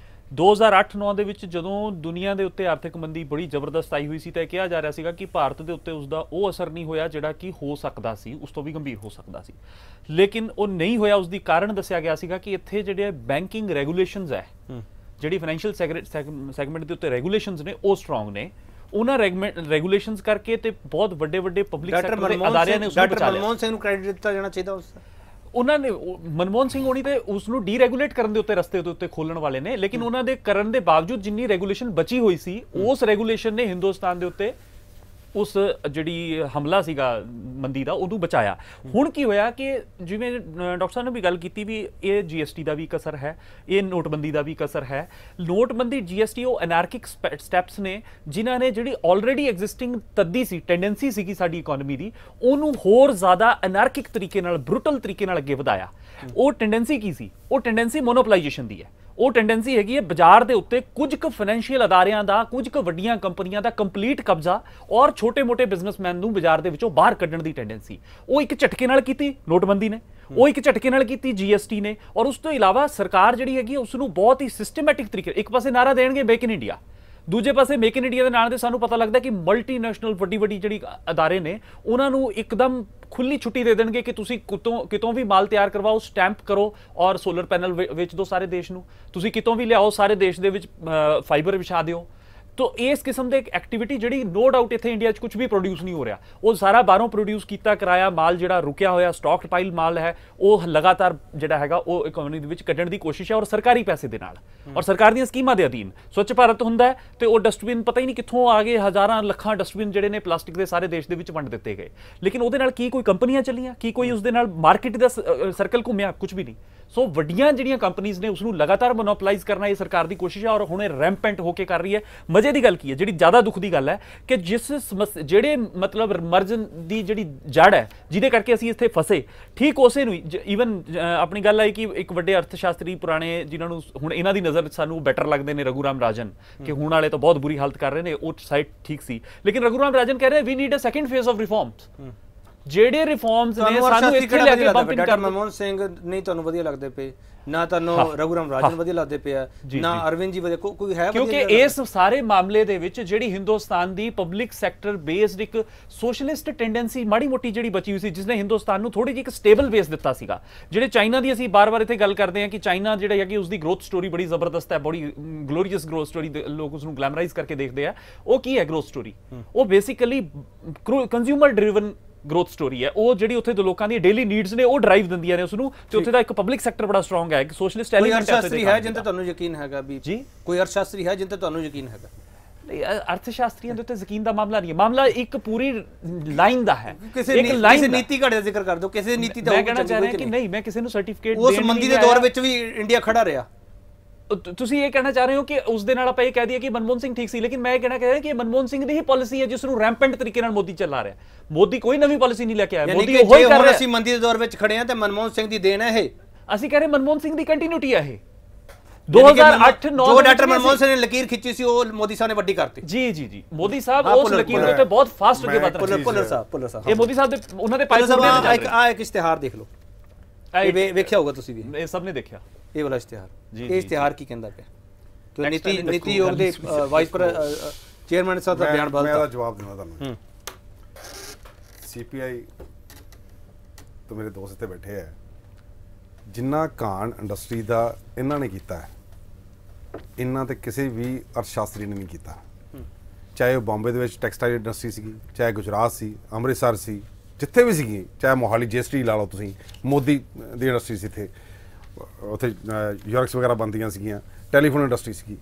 2008-9 ਦੇ ਵਿੱਚ ਜਦੋਂ ਦੁਨੀਆ ਦੇ ਉੱਤੇ ਆਰਥਿਕ ਮੰਦੀ ਬੜੀ ਜ਼ਬਰਦਸਤ ਆਈ ਹੋਈ ਸੀ ਤਾਂ ਕਿਹਾ ਜਾ ਰਿਹਾ ਸੀਗਾ ਕਿ ਭਾਰਤ ਦੇ ਉੱਤੇ ਉਸਦਾ ਉਹ ਅਸਰ ਨਹੀਂ ਹੋਇਆ ਜਿਹੜਾ ਕਿ ਹੋ ਸਕਦਾ ਸੀ, ਉਸ ਤੋਂ ਵੀ ਗੰਭੀਰ ਹੋ ਸਕਦਾ ਸੀ, ਲੇਕਿਨ ਉਹ ਨਹੀਂ ਹੋਇਆ। ਉਸ ਦੀ ਕਾਰਨ ਦੱਸਿਆ ਗਿਆ ਸੀਗਾ ਕਿ ਇੱਥੇ ਜਿਹੜੇ ਬੈਂਕਿੰਗ ਰੈਗੂਲੇਸ਼ਨਸ ਹੈ, ਜਿਹੜੀ ਫਾਈਨੈਂਸ਼ੀਅਲ ਸੈਗਮੈਂਟ ਦੇ ਉੱਤੇ ਰੈਗੂਲੇਸ਼ਨਸ ਨੇ ਉਹ ਸਟਰੋਂਗ ਨੇ, ਉਹਨਾਂ ਰੈਗੂਲੇਸ਼ਨਸ ਕਰਕੇ ਤੇ ਬਹੁਤ ਵੱਡੇ ਵੱਡੇ ਪਬਲਿਕ ਸੈਕਟਰ ਦੇ ਅਦਾਰਿਆਂ ਨੇ ਉਸ ਨੂੰ ਬਚਾ ਲਿਆ। ਮਨਮੋਹਨ ਸਿੰਘ ਨੂੰ ਕ੍ਰੈਡਿਟ ਦਿੱਤਾ ਜਾਣਾ ਚਾਹੀਦਾ ਉਸ ਦਾ। ਉਹਨਾਂ ਨੇ ਮਨਮੋਹਨ ਸਿੰਘ ਹੋਣੀ ਤੇ ਉਸ ਨੂੰ ਡੀਰੈਗੂਲੇਟ ਕਰਨ ਦੇ ਉੱਤੇ ਰਸਤੇ ਦੇ ਉੱਤੇ ਖੋਲਣ ਵਾਲੇ ਨੇ, ਲੇਕਿਨ ਉਹਨਾਂ ਦੇ ਕਰਨ ਦੇ ਬਾਵਜੂਦ ਜਿੰਨੀ ਰੈਗੂਲੇਸ਼ਨ ਬਚੀ ਹੋਈ ਸੀ ਉਸ ਰੈਗੂਲੇਸ਼ਨ ਨੇ ਹਿੰਦੁਸਤਾਨ ਦੇ ਉੱਤੇ ਉਸ ਜਿਹੜੀ ਹਮਲਾ ਸੀਗਾ ਮੰਦੀ ਦਾ ਉਹਨੂੰ ਬਚਾਇਆ। ਹੁਣ ਕੀ ਹੋਇਆ ਕਿ ਜਿਵੇਂ ਡਾਕਟਰ ਸਾਹਿਬ ਨੇ ਵੀ ਗੱਲ ਕੀਤੀ ਵੀ ਇਹ GST ਦਾ ਵੀ ਇੱਕ ਅਸਰ ਹੈ, ਇਹ ਨੋਟਬੰਦੀ ਦਾ ਵੀ ਇੱਕ ਅਸਰ ਹੈ। ਨੋਟਬੰਦੀ GST ਉਹ ਅਨਾਰਕਿਕ ਸਟੈਪਸ ਨੇ ਜਿਨ੍ਹਾਂ ਨੇ ਜਿਹੜੀ ਆਲਰੇਡੀ ਐਗਜ਼ਿਸਟਿੰਗ ਤੱਦੀ ਸੀ ਟੈਂਡੈਂਸੀ ਸੀਗੀ ਸਾਡੀ ਇਕਨੋਮੀ ਦੀ, ਉਹਨੂੰ ਹੋਰ ਜ਼ਿਆਦਾ ਅਨਾਰਕਿਕ ਤਰੀਕੇ ਨਾਲ, ਬਰੂਟਲ ਤਰੀਕੇ ਨਾਲ ਅੱਗੇ ਵਧਾਇਆ। ਉਹ ਟੈਂਡੈਂਸੀ ਕੀ ਸੀ? ਉਹ ਟੈਂਡੈਂਸੀ ਮੋਨੋਪੋਲਾਈਜੇਸ਼ਨ ਦੀ ਹੈ। ਉਹ ਟੈਂਡੈਂਸੀ ਹੈਗੀ ਹੈ ਬਾਜ਼ਾਰ ਦੇ ਉੱਤੇ ਕੁਝ ਕੁ ਫਾਈਨੈਂਸ਼ੀਅਲ ਅਦਾਰਿਆਂ ਦਾ, ਕੁਝ ਕੁ ਵੱਡੀਆਂ ਕੰਪਨੀਆਂ ਦਾ ਕੰਪਲੀਟ ਕਬਜ਼ਾ ਔਰ ਛੋਟੇ-ਮੋਟੇ ਬਿਜ਼ਨਸਮੈਨ ਨੂੰ ਬਾਜ਼ਾਰ ਦੇ ਵਿੱਚੋਂ ਬਾਹਰ ਕੱਢਣ ਦੀ ਟੈਂਡੈਂਸੀ। ਉਹ ਇੱਕ ਝਟਕੇ ਨਾਲ ਕੀਤੀ ਨੋਟਬੰਦੀ ਨੇ, ਉਹ ਇੱਕ ਝਟਕੇ ਨਾਲ ਕੀਤੀ GST ਨੇ, ਔਰ ਉਸ ਤੋਂ ਇਲਾਵਾ ਸਰਕਾਰ ਜਿਹੜੀ ਹੈਗੀ ਉਸ ਨੂੰ ਬਹੁਤ ਹੀ ਸਿਸਟਮੈਟਿਕ ਤਰੀਕੇ, ਇੱਕ ਪਾਸੇ ਨਾਰਾ ਦੇਣਗੇ ਮੇਕ ਇਨ ਇੰਡੀਆ, ਦੂਜੇ ਪਾਸੇ ਮੇਕ ਇਨ ਇੰਡੀਆ ਦੇ ਨਾਲ ਦੇ ਸਾਨੂੰ ਪਤਾ ਲੱਗਦਾ ਕਿ ਮਲਟੀਨੈਸ਼ਨਲ ਵੱਡੀ ਜਿਹੜੀ ਅਦਾਰੇ ਨੇ ਉਹਨਾਂ ਨੂੰ ਇੱਕਦਮ ਖੁੱਲੀ ਛੁੱਟੀ ਦੇ ਦੇਣਗੇ ਕਿ ਤੁਸੀਂ ਕਿਤੋਂ ਵੀ ਮਾਲ ਤਿਆਰ ਕਰਵਾਓ, ਸਟੈਂਪ ਕਰੋ ਔਰ ਸੋਲਰ ਪੈਨਲ ਵੇਚ ਦਿਓ ਸਾਰੇ ਦੇਸ਼ ਨੂੰ, ਤੁਸੀਂ ਕਿਤੋਂ ਵੀ ਲਿਆਓ ਸਾਰੇ ਦੇਸ਼ ਦੇ ਵਿੱਚ ਫਾਈਬਰ ਵਿਛਾ ਦਿਓ। तो इस किस्म की एक्टिविटी जी नो डाउट इतने इंडिया कुछ भी प्रोड्यूस नहीं हो रहा, वो सारा बाहरों प्रोड्यूस किया कराया माल जो रुकिया होया स्टॉक पाइल माल है वो लगातार जोड़ा है वो इकोनॉमी कढ़ण की कोशिश है और सरकारी पैसे के नाल और सरकार दी स्कीमां के अधीन स्वच्छ भारत हुंदा है तो वो डस्टबिन पता ही नहीं कित्थों आ गए, हज़ारां लखां डस्टबिन जिहड़े ने प्लास्टिक के सारे देश के वंड दिते गए, लेकिन उहदे नाल की कोई कंपनियां चलियां, की कोई उसदे नाल मार्केट का सर्कल घुम्या, कुछ भी नहीं। सो वड्डियां जिहड़ियां कंपनीज़ ने उसनूं लगातार मोनोपलाइज करना ये सरकार की कोशिश है और हुणे रैंपेंट होके कर रही है। मजे की गल की है जिहड़ी ज़्यादा दुख की गल है कि जिस जिहड़े मतलब मर्जन की जिहड़ी जड़ है जिहदे करके असीं इत्थे फसे, ठीक उसे नूं ईवन अपनी गल आई कि एक वड्डे अर्थशास्त्री पुराने जिन्हां नूं हुण इन्हां दी नज़र सानूं बैटर लगदे ने रघुराम राजन कि हुण वाले तो बहुत बुरी हालत कर रहे हैं, वो साइड ठीक सी, लेकिन रघुराम राजन कह रहे हैं we need a second phase of reforms. ਜਿਹੜੇ ਰਿਫਾਰਮਸ ਨੇ ਸਾਨੂੰ ਇੱਥੇ ਲੈ ਕੇ ਬੰਪਿੰਗ ਕਰ ਮਨਮੋਹਨ ਸਿੰਘ ਨਹੀਂ ਤੁਹਾਨੂੰ ਵਧੀਆ ਲੱਗਦੇ ਪਏ, ਨਾ ਤੁਹਾਨੂੰ ਰਘੁਰਾਮ ਰਾਜਨ ਵਧੀਆ ਲੱਗਦੇ ਪਿਆ, ਨਾ ਅਰਵਿੰਦ ਜੀ ਵਧੀਆ, ਕੋਈ ਹੈ? ਕਿਉਂਕਿ ਇਸ ਸਾਰੇ ਮਾਮਲੇ ਦੇ ਵਿੱਚ ਜਿਹੜੀ ਹਿੰਦੁਸਤਾਨ ਦੀ ਪਬਲਿਕ ਸੈਕਟਰ ਬੇਸਡ ਇੱਕ ਸੋਸ਼ਲਿਸਟ ਟੈਂਡੈਂਸੀ ਮਾੜੀ ਮੋਟੀ ਜਿਹੜੀ ਬਚੀ ਹੋਈ ਸੀ ਜਿਸਨੇ ਹਿੰਦੁਸਤਾਨ ਨੂੰ ਥੋੜੀ ਜਿਹੀ ਇੱਕ ਸਟੇਬਲ ਬੇਸ ਦਿੱਤਾ ਸੀਗਾ। ਜਿਹੜੇ ਚਾਈਨਾ ਦੀ ਅਸੀਂ ਬਾਰ-ਬਾਰ ਇੱਥੇ ਗੱਲ ਕਰਦੇ ਹਾਂ ਕਿ ਚਾਈਨਾ ਜਿਹੜਾ ਹੈ ਕਿ ਉਸਦੀ ਗਰੋਥ ਸਟੋਰੀ ਬੜੀ ਜ਼ਬਰਦਸਤ ਹੈ, ਬੜੀ ਗਲੋਰੀਅਸ ਗਰੋਥ ਸਟੋਰੀ, ਲੋਕ ਉਸ ਨੂੰ ਗਲੈਮਰਾਈਜ਼ ਕਰਕੇ ਦੇਖਦੇ ਆ। ਉਹ ਕੀ ਹੈ ਗਰੋਥ ਸਟੋਰੀ? ਉਹ basically consumer driven growth story है, वो जिहड़ी उत्थे दे लोकां दी डेली नीड्स ने वो ड्राइव दिंदियां ने उसनूं ते उत्थे दा एक पब्लिक सैक्टर बड़ा स्ट्रांग है, एक सोशलिस्ट एलिमेंट है। कोई अर्थशास्त्री है जिन ते तुहानूं यकीन हैगा भी जी? कोई अर्थशास्त्री है जिन ते तुहानूं यकीन हैगा? अर्थशास्त्रियों के उत्ते यकीन का मामला नहीं है, मामला एक पूरी लाइन दा है, एक लाइन नीति घड़े दा जिक्र कर दो, किसी नीति दा मैं कहना चाह रहा कि नहीं, मैं किसी नूं सर्टिफिकेट उस मंदी दे दौर विच भी इंडिया खड़ा रहा। ਤੁਸੀਂ ਇਹ ਕਹਿਣਾ ਚਾਹ ਰਹੇ ਹੋ ਕਿ ਉਸ ਦੇ ਨਾਲ ਆਪਾਂ ਇਹ ਕਹਿ ਦਈਏ ਕਿ ਮਨਮੋਹਨ ਸਿੰਘ ਠੀਕ ਸੀ, ਲੇਕਿਨ ਮੈਂ ਇਹ ਕਹਿਣਾ ਚਾਹ ਰਿਹਾ ਕਿ ਮਨਮੋਹਨ ਸਿੰਘ ਦੀ ਹੀ ਪਾਲਿਸੀ ਹੈ ਜਿਸ ਨੂੰ ਰੈਂਪੈਂਟ ਤਰੀਕੇ ਨਾਲ ਮੋਦੀ ਚਲਾ ਰਿਹਾ। ਮੋਦੀ ਕੋਈ ਨਵੀਂ ਪਾਲਿਸੀ ਨਹੀਂ ਲੈ ਕੇ ਆਇਆ, ਮੋਦੀ ਉਹੀ ਕਰ ਰਿਹਾ। ਅਸੀਂ ਮੰਦੀ ਦੇ ਦੌਰ ਵਿੱਚ ਖੜੇ ਹਾਂ ਤੇ ਮਨਮੋਹਨ ਸਿੰਘ ਦੀ ਦੇਣ ਹੈ ਇਹ, ਅਸੀਂ ਕਹਿ ਰਹੇ ਮਨਮੋਹਨ ਸਿੰਘ ਦੀ ਕੰਟੀਨਿਊਟੀ ਹੈ ਇਹ। 2008-9 ਜੋ ਡਾਕਟਰ ਮਨਮੋਹਨ ਸਿੰਘ ਨੇ ਲਕੀਰ ਖਿੱਚੀ ਸੀ ਉਹ ਮੋਦੀ ਸਾਹਿਬ ਨੇ ਵੱਡੀ ਕਰਤੀ। ਜੀ ਮੋਦੀ ਸਾਹਿਬ ਉਸ ਲਕੀਰ ਦੇ ਉੱਤੇ ਬਹੁਤ ਫਾਸਟ ਅੱਗੇ ਵਧ ਰਹੇ। ਪੁੱਲਰ ਸਾਹਿਬ ਇਹ ਮੋਦੀ ਸਾਹਿਬ ਦੇ ਉਹਨਾਂ ਦੇ ਪਾਇਲਟ ਇੱਕ ਇਸ਼ਤਿਹਾਰ ਦੇਖ ਲਓ, ਇਹ ਵੇਖਿਆ ਹੋਗਾ ਤੁਸੀਂ ਵੀ, ਇਹ ਸਭ ਨੇ ਦੇਖਿਆ ਇਹ ਵਾਲਾ ਇਸ਼ਤਿਹਾਰ। ਜੀ, ਇਹ ਇਸ਼ਤਿਹਾਰ ਕੀ ਕਹਿੰਦਾ ਪਿਆ? ਕਿ ਨੀਤੀ ਆਯੋਗ ਦੇ ਵਾਈਸ ਚੇਅਰਮੈਨ ਸਾਹਿਬ ਦਾ ਬਿਆਨ ਬਦਲਤਾ। ਮੈਂ ਇਹਦਾ ਜਵਾਬ ਦੇਣਾ ਤੁਹਾਨੂੰ। ਸੀਪੀਆਈ ਤੋਂ ਮੇਰੇ ਦੋਸਤ ਇੱਥੇ ਬੈਠੇ ਹੈ, ਜਿੰਨਾ ਕਾਂਡ ਇੰਡਸਟਰੀ ਦਾ ਇਹਨਾਂ ਨੇ ਕੀਤਾ ਹੈ, ਇਹਨਾਂ ਤੇ ਕਿਸੇ ਵੀ ਅਰਥ ਸ਼ਾਸਤਰੀ ਨੇ ਨਹੀਂ ਕੀਤਾ। ਚਾਹੇ ਉਹ ਬੰਬੇ ਦੇ ਵਿੱਚ ਟੈਕਸਟਾਈਲ ਇੰਡਸਟਰੀ ਸੀਗੀ, ਚਾਹੇ ਗੁਜਰਾਤ ਸੀ, ਅੰਮ੍ਰਿਤਸਰ ਸੀ, ਜਿੱਥੇ ਵੀ ਸੀਗੀ, ਚਾਹੇ ਮੋਹਾਲੀ ਜੇਐਸਟੀ ਲਾ ਲਓ ਤੁਸੀਂ, ਮੋਦੀ ਦੀ ਇੰਡਸਟਰੀ ਸੀ ਇੱਥੇ, ਉੱਥੇ ਯੂਰਕਸ ਵਗੈਰਾ ਬਣਦੀਆਂ ਸੀਗੀਆਂ, ਟੈਲੀਫੋਨ ਇੰਡਸਟਰੀ ਸੀਗੀ।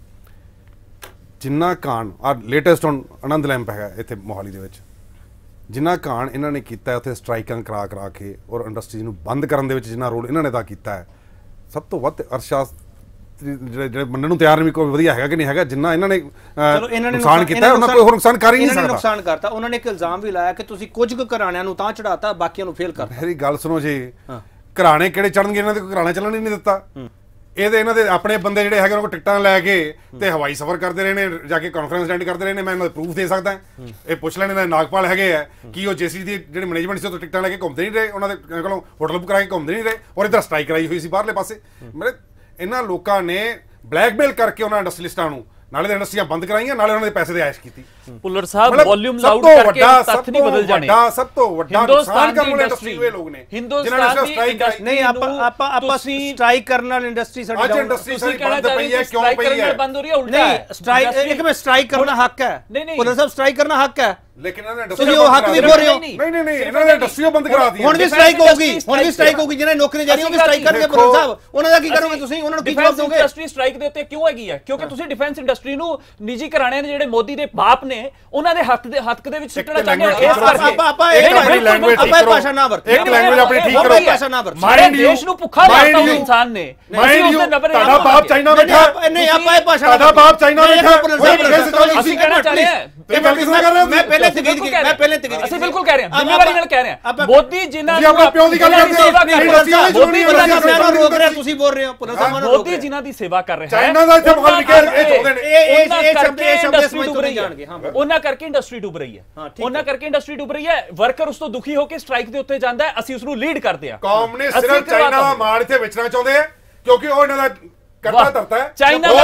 ਜਿੰਨਾ ਕਾਂਡ ਆ ਲੇਟੈਸਟ ਹੁਣ ਆਨੰਦ ਲੈਂਪ ਹੈਗਾ ਇੱਥੇ ਮੋਹਾਲੀ ਦੇ ਵਿੱਚ, ਜਿੰਨਾ ਕਾਂਡ ਇਹਨਾਂ ਨੇ ਕੀਤਾ ਉੱਥੇ ਸਟ੍ਰਾਈਕਾਂ ਕਰਾ ਕੇ ਔਰ ਇੰਡਸਟਰੀ ਨੂੰ ਬੰਦ ਕਰਨ ਦੇ ਵਿੱਚ ਜਿੰਨਾ ਰੋਲ ਇਹਨਾਂ ਨੇ ਅਦਾ ਕੀਤਾ ਹੈ, ਸਭ ਤੋਂ ਵੱਧ ਅਰਥਸ਼ਾਸਤਰੀ ਜਿਹੜੇ ਮੰਨਣ ਨੂੰ ਤਿਆਰ ਨਹੀਂ ਕੋਈ ਵਧੀਆ ਹੈਗਾ ਕਿ ਨਹੀਂ ਹੈਗਾ, ਜਿੰਨਾ ਇਹਨਾਂ ਨੇ ਨੁਕਸਾਨ ਕੀਤਾ ਉਹਨਾਂ ਕੋਈ ਹੋਰ ਨੁਕਸਾਨ ਕਰ ਹੀ ਨਹੀਂ ਸਕਦਾ। ਨੁਕਸਾਨ ਕਰਤਾ ਉਹਨਾਂ ਨੇ, ਇੱਕ ਇਲਜ਼ਾਮ ਵੀ ਲਾਇਆ ਕਿ ਤੁਸੀਂ ਕੁਝ ਕੁ ਘਰਾਣਿਆਂ ਨੂੰ ਤਾਂ ਚੜਾਤਾ, ਬਾਕੀਆਂ ਨੂੰ ਫੇਲ ਕਰਤਾ। ਮੇਰੀ ਗੱਲ ਸੁਣੋ ਜੀ, ਘਰਾਣੇ ਕਿਹੜੇ ਚੜਨਗੇ? ਇਹਨਾਂ ਦੇ ਕੋਈ ਘਰਾਣਾ ਚੱਲਣ ਹੀ ਨਹੀਂ ਦਿੱਤਾ। ਇਹਦੇ ਇਹਨਾਂ ਦੇ ਆਪਣੇ ਬੰਦੇ ਜਿਹੜੇ ਹੈਗੇ ਉਹਨਾਂ ਕੋਲ ਟਿਕਟਾਂ ਲੈ ਕੇ ਤੇ ਹਵਾਈ ਸਫ਼ਰ ਕਰਦੇ ਰਹੇ ਨੇ, ਜਾ ਕੇ ਕਾਨਫਰੰਸ ਅਟੈਂਡ ਕਰਦੇ ਰਹੇ ਨੇ। ਮੈਂ ਇਹਨਾਂ ਦਾ ਪ੍ਰੂਫ ਦੇ ਸਕਦਾ, ਇਹ ਪੁੱਛ ਲੈਣ। ਇਹਨਾਂ ਦੇ ਨਾਗਪਾਲ ਹੈਗੇ ਆ ਕਿ ਉਹ ਜੇਸੀ ਦੀ ਜਿਹੜੀ ਮੈਨੇਜਮੈਂਟ ਸੀ ਉਹ ਟਿਕਟਾਂ ਲੈ ਕੇ ਘੁੰਮਦੇ ਨਹੀਂ ਰਹੇ, ਉਹਨਾਂ ਦੇ ਕੋਲੋਂ ਹੋਟਲ ਬੁੱਕ ਕਰਾ ਕੇ ਘੁੰਮਦੇ ਨਹੀਂ ਰਹੇ, ਔਰ ਇੱਧਰ ਸਟ੍ਰਾਈਕ ਕਰਾਈ ਹੋਈ ਸੀ ਬਾਹਰਲੇ ਪਾਸੇ। ਮੇਰੇ ਇਹਨਾਂ ਲੋਕਾਂ ਨੇ ਬਲੈਕਮੇਲ ਕਰਕੇ ਉਹਨਾਂ ਇੰਡਸਟਰੀਲਿਸਟਾਂ ਨੂੰ ਨਾਲੇ ਤਾਂ ਇੰਡਸਟਰੀਆਂ ਬੰਦ ਕਰਾਈਆਂ, ਨਾਲੇ ਉਹਨਾਂ ਦੇ ਪੈਸੇ ਦੇ ਐਸ਼ ਕੀਤੀ। ਭੁੱਲਰ ਸਾਹਿਬ ਵੋਲਿਊਮ ਲਾਊਡ ਕਰਕੇ ਤੱਥ ਨਹੀਂ ਬਦਲ ਜਾਣੇ। ਸਭ ਤੋਂ ਵੱਡਾ ਨੁਕਸਾਨ ਕਰਨ ਵਾਲੇ ਇੰਡਸਟਰੀ ਦੇ ਲੋਕ ਨੇ ਜਿਨ੍ਹਾਂ ਨੇ ਸਟ੍ਰਾਈਕ ਨਹੀਂ। ਆਪਾਂ ਸਟ੍ਰਾਈਕ ਕਰਨ ਨਾਲ ਇੰਡਸਟਰੀ ਸਾਡੀ ਅੱਜ ਇੰਡਸਟਰੀ ਸਾਡੀ ਬੰਦ ਪਈ ਹੈ, ਕਿਉਂ ਪਈ ਹੈ? ਬੰਦ ਹੋ ਰਹੀ ਹੈ ਉਲਟਾ। ਨਹੀਂ, ਸਟ੍ਰਾਈਕ ਇੱਕ ਮੈਂ ਸਟ੍ਰਾਈਕ ਕਰਨਾ ਹੱਕ ਹੈ, ਭੁੱਲਰ ਸਾਹਿਬ ਸਟ੍ਰਾਈਕ ਕਰਨਾ ਹੱਕ ਹੈ, ਲੇਕਿਨ ਇਹਨਾਂ ਨੇ ਤੁਸੀਂ ਉਹ ਹੱਕ ਵੀ ਬੋਲ ਰਹੇ ਹੋ। ਨਹੀਂ ਇਹਨਾਂ ਨੇ ਇੰਡਸਟਰੀਆਂ ਬੰਦ ਕਰਾ ਦਿੱਤੀਆਂ। ਹੁਣ ਵੀ ਸਟ੍ਰਾਈਕ ਹੋਊਗੀ, ਹੁਣ ਵੀ ਸਟ੍ਰਾਈਕ ਹੋਊਗੀ। ਜਿਹਨਾਂ ਨੌਕਰੀ ਜਾ ਰਹੀ ਉਹ ਵੀ ਸਟ੍ਰਾਈਕ ਕਰਨਗੇ। ਭੁੱਲਰ ਸਾਹਿਬ ਉਹਨਾਂ ਦਾ ਕੀ ਕਰੋਗੇ ਤੁਸੀਂ? ਉਹਨਾਂ ਨੂੰ ਕੀ ਜਵਾਬ ਦੋਗੇ? ਇੰਡਸਟਰੀ ਸਟ੍ਰਾਈਕ ਦੇ ਉੱਤੇ ਕਿਉਂ ਹੈਗੀ ਹੈ? ਕਿਉਂਕਿ ਤੁਸੀਂ ਡਿਫੈਂਸ ਇੰਡਸਟਰੀ ਨੂੰ ਨਿੱਜੀ ਘਰਾਣਿਆਂ ਦੇ ਜਿਹੜੇ ਮੋਦੀ ਦੇ ਬਾਪ ਨੇ ਉਹਨਾਂ ਦੇ ਹੱਕ ਦੇ ਵਿੱਚ ਸੁੱਟਣਾ ਚਾਹੁੰਦੇ ਹੋ। ਇਸ ਕਰਕੇ ਆਪਾਂ ਇੱਕ ਭਾਸ਼ਾ ਨਾ ਵਰਤੋ, ਇੱਕ ਲੈਂਗੁਏਜ ਆਪਣੀ ਠੀਕ ਕਰੋ। ਭਾਸ਼ਾ ਨਾ ਵਰਤੋ। ਸਾਡੇ ਦੇਸ਼ ਨੂੰ ਭੁੱਖਾ ਮਾਰਤਾ ਉਹ ਇਨਸਾਨ ਨੇ। ਤੁਹਾਡਾ ਬਾਪ ਚਾਈਨਾ ਬੈਠਾ, ਨਹੀਂ ਆਪਾਂ ਇਹ ਭਾਸ਼ਾ ਤੁਹਾਡਾ ਬਾਪ ਚਾਈਨਾ ਬੈਠਾ। ਅਸੀਂ ਕਹਿਣਾ ਚਾਹ ਰਹੇ ਹਾਂ, ਇਹ ਗੱਲ ਕਿਸ ਨਾਲ ਕਰ ਰਹੇ ਹੋ? ਮੈਂ ਪਹਿਲੇ ਤਕੀਦ ਕੀ, ਮੈਂ ਪਹਿਲੇ ਤਕੀਦ ਅਸੀਂ ਬਿਲਕੁਲ ਕਹਿ ਰਹੇ ਹਾਂ, ਜ਼ਿੰਮੇਵਾਰੀ ਨਾਲ ਕਹਿ ਰਹੇ ਹਾਂ। ਮੋਦੀ ਜਿਨ੍ਹਾਂ ਨੂੰ ਆਪਣੇ ਪਿਓ ਦੀ ਗੱਲ ਕਰਦੇ ਹੋ, ਮੋਦੀ ਉਹਨਾਂ ਦੀ ਸੇਵਾ ਨੂੰ ਰੋਕ ਰਿਹਾ, ਤੁਸੀਂ ਬੋਲ ਰਹੇ ਹੋ। ਭੁੱਲਰ ਸਾਹਿਬ ਮੋਦੀ ਜਿਨ੍ਹਾਂ ਦੀ ਸੇਵਾ ਕਰ ਰਿਹਾ ਹੈ, ਚਾਈਨਾ ਦਾ ਇੱਥੇ ਮੁਖਾਲਫ ਇਹ ਚਾਹੁੰਦੇ ਨੇ। ਇਹ ਸ਼ਬਦ ਸਮਝ ਤੋਂ ਨਹੀਂ ਜਾਣਗੇ। ਉਹਨਾਂ ਕਰਕੇ ਇੰਡਸਟਰੀ ਡੁੱਬ ਰਹੀ ਹੈ, ਉਹਨਾਂ ਕਰਕੇ ਇੰਡਸਟਰੀ ਡੁੱਬ ਰਹੀ ਹੈ। ਵਰਕਰ ਉਸ ਤੋਂ ਦੁਖੀ ਹੋ ਕੇ ਸਟ੍ਰਾਈਕ ਦੇ ਉੱਤੇ ਜਾਂਦਾ ਹੈ, ਅਸੀਂ ਉਸ ਨੂੰ ਲੀਡ ਕਰਦੇ ਹਾਂ। ਕੌਮ ਨੇ ਸਿਰਫ ਚਾਈਨਾ ਦਾ ਮਾਲ ਇੱਥੇ ਵੇਚਣਾ ਚਾਹੁੰਦੇ ਆ ਕਿਉਂਕਿ ਉਹ ਇਹਨਾਂ ਦਾ ਕਰਤਾ ਧਰਤਾ ਹੈ। ਚਾਈਨਾ ਦਾ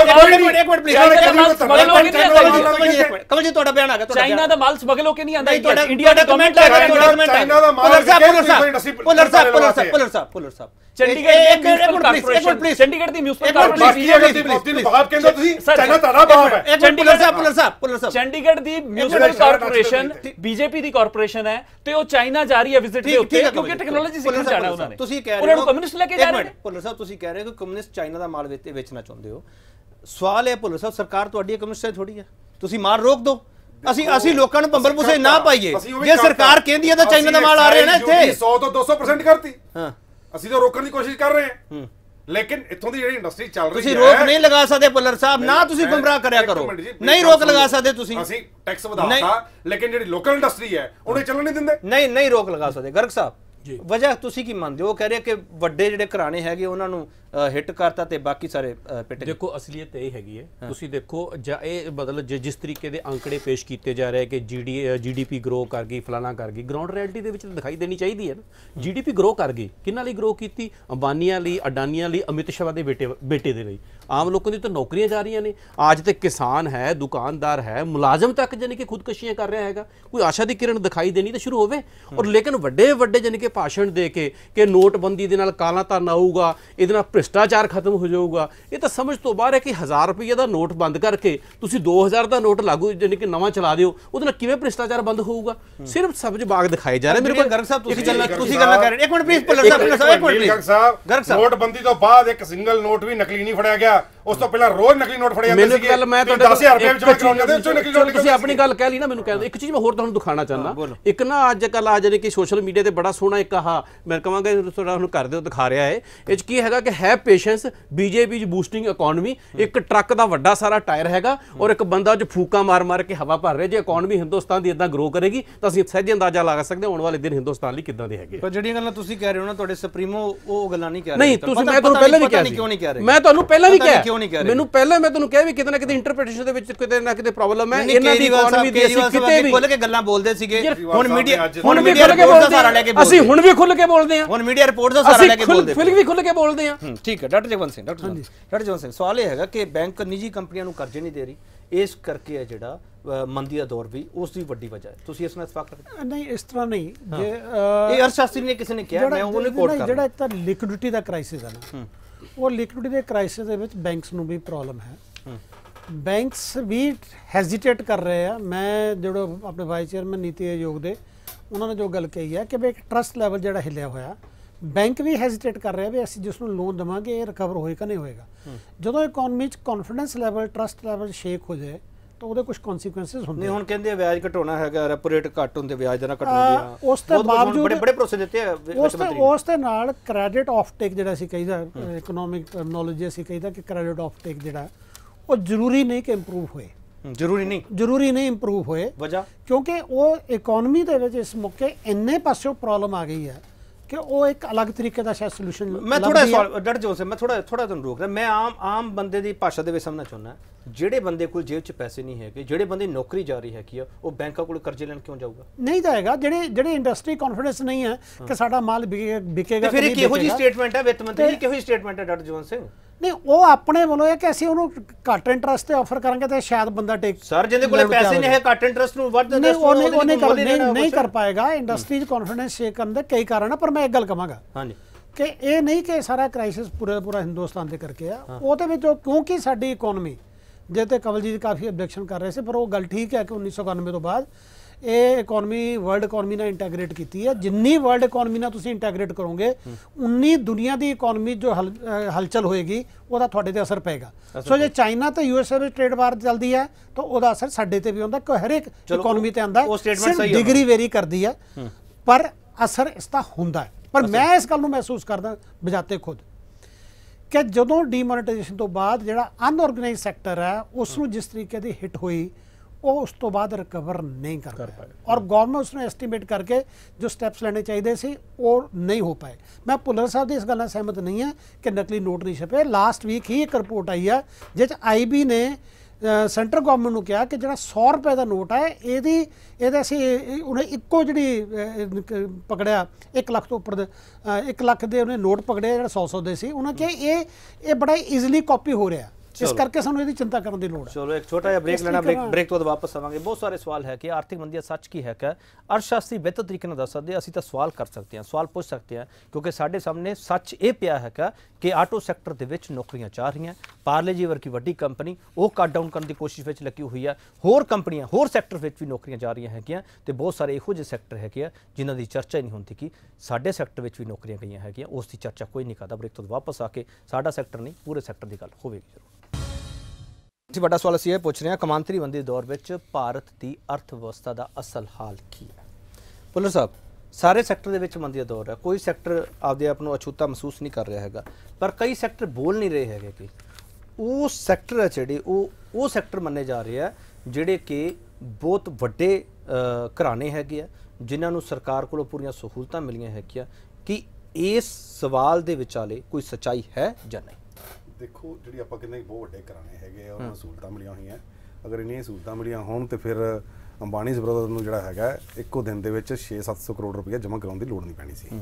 ਕਮਲ ਜੀ ਤੁਹਾਡਾ ਬਿਆਨ ਆ ਗਿਆ। ਚਾਈਨਾ ਦਾ ਮਾਲ ਸਮਗਲ ਹੋ ਕੇ ਨਹੀਂ ਆਂਦਾ, ਇੰਡੀਆ ਦਾ ਕਮੈਂਟ ਹੈ। ਚਾਈਨਾ ਦਾ ਮਾਲ ਭੁੱਲਰ ਸਾਹਿਬ ਚੰਡੀਗੜ੍ਹ ਦੀ ਮਿਊਨਿਸਪਲ ਕਾਰਪੋਰੇਸ਼ਨ ਬਾਪ ਕਹਿੰਦੇ ਤੁਸੀਂ ਚਾਈਨਾ ਤੁਹਾਡਾ ਬਾਪ ਹੈ। ਚੰਡੀਗੜ੍ਹ ਦੀ ਮਿਊਨਿਸਪਲ ਕਾਰਪੋਰੇਸ਼ਨ ਬੀਜੇਪੀ ਦੀ ਕਾਰਪੋਰੇਸ਼ਨ ਹੈ ਤੇ ਉਹ ਚਾਈਨਾ ਜਾ ਰਹੀ ਹੈ ਵਿਜ਼ਿਟ ਦੇ ਉੱਤੇ ਕਿਉਂਕਿ ਟੈਕਨੋਲੋਜੀ ਸਿੱਖਣ ਜਾਣਾ ਉਹਨਾਂ ਨੇ। ਤੁਸੀਂ ਕਹਿ ਰਹੇ ਹੋ ਉਹਨਾਂ ਨੂੰ ਕਮਿਊਨਿਸਟ ਲੈ ਕੇ ਜਾ ਰਹੇ ਨੇ। ਭੁੱਲਰ ਸਾਹਿਬ ਤੁਸੀਂ ਕਹਿ ਰਹੇ ਹੋ ਕਿ ਕਮਿਊਨਿਸਟ ਚਾਈਨਾ ਦਾ ਮਾਲ ਵੇਚਣਾ ਚਾਹੁੰਦੇ ਹੋ। ਸਵਾਲ ਹੈ ਭੁੱਲਰ ਸਾਹਿਬ, ਸਰਕਾਰ ਤੁਹਾਡੀ ਕਮਿਊਨਿਸਟ ਥੋੜੀ ਹੈ, ਤੁਸੀਂ ਮਾਲ ਰੋਕ ਦਿਓ। ਅਸੀਂ ਲੋਕਾਂ ਨੂੰ ਪੰਬਰ ਪੁਸੇ ਨਾ ਪਾਈਏ। ਜੇ ਸਰਕਾਰ ਕਹਿੰਦੀ ਹੈ ਤਾਂ ਚਾਈਨਾ ਦਾ ਮਾਲ ਆ ਰਿਹਾ ਨਾ ਇੱਥੇ 100 ਤੋਂ 200% ਕਰਤੀ। ਹਾਂ ਅਸੀਂ ਤਾਂ ਰੋਕਣ ਦੀ ਕੋਸ਼ਿਸ਼ ਕਰ ਰਹੇ ਹਾਂ, ਲੇਕਿਨ ਇੱਥੋਂ ਦੀ ਜਿਹੜੀ ਇੰਡਸਟਰੀ ਚੱਲ ਰਹੀ ਹੈ ਤੁਸੀਂ ਰੋਕ ਨਹੀਂ ਲਗਾ ਸਕਦੇ। ਭੁੱਲਰ ਸਾਹਿਬ ਨਾ ਤੁਸੀਂ ਗੁੰਮਰਾਹ ਕਰਿਆ ਕਰੋ, ਨਹੀਂ ਰੋਕ ਲਗਾ ਸਕਦੇ ਤੁਸੀਂ। ਅਸੀਂ ਟੈਕਸ ਵਧਾਤਾ ਲੇਕਿਨ ਜਿਹੜੀ ਲੋਕਲ ਇੰਡਸਟਰੀ ਹੈ ਉਹਨੇ ਚੱਲਣ ਨਹੀਂ ਦਿੰਦੇ। ਨਹੀਂ ਰੋਕ ਲਗਾ ਸਕਦੇ। ਗਰਗ ਸਾਹਿਬ ਵਜ੍ਹਾ ਤੁਸੀਂ ਕੀ ਮੰਨਦੇ ਹੋ? ਉਹ ਕਹਿ ਰਹੇ ਕਿ ਵੱਡੇ ਜਿਹੜੇ ਘਰਾਣੇ ਹੈਗੇ ਉਹਨਾਂ ਨੂੰ ਹਿੱਟ ਕਰਤਾ ਤੇ ਬਾਕੀ ਸਾਰੇ ਪਿੱਟ। ਦੇਖੋ ਅਸਲੀਅਤ ਇਹ ਹੈਗੀ ਹੈ, ਤੁਸੀਂ ਦੇਖੋ ਇਹ ਮਤਲਬ ਜਿਸ ਤਰੀਕੇ ਦੇ ਅੰਕੜੇ ਪੇਸ਼ ਕੀਤੇ ਜਾ ਰਹੇ ਕਿ ਜੀਡੀਪੀ ਗਰੋ ਕਰ ਗਈ, ਫਲਾਣਾ ਕਰ ਗਈ, ਗਰਾਊਂਡ ਰਿਐਲਿਟੀ ਦੇ ਵਿੱਚ ਤਾਂ ਦਿਖਾਈ ਦੇਣੀ ਚਾਹੀਦੀ ਹੈ ਨਾ। ਜੀਡੀਪੀ ਗਰੋ ਕਰ ਗਈ, ਕਿਹਨਾਂ ਲਈ ਗਰੋ ਕੀਤੀ? ਅੰਬਾਨੀਆਂ ਲਈ, ਅਡਾਨੀਆਂ ਲਈ, ਅਮਿਤ ਸ਼ਾਹ ਦੇ ਬੇਟੇ ਦੇ ਲਈ। ਆਮ ਲੋਕਾਂ ਦੀ ਤਾਂ ਨੌਕਰੀਆਂ ਜਾ ਰਹੀਆਂ ਨੇ। ਅੱਜ ਤੇ ਕਿਸਾਨ ਹੈ, ਦੁਕਾਨਦਾਰ ਹੈ, ਮੁਲਾਜ਼ਮ ਤੱਕ ਜਾਨੀ ਕਿ ਖੁਦਕਸ਼ੀਆਂ ਕਰ ਰਿਹਾ ਹੈਗਾ। ਕੋਈ ਆਸ਼ਾ ਦੀ ਕਿਰਨ ਦਿਖਾਈ ਦੇਣੀ ਤਾਂ ਸ਼ੁਰੂ ਹੋਵੇ। ਔਰ ਲੇਕਿਨ ਵੱਡੇ ਜਾਨੀ ਕਿ ਭਾਸ਼ਣ ਦੇ ਕੇ ਕਿ ਨੋਟਬੰਦੀ ਦੇ ਨਾਲ ਕਾਲਾ ਧਨ ਆਊਗਾ, ਇਹਦੇ ਨਾਲ ਭ੍ਰਿਸ਼ਟਾਚਾਰ ਖਤਮ ਹੋ ਜਾਊਗਾ, ਇਹ ਤਾਂ ਸਮਝ ਤੋਂ ਬਾਹਰ ਹੈ ਕਿ 1000 ਰੁਪਏ ਦਾ ਨੋਟ ਬੰਦ ਕਰਕੇ ਤੁਸੀਂ 2000 ਦਾ ਨੋਟ ਲਾਗੂ ਜਾਨੀ ਕਿ ਨਵਾਂ ਚਲਾ ਦਿਓ, ਉਹਦੇ ਨਾਲ ਕਿਵੇਂ ਭ੍ਰਿਸ਼ਟਾਚਾਰ ਬੰਦ ਹੋਊਗਾ? ਸਿਰਫ ਸਬਜ਼ ਬਾਗ ਦਿਖਾਏ ਜਾ ਰਹੇ। ਮੇਰੇ ਕੋਲ ਗਰਗ ਸਾਹਿਬ ਤੁਸੀਂ ਗੱਲਾਂ ਕਰ ਰਹੇ। ਇੱਕ ਮਿੰਟ ਪਲੀਜ਼ ਭੁੱਲਰ ਸਾਹਿਬ, ਇੱਕ ਮਿੰਟ ਗਰਗ ਸਾਹਿਬ, ਨੋਟਬੰਦੀ ਤੋਂ ਬਾਅਦ ਇੱਕ ਸਿੰਗਲ ਨੋਟ ਵੀ ਨਕਲੀ ਨਹੀਂ ਫੜਿਆ ਗਿਆ। ਉਸ ਤੋਂ ਪਹਿਲਾਂ ਰੋਜ਼ ਨਕਲੀ ਨੋਟ ਫੜੇ ਜਾਂਦੇ ਸੀਗੇ। ਮੈਂ ਤੁਹਾਡੇ 10000 ਰੁਪਏ ਵਿੱਚ ਕਰਾਉਣ ਜਾਂਦੇ ਉੱਚੋਂ ਨਕਲੀ ਨੋਟ। ਤੁਸੀਂ ਆਪਣੀ ਗੱਲ ਕਹਿ ਲਈ ਨਾ, ਮੈਨੂੰ ਕਹਿ ਦਿਓ। ਇੱਕ ਚੀਜ਼ ਮੈਂ ਹੋਰ ਤੁਹਾਨੂੰ ਦਿਖਾਣਾ ਚਾਹੁੰਦਾ। ਇੱਕ ਨਾ ਅੱਜ ਕੱਲ ਆ ਜਾਨੀ ਕਿ ਸੋਸ਼ਲ ਮੀਡੀਆ ਤੇ ਬੜਾ ਸੋਹਣਾ ਇੱਕ ਆਹ ਮੈਂ ਕਹਾਂਗਾ ਥੋੜਾ ਉਹਨੂੰ ਕਰ ਦਿਓ, ਦਿਖਾ ਰਿਹਾ ਹੈ। ਇਹ 'ਚ ਕੀ ਹੈਗਾ ਕਿ ਹੈ ਪੇਸ਼ੈਂਸ, ਬੀਜੇਪੀ 'ਚ ਬੂਸਟਿੰਗ ਇਕਨੋਮੀ। ਇੱਕ ਟਰੱਕ ਦਾ ਵੱਡਾ ਸਾਰਾ ਟਾਇਰ ਹੈਗਾ ਔਰ ਇੱਕ ਬੰਦਾ ਜੋ ਫੂਕਾਂ ਮਾਰ ਕੇ ਹਵਾ ਭਰ ਰਿਹਾ। ਜੇ ਇਕਨੋਮੀ ਹਿੰਦੁਸਤਾਨ ਦੀ ਇਦਾਂ ਗਰੋ ਕਰੇਗੀ ਤਾਂ ਅਸੀਂ ਸਹਿਜ ਅੰਦਾਜ਼ਾ ਲਾ ਸਕਦੇ ਆਉਣ ਵਾਲੇ ਦਿਨ ਹਿੰਦੁਸਤਾਨ ਲਈ ਕਿੱਦਾਂ ਦੇ ਹੈਗੇ। ਪਰ ਜਿਹੜੀਆਂ ਗੱਲਾਂ ਤੁਸੀਂ ਕਹਿ ਰਹੇ ਹੋ ਨਾ, ਤੁਹਾਡੇ ਸੁਪਰੀਮੋ ਉਹ ਗੱਲਾਂ ਨਹੀਂ ਕਹਿ ਰਹੇ। ਨਹੀਂ ਤੁਸੀਂ, ਮੈਂ ਤੁਹਾਨੂੰ ਪਹਿਲਾਂ ਵੀ ਕਿਹਾ ਸੀ। ਕਿਉਂ ਨਹੀਂ ਕਹਿ ਰਹੇ? ਮੈਂ ਤੁਹਾਨੂੰ ਪਹਿਲਾਂ ਵੀ ਕਿਹਾ ਕਿਉਂ ਨਹੀਂ ਕਹਿ ਰਹੇ? ਮੈਨੂੰ ਪਹਿਲਾਂ ਮੈਂ ਤੁਹਾਨੂੰ ਕਿਹਾ ਵੀ ਕਿਤੇ ਨਾ ਕਿਤੇ ਇੰਟਰਪ੍ਰੀਟੇਸ਼ਨ ਦੇ ਵਿੱਚ ਕਿਤੇ ਨਾ ਕਿਤੇ ਪ੍ਰੋਬਲਮ ਹੈ। ਇਹਨਾਂ ਦੀ ਇਕਨੋਮੀ ਦੀ ਅਸੀਂ ਕਿਤੇ ਵੀ ਖੁੱਲ ਕੇ ਗੱਲਾਂ ਬੋਲਦੇ ਸੀਗੇ, ਹੁਣ ਮੀਡੀਆ ਹੁਣ ਵੀ ਖੁੱਲ ਕੇ ਬੋਲਦੇ ਹਾਂ, ਅਸੀਂ ਹੁਣ ਵੀ ਖੁੱਲ ਕੇ ਬੋਲਦੇ ਹਾਂ, ਹੁਣ ਮੀਡੀਆ ਰਿਪੋਰਟ ਦਾ ਸਹਾਰਾ ਲੈ ਕੇ ਬੋਲਦੇ ਫਿਰ ਵੀ ਖੁੱਲ ਕੇ ਬੋਲਦੇ ਹਾਂ। ਠੀਕ ਹੈ ਡਾਕਟਰ ਜਗਵੰਤ ਸਿੰਘ, ਡਾਕਟਰ ਜਗਵੰਤ ਸਿੰਘ, ਸਵਾਲ ਇਹ ਹੈਗਾ ਕਿ ਬੈਂਕ ਨਿੱਜੀ ਕੰਪਨੀਆਂ ਨੂੰ ਕਰਜ਼ੇ ਨਹੀਂ ਦੇ ਰਹੀ, ਇਸ ਕਰਕੇ ਹੈ ਜਿਹੜਾ ਮੰਦੀ ਦਾ ਦੌਰ ਵੀ ਉਸ ਦੀ ਵੱਡੀ ਵਜ੍ਹਾ ਹੈ। ਤੁਸੀਂ ਇਸ ਨਾਲ ਇਤਫਾਕ ਕਰਦੇ? ਨਹੀਂ, ਇਸ ਤਰ੍ਹਾਂ ਨਹੀਂ। ਜੇ ਇਹ ਅਰਥਸ਼ਾਸਤਰੀ ਨੇ ਕਿਸੇ ਨੇ ਕਿਹਾ, ਮੈਂ ਉਹਨੂੰ ਕੋਟ ਕਰ ਰਿਹਾ। ਜਿਹੜਾ ਇੱਕ ਤਾਂ ਲਿਕੁਇਡਿਟੀ ਦਾ ਕ੍ਰਾਈਸਿਸ ਹੈ ਨਾ, ਉਹ ਲਿਕੁਇਡਿਟੀ ਦੇ ਕ੍ਰਾਈਸਿਸ ਦੇ ਵਿੱਚ ਬੈਂਕਸ ਨੂੰ ਵੀ ਪ੍ਰੋਬਲਮ ਹੈ। ਬੈਂਕਸ ਵੀ ਹੈਜ਼ਿਟੇਟ ਕਰ ਰਹੇ ਆ। ਮੈਂ ਜਿਹੜਾ ਆਪਣੇ ਵਾਈਸ ਚੇਅਰਮੈਨ ਨੀਤੀ ਆਯੋਗ ਦੇ, ਉਹਨਾਂ ਨੇ ਜੋ ਗੱਲ ਕਹੀ ਹੈ ਕਿ ਵੀ ਇੱਕ ਟਰਸਟ ਲੈਵਲ ਜਿਹੜਾ ਹਿੱਲਿਆ ਹੋਇਆ, ਬੈਂਕ ਵੀ ਹੈਜ਼ਿਟੇਟ ਕਰ ਰਿਹਾ ਵੀ ਅਸੀਂ ਜਿਸ ਨੂੰ ਲੋਨ ਦੇਵਾਂਗੇ ਇਹ ਰਿਕਵਰ ਹੋਏਗਾ ਨਹੀਂ ਹੋਏਗਾ। ਜਦੋਂ ਇਕਨੋਮੀ 'ਚ confidence level, trust level shake ਹੋ ਜਾਏ ਤਾਂ ਉਹਦੇ ਕੁਝ ਕਨਸੀਕੁਐਂਸਸ ਹੁੰਦੇ ਨੇ। ਹੁਣ ਕਹਿੰਦੇ ਆ ਵਿਆਜ ਘਟਾਉਣਾ ਹੈਗਾ, ਰੈਪੋ ਰੇਟ ਘੱਟ ਹੁੰਦੇ, ਵਿਆਜ ਦਰਾਂ ਘਟਣਗੀਆਂ, ਉਸ ਤੋਂ ਬਾਵਜੂਦ ਬੜੇ ਬੜੇ ਭਰੋਸੇ ਦਿੱਤੇ ਆ ਉਸ ਦੇ ਨਾਲ ਕ੍ਰੈਡਿਟ ਆਫ ਟੇਕ ਜਿਹੜਾ ਅਸੀਂ ਕਹੀਦਾ, ਇਕਨੋਮਿਕ ਟਰਮੀਨੋਲੋਜੀ ਅਸੀਂ ਕਹੀਦਾ ਕਿ ਕ੍ਰੈਡਿਟ ਆਫ ਟੇਕ ਜਿਹੜਾ ਉਹ ਜ਼ਰੂਰੀ ਨਹੀਂ ਕਿ ਇੰਪਰੂਵ ਹੋਏ। ਜ਼ਰੂਰੀ ਨਹੀਂ ਇੰਪਰੂਵ ਹੋਏ। ਵਜ੍ਹਾ ਕਿਉਂਕਿ ਉਹ ਇਕਨੋਮੀ ਦੇ ਵਿੱਚ ਇਸ ਮੌਕੇ ਇੰਨੇ ਪਾਸਿਓਂ ਪ੍ਰੋਬਲਮ ਆ ਗਈ ਹੈ ਕਿ ਉਹ ਇੱਕ ਅਲੱਗ ਤਰੀਕੇ ਦਾ ਸ਼ਾਇਦ ਸੋਲੂਸ਼ਨ। ਮੈਂ ਥੋੜਾ ਡਾਕਟਰ ਜੋਨ ਸਾਹਿਬ, ਮੈਂ ਥੋੜਾ ਤੁਹਾਨੂੰ ਰੋਕ ਰਿਹਾ। ਮੈਂ ਆਮ ਬੰਦੇ ਦੀ ਭਾਸ਼ਾ ਦੇ ਵਿੱਚ ਸਮਝਣਾ ਚਾਹੁੰਦਾ, ਜਿਹੜੇ ਬੰਦੇ ਕੋਲ ਜੇਬ 'ਚ ਪੈਸੇ ਨਹੀਂ ਹੈਗੇ, ਜਿਹੜੇ ਬੰਦੇ ਨੌਕਰੀ ਜਾ ਰਹੀ ਹੈਗੀ ਆ, ਉਹ ਬੈਂਕਾਂ ਕੋਲ ਕਰਜ਼ੇ ਲੈਣ ਕਿਉਂ ਜਾਊਗਾ? ਨਹੀਂ ਜਾਏਗਾ। ਜਿਹੜੇ ਇੰਡਸਟਰੀ ਕੌਨਫੀਡੈਂਸ ਨਹੀਂ ਹੈ ਕਿ ਸਾਡਾ ਮਾਲ ਵਿਕੇਗਾ। ਫਿਰ ਇਹ ਕਿਹੋ ਜਿਹੀ ਸਟੇਟਮੈਂਟ ਹੈ ਵਿੱਤ ਮੰਤਰੀ ਦੀ, ਕਿਹੋ ਜਿਹੀ ਸਟੇਟਮੈਂਟ ਹੈ ਡਾਕਟਰ ਜੋਨ ਸਿੰਘ? ਨਹੀਂ, ਉਹ ਆਪਣੇ ਵੱਲੋਂ ਹੈ ਕਿ ਅਸੀਂ ਉਹਨੂੰ ਘੱਟ ਇੰਟਰਸਟ ਤੇ ਆਫਰ ਕਰਾਂਗੇ ਤੇ ਸ਼ਾਇਦ ਬੰਦਾ ਟੇਕ। ਸਰ ਜਿਹਦੇ ਕੋਲ ਪੈਸੇ ਨਹੀਂ ਹੈ, ਘੱਟ ਇੰਟਰਸਟ ਨੂੰ ਵੱਧ ਨਹੀਂ ਕਰ ਪਾਏਗਾ। ਇੰਡਸਟਰੀ 'ਚ ਕੌਨਫੀਡੈਂਸ ਸ਼ੇਕ ਕਰਨ ਦੇ ਕਈ ਕਾਰਨ ਆ, ਪਰ ਮੈਂ ਇੱਕ ਗੱਲ ਕਹਾਂਗਾ ਕਿ ਇਹ ਨਹੀਂ ਕਿ ਸਾਰਾ ਕ੍ਰਾਈਸਿਸ ਪੂਰਾ ਹਿੰਦੁਸਤਾਨ ਦੇ ਕਰਕੇ ਆ। ਉਹਦੇ ਵਿੱਚ ਕਿਉਂਕਿ ਸਾਡੀ ਇਕਨੋਮੀ ਜੇ ਤੇ ਕਮਲ ਜੀ ਕਾਫੀ ਆਬਜੈਕਸ਼ਨ ਕਰ ਰਹੇ ਸੀ, ਪਰ ਉਹ ਗੱਲ ਠੀਕ ਹੈ ਕਿ 1991 ਤੋਂ ਬਾਅਦ ਇਹ ਇਕਨੋਮੀ ਵਰਲਡ ਇਕਨੋਮੀ ਨਾਲ ਇੰਟੈਗਰੇਟ ਕੀਤੀ ਹੈ। ਜਿੰਨੀ ਵਰਲਡ ਇਕਨੋਮੀ ਨਾਲ ਤੁਸੀਂ ਇੰਟੈਗਰੇਟ ਕਰੋਗੇ, ਉਨੀ ਦੁਨੀਆ ਦੀ ਇਕਨੋਮੀ ਜੋ ਹਲਚਲ ਹੋਏਗੀ ਉਹਦਾ ਤੁਹਾਡੇ ਤੇ ਅਸਰ ਪਏਗਾ। ਸੋ ਜੇ ਚਾਈਨਾ ਤੇ USA ਵਿੱਚ ਟ੍ਰੇਡ ਵਾਰ ਚੱਲਦੀ ਹੈ ਤਾਂ ਉਹਦਾ ਅਸਰ ਸਾਡੇ ਤੇ ਵੀ ਹੁੰਦਾ, ਕਿ ਹਰ ਇੱਕ ਇਕਨੋਮੀ ਤੇ ਆਉਂਦਾ। ਡਿਗਰੀ ਵੇਰੀ ਕਰਦੀ ਹੈ ਪਰ ਅਸਰ ਇਸ ਦਾ ਹੁੰਦਾ ਹੈ। ਪਰ ਮੈਂ ਇਸ ਗੱਲ ਨੂੰ ਮਹਿਸੂਸ ਕਰਦਾ ਬਜਾਤੇ ਖੁਦ ਕਿ ਜਦੋਂ ਡੀਮੋਨੇਟਾਈਜੇਸ਼ਨ ਤੋਂ ਬਾਅਦ ਜਿਹੜਾ ਅਨਆਰਗੇਨਾਈਜ਼ਡ ਸੈਕਟਰ ਹੈ ਉਸ ਨੂੰ ਜਿਸ ਤਰੀਕੇ ਦੀ ਹਿੱਟ ਹੋਈ, ਉਹ ਉਸ ਤੋਂ ਬਾਅਦ ਰਿਕਵਰ ਨਹੀਂ ਕਰ ਪਾਇਆ ਔਰ ਗਵਰਨਮੈਂਟ ਉਸ ਨੂੰ ਐਸਟੀਮੇਟ ਕਰਕੇ ਜੋ ਸਟੈਪਸ ਲੈਣੇ ਚਾਹੀਦੇ ਸੀ ਉਹ ਨਹੀਂ ਹੋ ਪਾਏ। ਮੈਂ ਭੁੱਲਰ ਸਾਹਿਬ ਦੀ ਇਸ ਗੱਲ ਨਾਲ ਸਹਿਮਤ ਨਹੀਂ ਹਾਂ ਕਿ ਨਕਲੀ ਨੋਟ ਨਹੀਂ ਛਪੇ। ਲਾਸਟ ਵੀਕ ਹੀ ਇੱਕ ਰਿਪੋਰਟ ਆਈ ਹੈ ਜਿਸ 'ਚ IB ਨੇ ਸੈਂਟਰ ਗਵਰਨਮੈਂਟ ਨੂੰ ਕਿਹਾ ਕਿ ਜਿਹੜਾ 100 ਰੁਪਏ ਦਾ ਨੋਟ ਹੈ ਇਹਦੇ ਅਸੀਂ ਉਹਨੇ ਇੱਕੋ ਜਿਹੜੀ ਪਕੜਿਆ 1 ਲੱਖ ਤੋਂ ਉੱਪਰ ਦੇ 1 ਲੱਖ ਦੇ ਉਹਨੇ ਨੋਟ ਪਕੜਿਆ ਜਿਹੜਾ 100 ਦੇ ਸੀ। ਉਹਨਾਂ ਕਿਹਾ ਇਹ ਬੜਾ ਈਜ਼ੀਲੀ ਕਾਪੀ ਹੋ ਰਿਹਾ, ਇਸ ਕਰਕੇ ਸਾਨੂੰ ਇਹਦੀ ਚਿੰਤਾ ਕਰਨ ਦੀ ਲੋੜ ਹੈ। ਚਲੋ ਇੱਕ ਛੋਟਾ ਜਿਹਾ ਬ੍ਰੇਕ ਲੈਣਾ, ਬ੍ਰੇਕ ਤੋਂ ਬਾਅਦ ਵਾਪਸ ਆਵਾਂਗੇ। ਬਹੁਤ ਸਾਰੇ ਸਵਾਲ ਹੈ ਕਿ ਆਰਥਿਕ ਮੰਦੀ ਦਾ ਸੱਚ ਕੀ ਹੈ, ਕਿ ਅਰਥਸ਼ਾਸਤਰੀ ਬਿਹਤਰ ਤਰੀਕੇ ਨਾਲ ਦੱਸ ਸਕਦੇ, ਅਸੀਂ ਤਾਂ ਸਵਾਲ ਕਰ ਸਕਦੇ ਹਾਂ, ਸਵਾਲ ਪੁੱਛ ਸਕਦੇ ਹਾਂ, ਕਿਉਂਕਿ ਸਾਡੇ ਸਾਹਮਣੇ ਸੱਚ ਇਹ ਪਿਆ ਹੈ ਕਿ ਆਟੋ ਸੈਕਟਰ ਦੇ ਵਿੱਚ ਨੌਕਰੀਆਂ ਚਾਹ ਰਹੀਆਂ। ਪਾਰਲੇ ਜੀ ਵਰਗੀ ਵੱਡੀ ਕੰਪਨੀ ਉਹ ਕੱਟ ਡਾਊਨ ਕਰਨ ਦੀ ਕੋਸ਼ਿਸ਼ ਵਿੱਚ ਲੱਗੀ ਹੋਈ ਹੈ। ਹੋਰ ਕੰਪਨੀਆਂ ਹੋਰ ਸੈਕਟਰ ਵਿੱਚ ਵੀ ਨੌਕਰੀਆਂ ਜਾ ਰਹੀਆਂ ਹੈਗੀਆਂ ਤੇ ਬਹੁਤ ਸਾਰੇ ਇਹੋ ਜਿਹੇ ਸੈਕਟਰ ਹੈਗੇ ਆ ਜਿਨ੍ਹਾਂ ਦੀ ਚਰਚਾ ਹੀ ਨਹੀਂ ਹੁੰਦੀ ਕਿ ਸਾਡੇ ਸੈਕਟਰ ਵਿੱਚ ਵੀ ਨੌਕਰੀਆਂ ਗਈਆਂ ਹੈਗੀਆਂ, ਉਸ ਦੀ ਚਰਚਾ ਕੋਈ ਨਹੀਂ ਕਰਦਾ। ਬ੍ਰੇਕ ਤੋਂ ਵਾਪਸ ਆ ਕੇ ਸਾਡਾ ਸੈਕਟਰ ਨਹੀਂ ਪੂਰੇ ਸੈਕਟਰ ਦੀ ਗੱਲ ਹੋਵੇਗੀ ਜ਼ਰੂਰ। ਵੱਡਾ ਸਵਾਲ ਅਸੀਂ ਇਹ ਪੁੱਛ ਰਹੇ ਹਾਂ, ਕੌਮਾਂਤਰੀ ਮੰਦੀ ਦੇ ਦੌਰ ਵਿੱਚ ਭਾਰਤ ਦੀ ਅਰਥ ਵਿਵਸਥਾ ਦਾ ਅਸਲ ਹਾਲ ਕੀ ਹੈ? ਭੁੱਲਰ ਸਾਹਿਬ, ਸਾਰੇ ਸੈਕਟਰ ਦੇ ਵਿੱਚ ਮੰਦੀ ਦਾ ਦੌਰ ਹੈ, ਕੋਈ ਸੈਕਟਰ ਆਪਦੇ ਆਪ ਨੂੰ ਅਛੂਤਾ ਮਹਿਸੂਸ ਨਹੀਂ ਕਰ ਰਿਹਾ ਹੈਗਾ, ਪਰ ਕਈ ਸੈਕਟਰ ਬੋਲ ਨਹੀਂ ਰਹੇ ਹੈਗੇ ਕਿ ਉਹ ਸੈਕਟਰ ਹੈ ਜਿਹੜੇ ਉਹ ਸੈਕਟਰ ਮੰਨੇ ਜਾ ਰਹੇ ਆ ਜਿਹੜੇ ਕਿ ਬਹੁਤ ਵੱਡੇ ਘਰਾਣੇ ਹੈਗੇ ਆ, ਜਿਨ੍ਹਾਂ ਨੂੰ ਸਰਕਾਰ ਕੋਲੋਂ ਪੂਰੀਆਂ ਸਹੂਲਤਾਂ ਮਿਲੀਆਂ ਹੈਗੀਆਂ। ਕਿ ਇਸ ਸਵਾਲ ਦੇ ਵਿਚਾਲੇ ਕੋਈ ਸੱਚਾਈ ਹੈ ਜਾਂ ਨਹੀਂ? ਦੇਖੋ, ਜਿਹੜੀ ਆਪਾਂ ਕਹਿੰਦੇ ਬਹੁਤ ਵੱਡੇ ਘਰਾਣੇ ਹੈਗੇ ਆ, ਉਹਨਾਂ ਨੂੰ ਸਹੂਲਤਾਂ ਮਿਲੀਆਂ ਹੋਈਆਂ। ਅਗਰ ਇੰਨੀਆਂ ਸਹੂਲਤਾਂ ਮਿਲੀਆਂ ਹੋਣ ਤੇ ਫਿਰ ਅੰਬਾਨੀਜ਼ ਬ੍ਰਦਰਜ਼ ਨੂੰ ਜਿਹੜਾ ਹੈਗਾ ਇੱਕੋ ਦਿਨ ਦੇ ਵਿੱਚ 600-700 ਕਰੋੜ ਰੁਪਏ ਜਮ੍ਹਾਂ ਕਰਾਉਣ ਦੀ ਲੋੜ ਨਹੀਂ ਪੈਣੀ ਸੀ।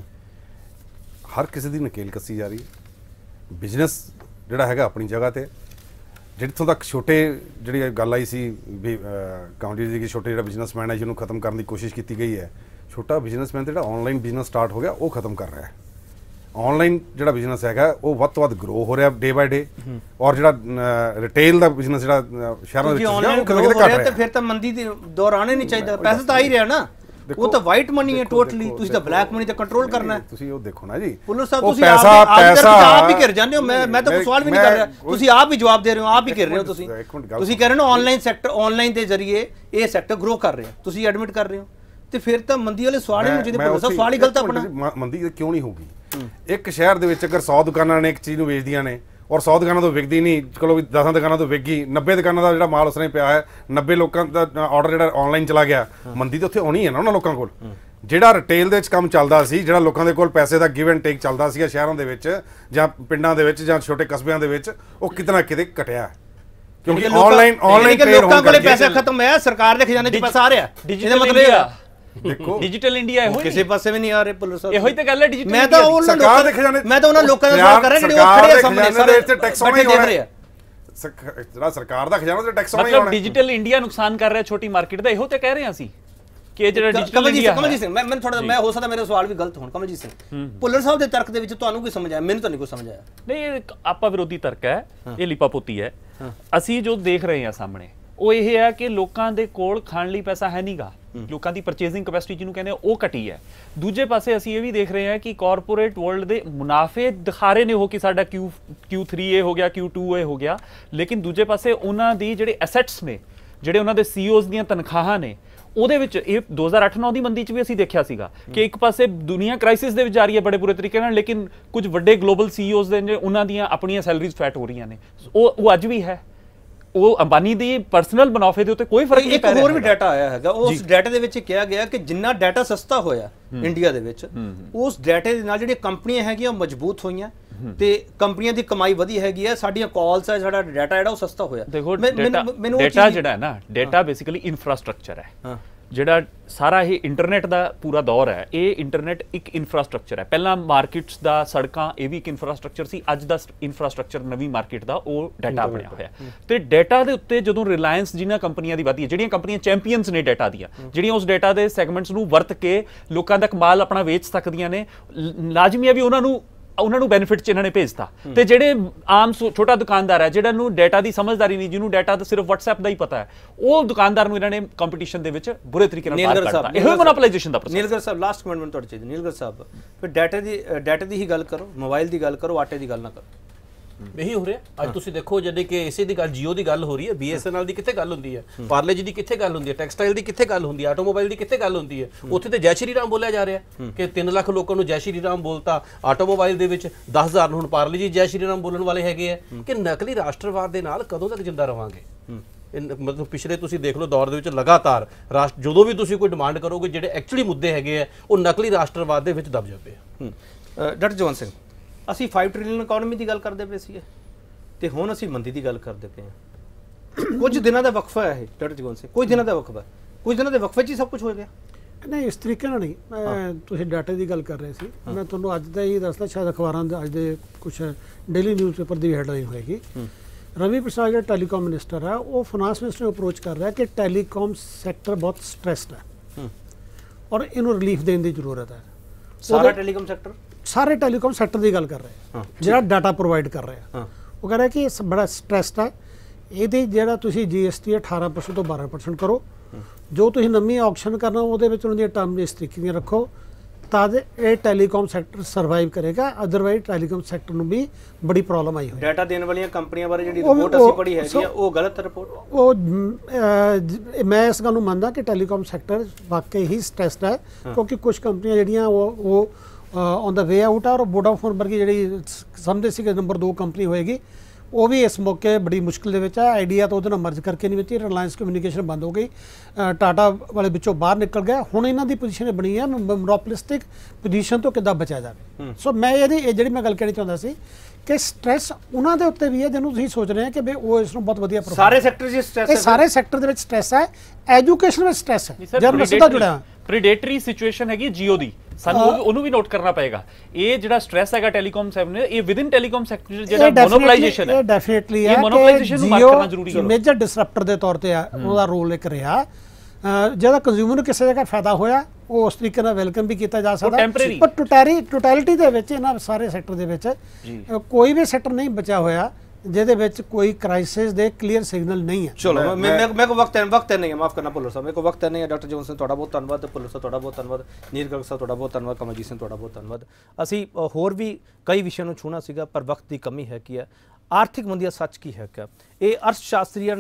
ਹਰ ਕਿਸੇ ਦੀ ਨਕੇਲ ਕੱਸੀ ਜਾ ਰਹੀ ਹੈ। ਬਿਜ਼ਨਸ ਜਿਹੜਾ ਹੈਗਾ ਆਪਣੀ ਜਗ੍ਹਾ ਤੇ, ਜਿੱਥੋਂ ਤੱਕ ਛੋਟੇ ਜਿਹੜੀ ਗੱਲ ਆਈ ਸੀ ਵੀ ਕਾਉਂਟੀ ਦੀ ਕਿ ਛੋਟੇ ਜਿਹੜਾ ਬਿਜ਼ਨਸਮੈਨ ਹੈ ਜਿਹਨੂੰ ਖਤਮ ਕਰਨ ਦੀ ਕੋਸ਼ਿਸ਼ ਕੀਤੀ ਗਈ ਹੈ, ਛੋਟਾ ਬਿਜ਼ਨਸਮੈਨ ਜਿਹੜਾ ਆਨਲਾਈਨ ਬਿਜ਼ਨਸ ਸਟਾਰਟ ਹੋ ਗਿਆ ਉਹ ਖਤਮ ਕਰ ਰਿਹਾ ਹੈ। ਆਨਲਾਈਨ ਜਿਹੜਾ ਬਿਜ਼ਨਸ ਹੈਗਾ ਉਹ ਵੱਧ ਤੋਂ ਵੱਧ ਗਰੋ ਹੋ ਰਿਹਾ ਡੇ ਬਾਏ ਡੇ, ਔਰ ਜਿਹੜਾ ਰਿਟੇਲ ਦਾ ਬਿਜ਼ਨਸ ਜਿਹੜਾ ਸ਼ਹਿਰਾਂ ਦੇ ਵਿੱਚ ਘਟ ਰਿਹਾ। ਤੇ ਫਿਰ ਤਾਂ ਮੰਦੀ ਦੇ ਦੌਰ ਆਣੇ ਨਹੀਂ ਚਾਹੀਦਾ, ਪੈਸਾ ਤਾਂ ਆ ਹੀ ਰਿਹਾ ਨਾ। ਉਹ ਤਾਂ ਵਾਈਟ ਮਨੀ ਹੈ ਟੋਟਲੀ, ਤੁਸੀਂ ਤਾਂ ਬਲੈਕ ਮਨੀ ਤੇ ਕੰਟਰੋਲ ਕਰਨਾ ਹੈ। ਤੁਸੀਂ ਉਹ ਦੇਖੋ ਨਾ ਜੀ, ਪੁਲਿਸ ਸਾਹਿਬ ਤੁਸੀਂ ਆਪ ਹੀ ਘਿਰ ਜਾਂਦੇ ਹੋ। ਮੈਂ ਤਾਂ ਕੋਈ ਸਵਾਲ ਵੀ ਨਹੀਂ ਕਰ ਰਿਹਾ, ਤੁਸੀਂ ਆਪ ਹੀ ਜਵਾਬ ਦੇ ਰਹੇ ਹੋ, ਆਪ ਹੀ ਘਿਰ ਰਹੇ ਹੋ। ਤੁਸੀਂ ਕਹਿ ਰਹੇ ਹੋ ਆਨਲਾਈਨ ਸੈਕਟਰ, ਆਨਲਾਈਨ ਦੇ ਜ਼ਰੀਏ ਇਹ ਸੈਕਟਰ ਗਰੋ ਕਰ ਰਿਹਾ, ਤੁਸੀਂ ਐਡਮਿਟ ਕਰ ਰਹੇ ਹੋ, ਤੇ ਫਿਰ ਤਾਂ ਮੰਦੀ ਵਾਲੇ ਸਵਾਲ ਹੀ ਨਹੀਂ ਜਿਹਦੇ ਪੁਲਿਸ ਸਾਹਿਬ ਸਵਾਲ ਹੀ ਗਲਤ ਆਪਣਾ। ਮੰਦੀ ਕਿਉਂ ਨਹੀਂ ਹੋਊਗੀ? ਇੱਕ ਸ਼ਹਿਰ ਦੇ ਵਿੱਚ ਅਗਰ 100 ਦੁਕਾਨਾਂ ਨੇ ਇੱਕ ਚੀਜ਼ ਨੂੰ ਵੇਚਦੀਆਂ ਨੇ ਔਰ 100 ਦੁਕਾਨਾਂ ਤੋਂ ਵਿਕਦੀ ਨਹੀਂ, ਚਲੋ ਵੀ 10 ਦੁਕਾਨਾਂ ਤੋਂ ਵਿਕ ਗਈ, 90 ਦੁਕਾਨਾਂ ਦਾ ਜਿਹੜਾ ਮਾਲ ਉਸਨੇ ਪਿਆ ਹੈ, 90 ਲੋਕਾਂ ਦਾ ਆਰਡਰ ਜਿਹੜਾ ਆਨਲਾਈਨ ਚਲਾ ਗਿਆ, ਮੰਦੀ ਤਾਂ ਉੱਥੇ ਆਉਣੀ ਹੈ ਨਾ ਉਹਨਾਂ ਲੋਕਾਂ ਕੋਲ। ਜਿਹੜਾ ਰਿਟੇਲ ਦੇ ਵਿੱਚ ਕੰਮ ਚੱਲਦਾ ਸੀ, ਜਿਹੜਾ ਲੋਕਾਂ ਦੇ ਕੋਲ ਪੈਸੇ ਦਾ ਗਿਵ ਐਂਡ ਟੇਕ ਚੱਲਦਾ ਸੀਗਾ ਸ਼ਹਿਰਾਂ ਦੇ ਵਿੱਚ ਜਾਂ ਪਿੰਡਾਂ ਦੇ ਵਿੱਚ ਜਾਂ ਛੋਟੇ ਕਸਬਿਆਂ ਦੇ ਵਿੱਚ, ਉਹ ਕਿਤੇ ਨਾ ਕਿਤੇ ਘਟਿਆ, ਕਿਉਂਕਿ ਆਨਲਾਈਨ ਲੋਕਾਂ ਕੋਲੇ ਪੈਸਾ ਖਤਮ ਹੋਇਆ, ਸਰਕਾਰ ਦੇ ਖਜ਼ਾਨੇ 'ਚ ਪੈਸਾ ਆ ਰਿਹਾ। ਇਹਦਾ ਮਤਲਬ ਇਹ ਆ ਦੇਖੋ ਡਿਜੀਟਲ ਇੰਡੀਆ ਇਹੋ ਕਿਸੇ ਪਾਸੇ ਵੀ ਨਹੀਂ ਆ ਰਹੇ ਪੁਲਿਸ ਸਾਹਿਬ। ਇਹੋ ਹੀ ਤਾਂ ਗੱਲ ਹੈ ਡਿਜੀਟਲ। ਮੈਂ ਤਾਂ ਉਹਨਾਂ ਲੋਕਾਂ ਦੇ ਖਜ਼ਾਨੇ, ਮੈਂ ਤਾਂ ਉਹਨਾਂ ਲੋਕਾਂ ਦਾ ਸਵਾਲ ਕਰ ਰਿਹਾ ਜਿਹੜੇ ਉਹ ਖੜੇ ਆ ਸਾਹਮਣੇ, ਸਾਰੇ ਟੈਕਸ ਆਉਣੇ ਦੇਖ ਰਹੇ ਆ। ਜਿਹੜਾ ਸਰਕਾਰ ਦਾ ਖਜ਼ਾਨਾ ਤੇ ਟੈਕਸ ਆਉਣਾ ਹੀ ਮਤਲਬ ਡਿਜੀਟਲ ਇੰਡੀਆ ਨੁਕਸਾਨ ਕਰ ਰਿਹਾ ਛੋਟੀ ਮਾਰਕੀਟ ਦਾ, ਇਹੋ ਤੇ ਕਹਿ ਰਹੇ ਹਾਂ ਅਸੀਂ ਕਿ ਜਿਹੜਾ ਡਿਜੀਟਲ ਇੰਡੀਆ। ਕਮਲਜੀਤ ਸਿੰਘ, ਮੈਂ ਥੋੜਾ ਮੈਂ ਹੋ ਸਕਦਾ ਮੇਰੇ ਸਵਾਲ ਵੀ ਗਲਤ ਹੋਣ। ਕਮਲਜੀਤ ਸਿੰਘ, ਭੁੱਲਰ ਸਾਹਿਬ ਦੇ ਤਰਕ ਦੇ ਵਿੱਚ ਤੁਹਾਨੂੰ ਕੀ ਸਮਝ ਆਇਆ? ਮੈਨੂੰ ਤਾਂ ਨਹੀਂ ਕੋਈ ਸਮਝ ਆਇਆ। ਨਹੀਂ, ਇਹ ਆਪਾ ਵਿਰੋਧੀ ਤਰਕ ਹੈ, ਇਹ ਲਿਪਾਪੋਤੀ ਹੈ। ਅਸੀਂ ਜੋ ਦੇਖ ਰਹੇ ਹਾਂ ਸਾਹਮਣੇ ਉਹ ਇਹ ਹੈ ਕਿ ਲੋਕਾਂ ਦੇ ਕੋਲ ਖਾਣ ਲਈ ਪੈਸਾ ਹੈ ਨਹੀਂਗਾ, ਲੋਕਾਂ ਦੀ ਪਰਚੇਸਿੰਗ ਕੈਪੈਸਿਟੀ ਜਿਹਨੂੰ ਕਹਿੰਦੇ ਉਹ ਘਟੀ ਹੈ। ਦੂਜੇ ਪਾਸੇ ਅਸੀਂ ਇਹ ਵੀ ਦੇਖ ਰਹੇ ਹਾਂ ਕਿ ਕਾਰਪੋਰੇਟ ਵਰਲਡ ਦੇ ਮੁਨਾਫੇ ਦਿਖਾ ਰਹੇ ਨੇ ਉਹ ਕਿ ਸਾਡਾ Q3 ਇਹ ਹੋ ਗਿਆ, Q2 ਇਹ ਹੋ ਗਿਆ, ਲੇਕਿਨ ਦੂਜੇ ਪਾਸੇ ਉਹਨਾਂ ਦੀ ਜਿਹੜੇ ਐਸੈਟਸ ਨੇ, ਜਿਹੜੇ ਉਹਨਾਂ ਦੇ ਸੀਈਓਜ਼ ਦੀਆਂ ਤਨਖਾਹਾਂ ਨੇ, ਉਹਦੇ ਵਿੱਚ ਇਹ 2008-9 ਦੀ ਮੰਦੀ 'ਚ ਵੀ ਅਸੀਂ ਦੇਖਿਆ ਸੀਗਾ ਕਿ ਇੱਕ ਪਾਸੇ ਦੁਨੀਆ ਕ੍ਰਾਈਸਿਸ ਦੇ ਵਿੱਚ ਜਾ ਰਹੀ ਹੈ ਬੜੇ ਬੁਰੇ ਤਰੀਕੇ ਨਾਲ, ਲੇਕਿਨ ਕੁਝ ਵੱਡੇ ਗਲੋਬਲ ਸੀਈਓਜ਼ ਦੇ ਨੇ ਉਹਨਾਂ ਦੀਆਂ ਆਪਣੀਆਂ ਸੈਲਰੀਜ਼ ਫੈਟ ਹੋ ਰਹੀਆਂ ਨੇ। ਉਹ ਅੱਜ ਵੀ ਹੈ, ਉਹ ਅੰਬਾਨੀ ਦੀ ਪਰਸਨਲ ਮੁਨਾਫੇ ਦੇ ਉੱਤੇ ਕੋਈ ਫਰਕ ਨਹੀਂ ਪੈ ਰਿਹਾ। ਇੱਕ ਹੋਰ ਵੀ ਡਾਟਾ ਆਇਆ ਹੈਗਾ, ਉਸ ਡਾਟਾ ਦੇ ਵਿੱਚ ਕਿਹਾ ਗਿਆ ਕਿ ਜਿੰਨਾ ਡਾਟਾ ਸਸਤਾ ਹੋਇਆ ਇੰਡੀਆ ਦੇ ਵਿੱਚ, ਉਸ ਡਾਟੇ ਦੇ ਨਾਲ ਜਿਹੜੀਆਂ ਕੰਪਨੀਆਂ ਹੈਗੀਆਂ ਉਹ ਮਜ਼ਬੂਤ ਹੋਈਆਂ ਤੇ ਕੰਪਨੀਆਂ ਦੀ ਕਮਾਈ ਵਧੀ ਹੈਗੀ ਹੈ, ਸਾਡੀਆਂ ਕਾਲਸ ਹੈ, ਸਾਡਾ ਡਾਟਾ ਜਿਹੜਾ ਉਹ ਸਸਤਾ ਹੋਇਆ। ਦੇਖੋ ਡਾਟਾ ਜਿਹੜਾ ਹੈ ਨਾ, ਡਾਟਾ ਬੇਸਿਕਲੀ ਇਨਫਰਾਸਟ੍ਰਕਚਰ ਹੈ। ਜਿਹੜਾ ਸਾਰਾ ਇਹ ਇੰਟਰਨੈਟ ਦਾ ਪੂਰਾ ਦੌਰ ਹੈ, ਇਹ ਇੰਟਰਨੈਟ ਇੱਕ ਇਨਫਰਾਸਟ੍ਰਕਚਰ ਹੈ। ਪਹਿਲਾਂ ਮਾਰਕੀਟਸ ਦਾ, ਸੜਕਾਂ, ਇਹ ਵੀ ਇੱਕ ਇਨਫਰਾਸਟ੍ਰਕਚਰ ਸੀ। ਅੱਜ ਦਾ ਇਨਫਰਾਸਟ੍ਰਕਚਰ ਨਵੀਂ ਮਾਰਕੀਟ ਦਾ ਉਹ ਡਾਟਾ ਬਣਿਆ ਹੋਇਆ। ਤੇ ਡਾਟਾ ਦੇ ਉੱਤੇ ਜਦੋਂ ਰਿਲਾਇੰਸ ਜਿਨ੍ਹਾਂ ਕੰਪਨੀਆਂ ਦੀ ਵਧੀ ਹੈ, ਜਿਹੜੀਆਂ ਕੰਪਨੀਆਂ ਚੈਂਪੀਅਨਸ ਨੇ ਡਾਟਾ ਦੀਆਂ, ਜਿਹੜੀਆਂ ਉਸ ਡਾਟਾ ਦੇ ਸੈਗਮੈਂਟਸ ਨੂੰ ਵਰਤ ਕੇ ਲੋਕਾਂ ਤੱਕ ਮਾਲ ਆਪਣਾ ਵੇਚ ਸਕਦੀਆਂ ਨੇ, ਲਾਜ਼ਮੀ ਹੈ ਵੀ ਉਹਨਾਂ ਨੂੰ ਬੈਨੀਫਿਟ 'ਚ ਇਹਨਾਂ ਨੇ ਭੇਜਤਾ। ਤੇ ਜਿਹੜੇ ਆਮ ਛੋਟਾ ਦੁਕਾਨਦਾਰ ਹੈ, ਜਿਹੜਾ ਨੂੰ ਡਾਟਾ ਦੀ ਸਮਝਦਾਰੀ ਨਹੀਂ, ਜਿਹਨੂੰ ਡਾਟਾ ਤਾਂ ਸਿਰਫ WhatsApp ਦਾ ਹੀ ਪਤਾ ਹੈ, ਉਹ ਦੁਕਾਨਦਾਰ ਨੂੰ ਇਹਨਾਂ ਨੇ ਕੰਪੀਟੀਸ਼ਨ ਦੇ ਵਿੱਚ ਬੁਰੇ ਤਰੀਕੇ ਨਾਲ ਪਾਰ ਕਰਤਾ। ਇਹੋ ਮੋਨੋਪੋਲਾਈਜੇਸ਼ਨ ਦਾ process. Nilgar Sahib, last comment ਮੈਨੂੰ ਤੁਹਾਡੇ ਚਾਹੀਦਾ। ਨੀਲਗਰ ਸਾਹਿਬ, ਫਿਰ ਡਾਟਾ ਦੀ ਹੀ ਗੱਲ ਕਰੋ, ਮੋਬਾਈਲ ਦੀ ਗੱਲ ਕਰੋ, ਆਟੇ ਦੀ ਗੱਲ ਨਾ ਕਰੋ। ਇਹੀ ਹੋ ਰਿਹਾ ਅੱਜ। ਤੁਸੀਂ ਦੇਖੋ ਜਿਹੜੇ ਕਿ ਇਸੇ ਦੀ ਗੱਲ, ਜੀਓ ਦੀ ਗੱਲ ਹੋ ਰਹੀ ਹੈ, BSNL ਦੀ ਕਿੱਥੇ ਗੱਲ ਹੁੰਦੀ ਹੈ, ਪਾਰਲੇ ਜੀ ਦੀ ਕਿੱਥੇ ਗੱਲ ਹੁੰਦੀ ਹੈ, ਟੈਕਸਟਾਈਲ ਦੀ ਕਿੱਥੇ ਗੱਲ ਹੁੰਦੀ ਹੈ, ਆਟੋਮੋਬਾਈਲ ਦੀ ਕਿੱਥੇ ਗੱਲ ਹੁੰਦੀ ਹੈ। ਉੱਥੇ ਤੇ ਜੈ ਸ਼੍ਰੀ ਰਾਮ ਬੋਲਿਆ ਜਾ ਰਿਹਾ ਕਿ 3 ਲੱਖ ਲੋਕਾਂ ਨੂੰ ਜੈ ਸ਼੍ਰੀ ਰਾਮ ਬੋਲਤਾ। ਆਟੋਮੋਬਾਈਲ ਦੇ ਵਿੱਚ 10,000 ਨੂੰ ਹੁਣ ਪਾਰਲੇ ਜੀ ਜੈ ਸ਼੍ਰੀ ਰਾਮ ਬੋਲਣ ਵਾਲੇ ਹੈਗੇ ਆ। ਕਿ ਨਕਲੀ ਰਾਸ਼ਟਰਵਾਦ ਦੇ ਨਾਲ ਕਦੋਂ ਤੱਕ ਜਿੰਦਾ ਰਵਾਂਗੇ? ਮਤਲਬ ਪਿਛਲੇ ਤੁਸੀਂ ਦੇਖ ਲਓ ਦੌਰ ਦੇ ਵਿੱਚ ਲਗਾਤਾਰ ਜਦੋਂ ਵੀ ਤੁਸੀਂ ਕੋਈ ਡਿਮਾਂਡ ਕਰੋਗੇ, ਜਿਹੜੇ ਐਕਚੁਅਲੀ ਮੁੱਦੇ ਹੈਗੇ ਆ ਉਹ ਨਕਲੀ ਰਾਸ਼ਟਰਵਾਦ ਦੇ ਵਿੱਚ ਦਬ ਜਾਂਦੇ ਆ। ਡਾਕਟਰ ਜਵੰਤ ਸਿੰਘ, ਅਸੀਂ 5 ਟ੍ਰਿਲੀਅਨ ਇਕਨੋਮੀ ਦੀ ਗੱਲ ਕਰਦੇ ਪਏ ਸੀਗੇ ਤੇ ਹੁਣ ਅਸੀਂ ਮੰਦੀ ਦੀ ਗੱਲ ਕਰਦੇ ਪਏ ਹਾਂ। ਕੁਝ ਦਿਨਾਂ ਦਾ ਵਕਫਾ ਹੈ ਇਹ ਡਾਕਟਰ ਜਵੰਤ ਸਿੰਘ, ਕੁਝ ਦਿਨਾਂ ਦਾ ਵਕਫਾ, ਕੁਝ ਦਿਨਾਂ ਦੇ ਵਕਫੇ 'ਚ ਹੀ ਸਭ ਕੁਝ ਹੋ ਗਿਆ। ਨਹੀਂ, ਇਸ ਤਰੀਕੇ ਨਾਲ ਨਹੀਂ। ਮੈਂ ਤੁਸੀਂ ਡਾਟੇ ਦੀ ਗੱਲ ਕਰ ਰਹੇ ਸੀ, ਮੈਂ ਤੁਹਾਨੂੰ ਅੱਜ ਦਾ ਹੀ ਦੱਸਦਾ, ਸ਼ਾਇਦ ਅਖਬਾਰਾਂ ਦੇ ਅੱਜ ਦੇ ਕੁਝ ਡੇਲੀ ਨਿਊਜ਼ਪੇਪਰ ਦੀ ਹੈਡਲਾਈਨ ਹੋਏਗੀ। ਰਵੀ ਪ੍ਰਸਾਦ ਜਿਹੜਾ ਟੈਲੀਕਾਮ ਮਿਨਿਸਟਰ ਹੈ, ਉਹ ਫਾਈਨਾਂਸ ਮਿਨਿਸਟਰ ਨੂੰ ਅਪਰੋਚ ਕਰ ਰਿਹਾ ਕਿ ਟੈਲੀਕਾਮ ਸੈਕਟਰ ਬਹੁਤ ਸਟ੍ਰੈਸਡ ਹੈ ਔਰ ਇਹਨੂੰ ਰਿਲੀਫ ਦੇਣ ਦੀ ਜ਼ਰੂਰਤ ਹੈ। ਸਾਰਾ ਟੈਲੀਕਾਮ ਸੈਕਟਰ, ਸਾਰੇ ਟੈਲੀਕਾਮ ਸੈਕਟਰ ਦੀ ਗੱਲ ਕਰ ਰਹੇ ਹਾਂ, ਜਿਹੜਾ ਡਾਟਾ ਪ੍ਰੋਵਾਈਡ ਕਰ ਰਿਹਾ। ਉਹ ਕਹਿ ਰਿਹਾ ਕਿ ਇਹ ਬੜਾ ਸਟ੍ਰੈਸਡ ਹੈ, ਇਹਦੇ ਜਿਹੜਾ ਤੁਸੀਂ GST 18% ਤੋਂ 12% ਕਰੋ। ਜੋ ਤੁਸੀਂ ਨਵੀਂ ਆਕਸ਼ਨ ਕਰਨਾ ਉਹਦੇ ਵਿੱਚ ਉਹਨਾਂ ਦੀਆਂ ਟਰਮ ਇਸ ਤਰੀਕੇ ਦੀਆਂ ਰੱਖੋ ਤਾਂ ਇਹ ਟੈਲੀਕਾਮ ਸੈਕਟਰ ਸਰਵਾਈਵ ਕਰੇਗਾ। ਅਦਰਵਾਈਜ਼ ਟੈਲੀਕਾਮ ਸੈਕਟਰ ਨੂੰ ਵੀ ਬੜੀ ਪ੍ਰੋਬਲਮ ਆਈ ਹੋਈ। ਡਾਟਾ ਦੇਣ ਵਾਲੀਆਂ ਕੰਪਨੀਆਂ ਬਾਰੇ ਜਿਹੜੀ ਰਿਪੋਰਟ ਅਸੀਂ ਪੜ੍ਹੀ ਹੈਗੀ ਆ, ਉਹ ਗਲਤ ਰਿਪੋਰਟ। ਉਹ ਮੈਂ ਇਸ ਗੱਲ ਨੂੰ ਮੰਨਦਾ ਕਿ ਟੈਲੀਕਾਮ ਸੈਕਟਰ ਵਾਕਈ ਹੀ ਸਟ੍ਰੈਸਡ ਹੈ, ਕਿਉਂਕਿ ਕੁਝ ਕੰਪਨੀਆਂ ਜਿਹੜੀਆਂ ਉਹ ਔਨ ਦਾ ਵੇ ਆਊਟ ਆ, ਔਰ ਵੋਡਾਫੋਨ ਵਰਗੀ ਜਿਹੜੀ ਸਮਝਦੇ ਸੀ ਕਿ ਨੰਬਰ 2 ਕੰਪਨੀ ਹੋਏਗੀ, ਉਹ ਵੀ ਇਸ ਮੌਕੇ ਬੜੀ ਮੁਸ਼ਕਿਲ ਦੇ ਵਿੱਚ ਹੈ। ਆਈਡੀਆ ਤਾਂ ਉਹਦੇ ਨਾਲ ਮਰਜ ਕਰਕੇ ਨਹੀਂ ਵਿੱਚ, ਰਿਲਾਇੰਸ ਕਮਿਊਨੀਕੇਸ਼ਨ ਬੰਦ ਹੋ ਗਈ, ਟਾਟਾ ਵਾਲੇ ਵਿੱਚੋਂ ਬਾਹਰ ਨਿਕਲ ਗਏ। ਹੁਣ ਇਹਨਾਂ ਦੀ ਪੋਜੀਸ਼ਨ ਬਣੀ ਹੈ ਮੋਨੋਪੋਲਿਸਟਿਕ ਪੋਜੀਸ਼ਨ ਤੋਂ ਕਿੱਦਾਂ ਬਚਿਆ ਜਾਵੇ। ਸੋ ਮੈਂ ਇਹ ਜਿਹੜੀ ਮੈਂ ਗੱਲ ਕਹਿਣੀ ਚਾਹੁੰਦਾ ਸੀ ਕਿ ਸਟ੍ਰੈਸ ਉਹਨਾਂ ਦੇ ਉੱਤੇ ਵੀ ਹੈ ਜਿਹਨੂੰ ਤੁਸੀਂ ਸੋਚ ਰਹੇ ਹੋ ਕਿ ਵੀ ਉਹ ਇਸ ਨੂੰ ਬਹੁਤ ਵਧੀਆ ਸਾਰੇ ਸੈਕਟਰ 'ਚ ਸਟ੍ਰੈਸ ਹੈ, ਸਾਰੇ ਸੈਕਟਰ ਦੇ ਵਿੱਚ ਸਟ੍ਰੈਸ ਹੈ, ਐਜੂਕੇਸ਼ਨ ਵਿੱਚ ਸਟ੍ਰੈਸ ਹੈ, ਜਰਨਲਿਸਟ ਦਾ ਜੁੜਿਆ ਪ੍ਰੀਡੇਟਰੀ ਸਿਚੁਏਸ਼ਨ ਹੈਗੀ ਜੀਓ ਦੀ, ਸਾਨੂੰ ਉਹਨੂੰ ਵੀ ਨੋਟ ਕਰਨਾ ਪਏਗਾ। ਇਹ ਜਿਹੜਾ ਸਟ੍ਰੈਸ ਹੈਗਾ ਟੈਲੀਕਾਮ ਸੈਕਟਰ ਨੇ, ਇਹ ਵਿਦਿਨ ਟੈਲੀਕਾਮ ਸੈਕਟਰ ਜਿਹੜਾ ਮੋਨੋਪੋਲਾਈਜੇਸ਼ਨ ਹੈ, ਇਹ ਡੈਫੀਨਿਟਲੀ ਹੈ। ਇਹ ਮੋਨੋਪੋਲਾਈਜੇਸ਼ਨ ਨੂੰ ਮਾਰਕ ਕਰਨਾ ਜ਼ਰੂਰੀ ਹੈ। ਮੇਜਰ ਡਿਸਰਪਟਰ ਦੇ ਤੌਰ ਤੇ ਉਹਦਾ ਰੋਲ ਇੱਕ ਰਿਹਾ। ਜਿਹਦਾ ਕੰਜ਼ਿਊਮਰ ਨੂੰ ਕਿਸੇ ਜਗ੍ਹਾ ਫਾਇਦਾ ਹੋਇਆ, ਉਹ ਉਸ ਤਰੀਕੇ ਨਾਲ ਵੈਲਕਮ ਵੀ ਕੀਤਾ ਜਾ ਸਕਦਾ। ਪਰ ਟੋਟੈਲਿਟੀ ਦੇ ਵਿੱਚ ਇਹਨਾਂ ਸਾਰੇ ਸੈਕਟਰ ਦੇ ਵਿੱਚ ਕੋਈ ਵੀ ਸੈਕਟਰ ਨਹੀਂ ਬਚਿਆ ਹੋਇਆ ਜਿਹਦੇ ਵਿੱਚ ਕੋਈ ਕ੍ਰਾਈਸਿਸ ਦੇ ਕਲੀਅਰ ਸਿਗਨਲ ਨਹੀਂ ਹੈ। ਚਲੋ ਮੇਰੇ ਕੋਲ ਵਕਤ ਨਹੀਂ ਹੈ, ਮਾਫ ਕਰਨਾ ਭੁੱਲਰ ਸਾਹਿਬ, ਮੇਰੇ ਕੋਲ ਵਕਤ ਨਹੀਂ ਹੈ। ਡਾਕਟਰ ਜਵੰਤ ਸਿੰਘ ਤੁਹਾਡਾ ਬਹੁਤ ਧੰਨਵਾਦ, ਭੁੱਲਰ ਸਾਹਿਬ ਤੁਹਾਡਾ ਬਹੁਤ ਧੰਨਵਾਦ, ਨੀਲਗਰ ਸਾਹਿਬ ਤੁਹਾਡਾ ਬਹੁਤ ਧੰਨਵਾਦ, ਕਮਲਜੀਤ ਸਿੰਘ ਤੁਹਾਡਾ ਬਹੁਤ ਧੰਨਵਾਦ। ਅਸੀਂ ਹੋਰ ਵੀ ਕਈ ਵਿਸ਼ਿਆਂ ਨੂੰ ਛੂਹਣਾ ਸੀਗਾ ਪਰ ਵਕਤ ਦੀ ਕਮੀ ਹੈ। ਕੀ ਹੈ ਆਰਥਿਕ ਮੰਦੀ ਦਾ ਸੱਚ ਕੀ ਹੈ? ਇਹ ਅਰਥ ਸ਼ਾਸਤਰੀਆਂ ਨੇ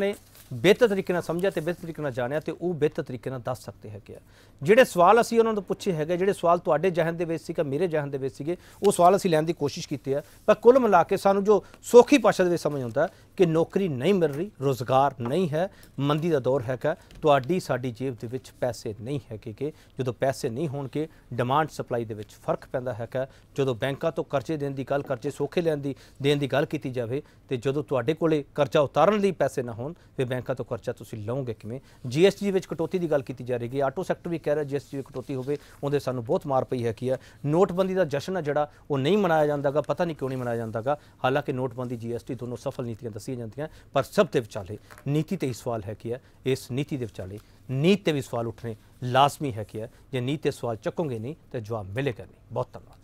ਬਿਹਤਰ ਤਰੀਕੇ ਨਾਲ ਸਮਝਿਆ ਤੇ ਬਿਹਤਰ ਤਰੀਕੇ ਨਾਲ ਜਾਣਿਆ ਤੇ ਉਹ ਬਿਹਤਰ ਤਰੀਕੇ ਨਾਲ ਦੱਸ ਸਕਦੇ ਹੈਗੇ ਆ। ਜਿਹੜੇ ਸਵਾਲ ਅਸੀਂ ਉਹਨਾਂ ਤੋਂ ਪੁੱਛੇ ਹੈਗੇ, ਜਿਹੜੇ ਸਵਾਲ ਤੁਹਾਡੇ ਜਹਨ ਦੇ ਵਿੱਚ ਸੀਗਾ, ਮੇਰੇ ਜਹਨ ਦੇ ਵਿੱਚ ਸੀਗੇ, ਉਹ ਸਵਾਲ ਅਸੀਂ ਲੈਣ ਦੀ ਕੋਸ਼ਿਸ਼ ਕੀਤੀ ਹੈ। ਪਰ ਕੁੱਲ ਮਿਲਾ ਕੇ ਸਾਨੂੰ ਜੋ ਸੌਖੀ ਭਾਸ਼ਾ ਦੇ ਵਿੱਚ ਸਮਝ ਆਉਂਦਾ ਕਿ ਨੌਕਰੀ ਨਹੀਂ ਮਿਲ ਰਹੀ, ਰੋਜ਼ਗਾਰ ਨਹੀਂ ਹੈ, ਮੰਦੀ ਦਾ ਦੌਰ ਹੈਗਾ, ਤੁਹਾਡੀ ਸਾਡੀ ਜੇਬ ਦੇ ਵਿੱਚ ਪੈਸੇ ਨਹੀਂ ਹੈਗੇ ਕਿ ਜਦੋਂ ਪੈਸੇ ਨਹੀਂ ਹੋਣਗੇ ਡਿਮਾਂਡ ਸਪਲਾਈ ਦੇ ਵਿੱਚ ਫਰਕ ਪੈਂਦਾ ਹੈਗਾ। ਜਦੋਂ ਬੈਂਕਾਂ ਤੋਂ ਕਰਜ਼ੇ ਦੇਣ ਦੀ ਗੱਲ, ਕਰਜ਼ੇ ਸੌਖੇ ਦੇਣ ਦੀ ਗੱਲ ਕੀਤੀ ਜਾਵੇ ਤੇ ਜਦੋਂ ਤੁਹਾਡੇ ਕੋਲੇ ਕਰਜ਼ਾ ਉਤਾਰਨ ਲਈ ਪੈਸੇ ਨਾ ਹੋਣ ਫਿਰ ਬੈਂਕਾਂ ਤੋਂ ਕਰਜ਼ਾ ਤੁਸੀਂ ਲਓਗੇ ਕਿਵੇਂ। GST ਵਿੱਚ ਕਟੌਤੀ ਦੀ ਗੱਲ ਕੀਤੀ ਜਾ ਰਹੀ ਹੈ, ਆਟੋ ਸੈਕਟਰ ਵੀ ਕਹਿ ਰਿਹਾ GST ਵਿੱਚ ਕਟੌਤੀ ਹੋਵੇ, ਉਹਦੇ ਸਾਨੂੰ ਬਹੁਤ ਮਾਰ ਪਈ ਹੈ। ਨੋਟਬੰਦੀ ਦਾ ਜਸ਼ਨ ਹੈ ਜਿਹੜਾ ਉਹ ਨਹੀਂ ਮਨਾਇਆ ਜਾਂਦਾਗਾ, ਪਤਾ ਨਹੀਂ ਕਿਉਂ ਨਹੀਂ ਮਨਾਇਆ ਜਾਂਦਾਗਾ। ਹਾਲਾਂਕਿ ਨੋਟਬੰਦੀ GST ਦੋਨੋਂ ਸਫਲ ਨੀਤੀਆਂ ਦੱਸੀਆਂ ਜਾਂਦੀਆਂ, ਪਰ ਸਭ ਦੇ ਵਿਚਾਲੇ ਨੀਤੀ ਤੇ ਹੀ ਸਵਾਲ ਹੈ ਕਿ ਇਸ ਨੀਤੀ ਦੇ ਵਿਚਾਲੇ ਨੀਤ ਤੇ ਵੀ ਸਵਾਲ ਉੱਠਣੇ ਲਾਜ਼ਮੀ ਹੈ ਕਿ ਜੇ ਨੀਤ ਤੇ ਸਵਾਲ ਚੱਕੋਗੇ ਨਹੀਂ ਤਾਂ ਜਵਾਬ ਮਿਲੇਗਾ ਨਹੀਂ। ਬਹੁਤ ਧੰਨਵਾਦ।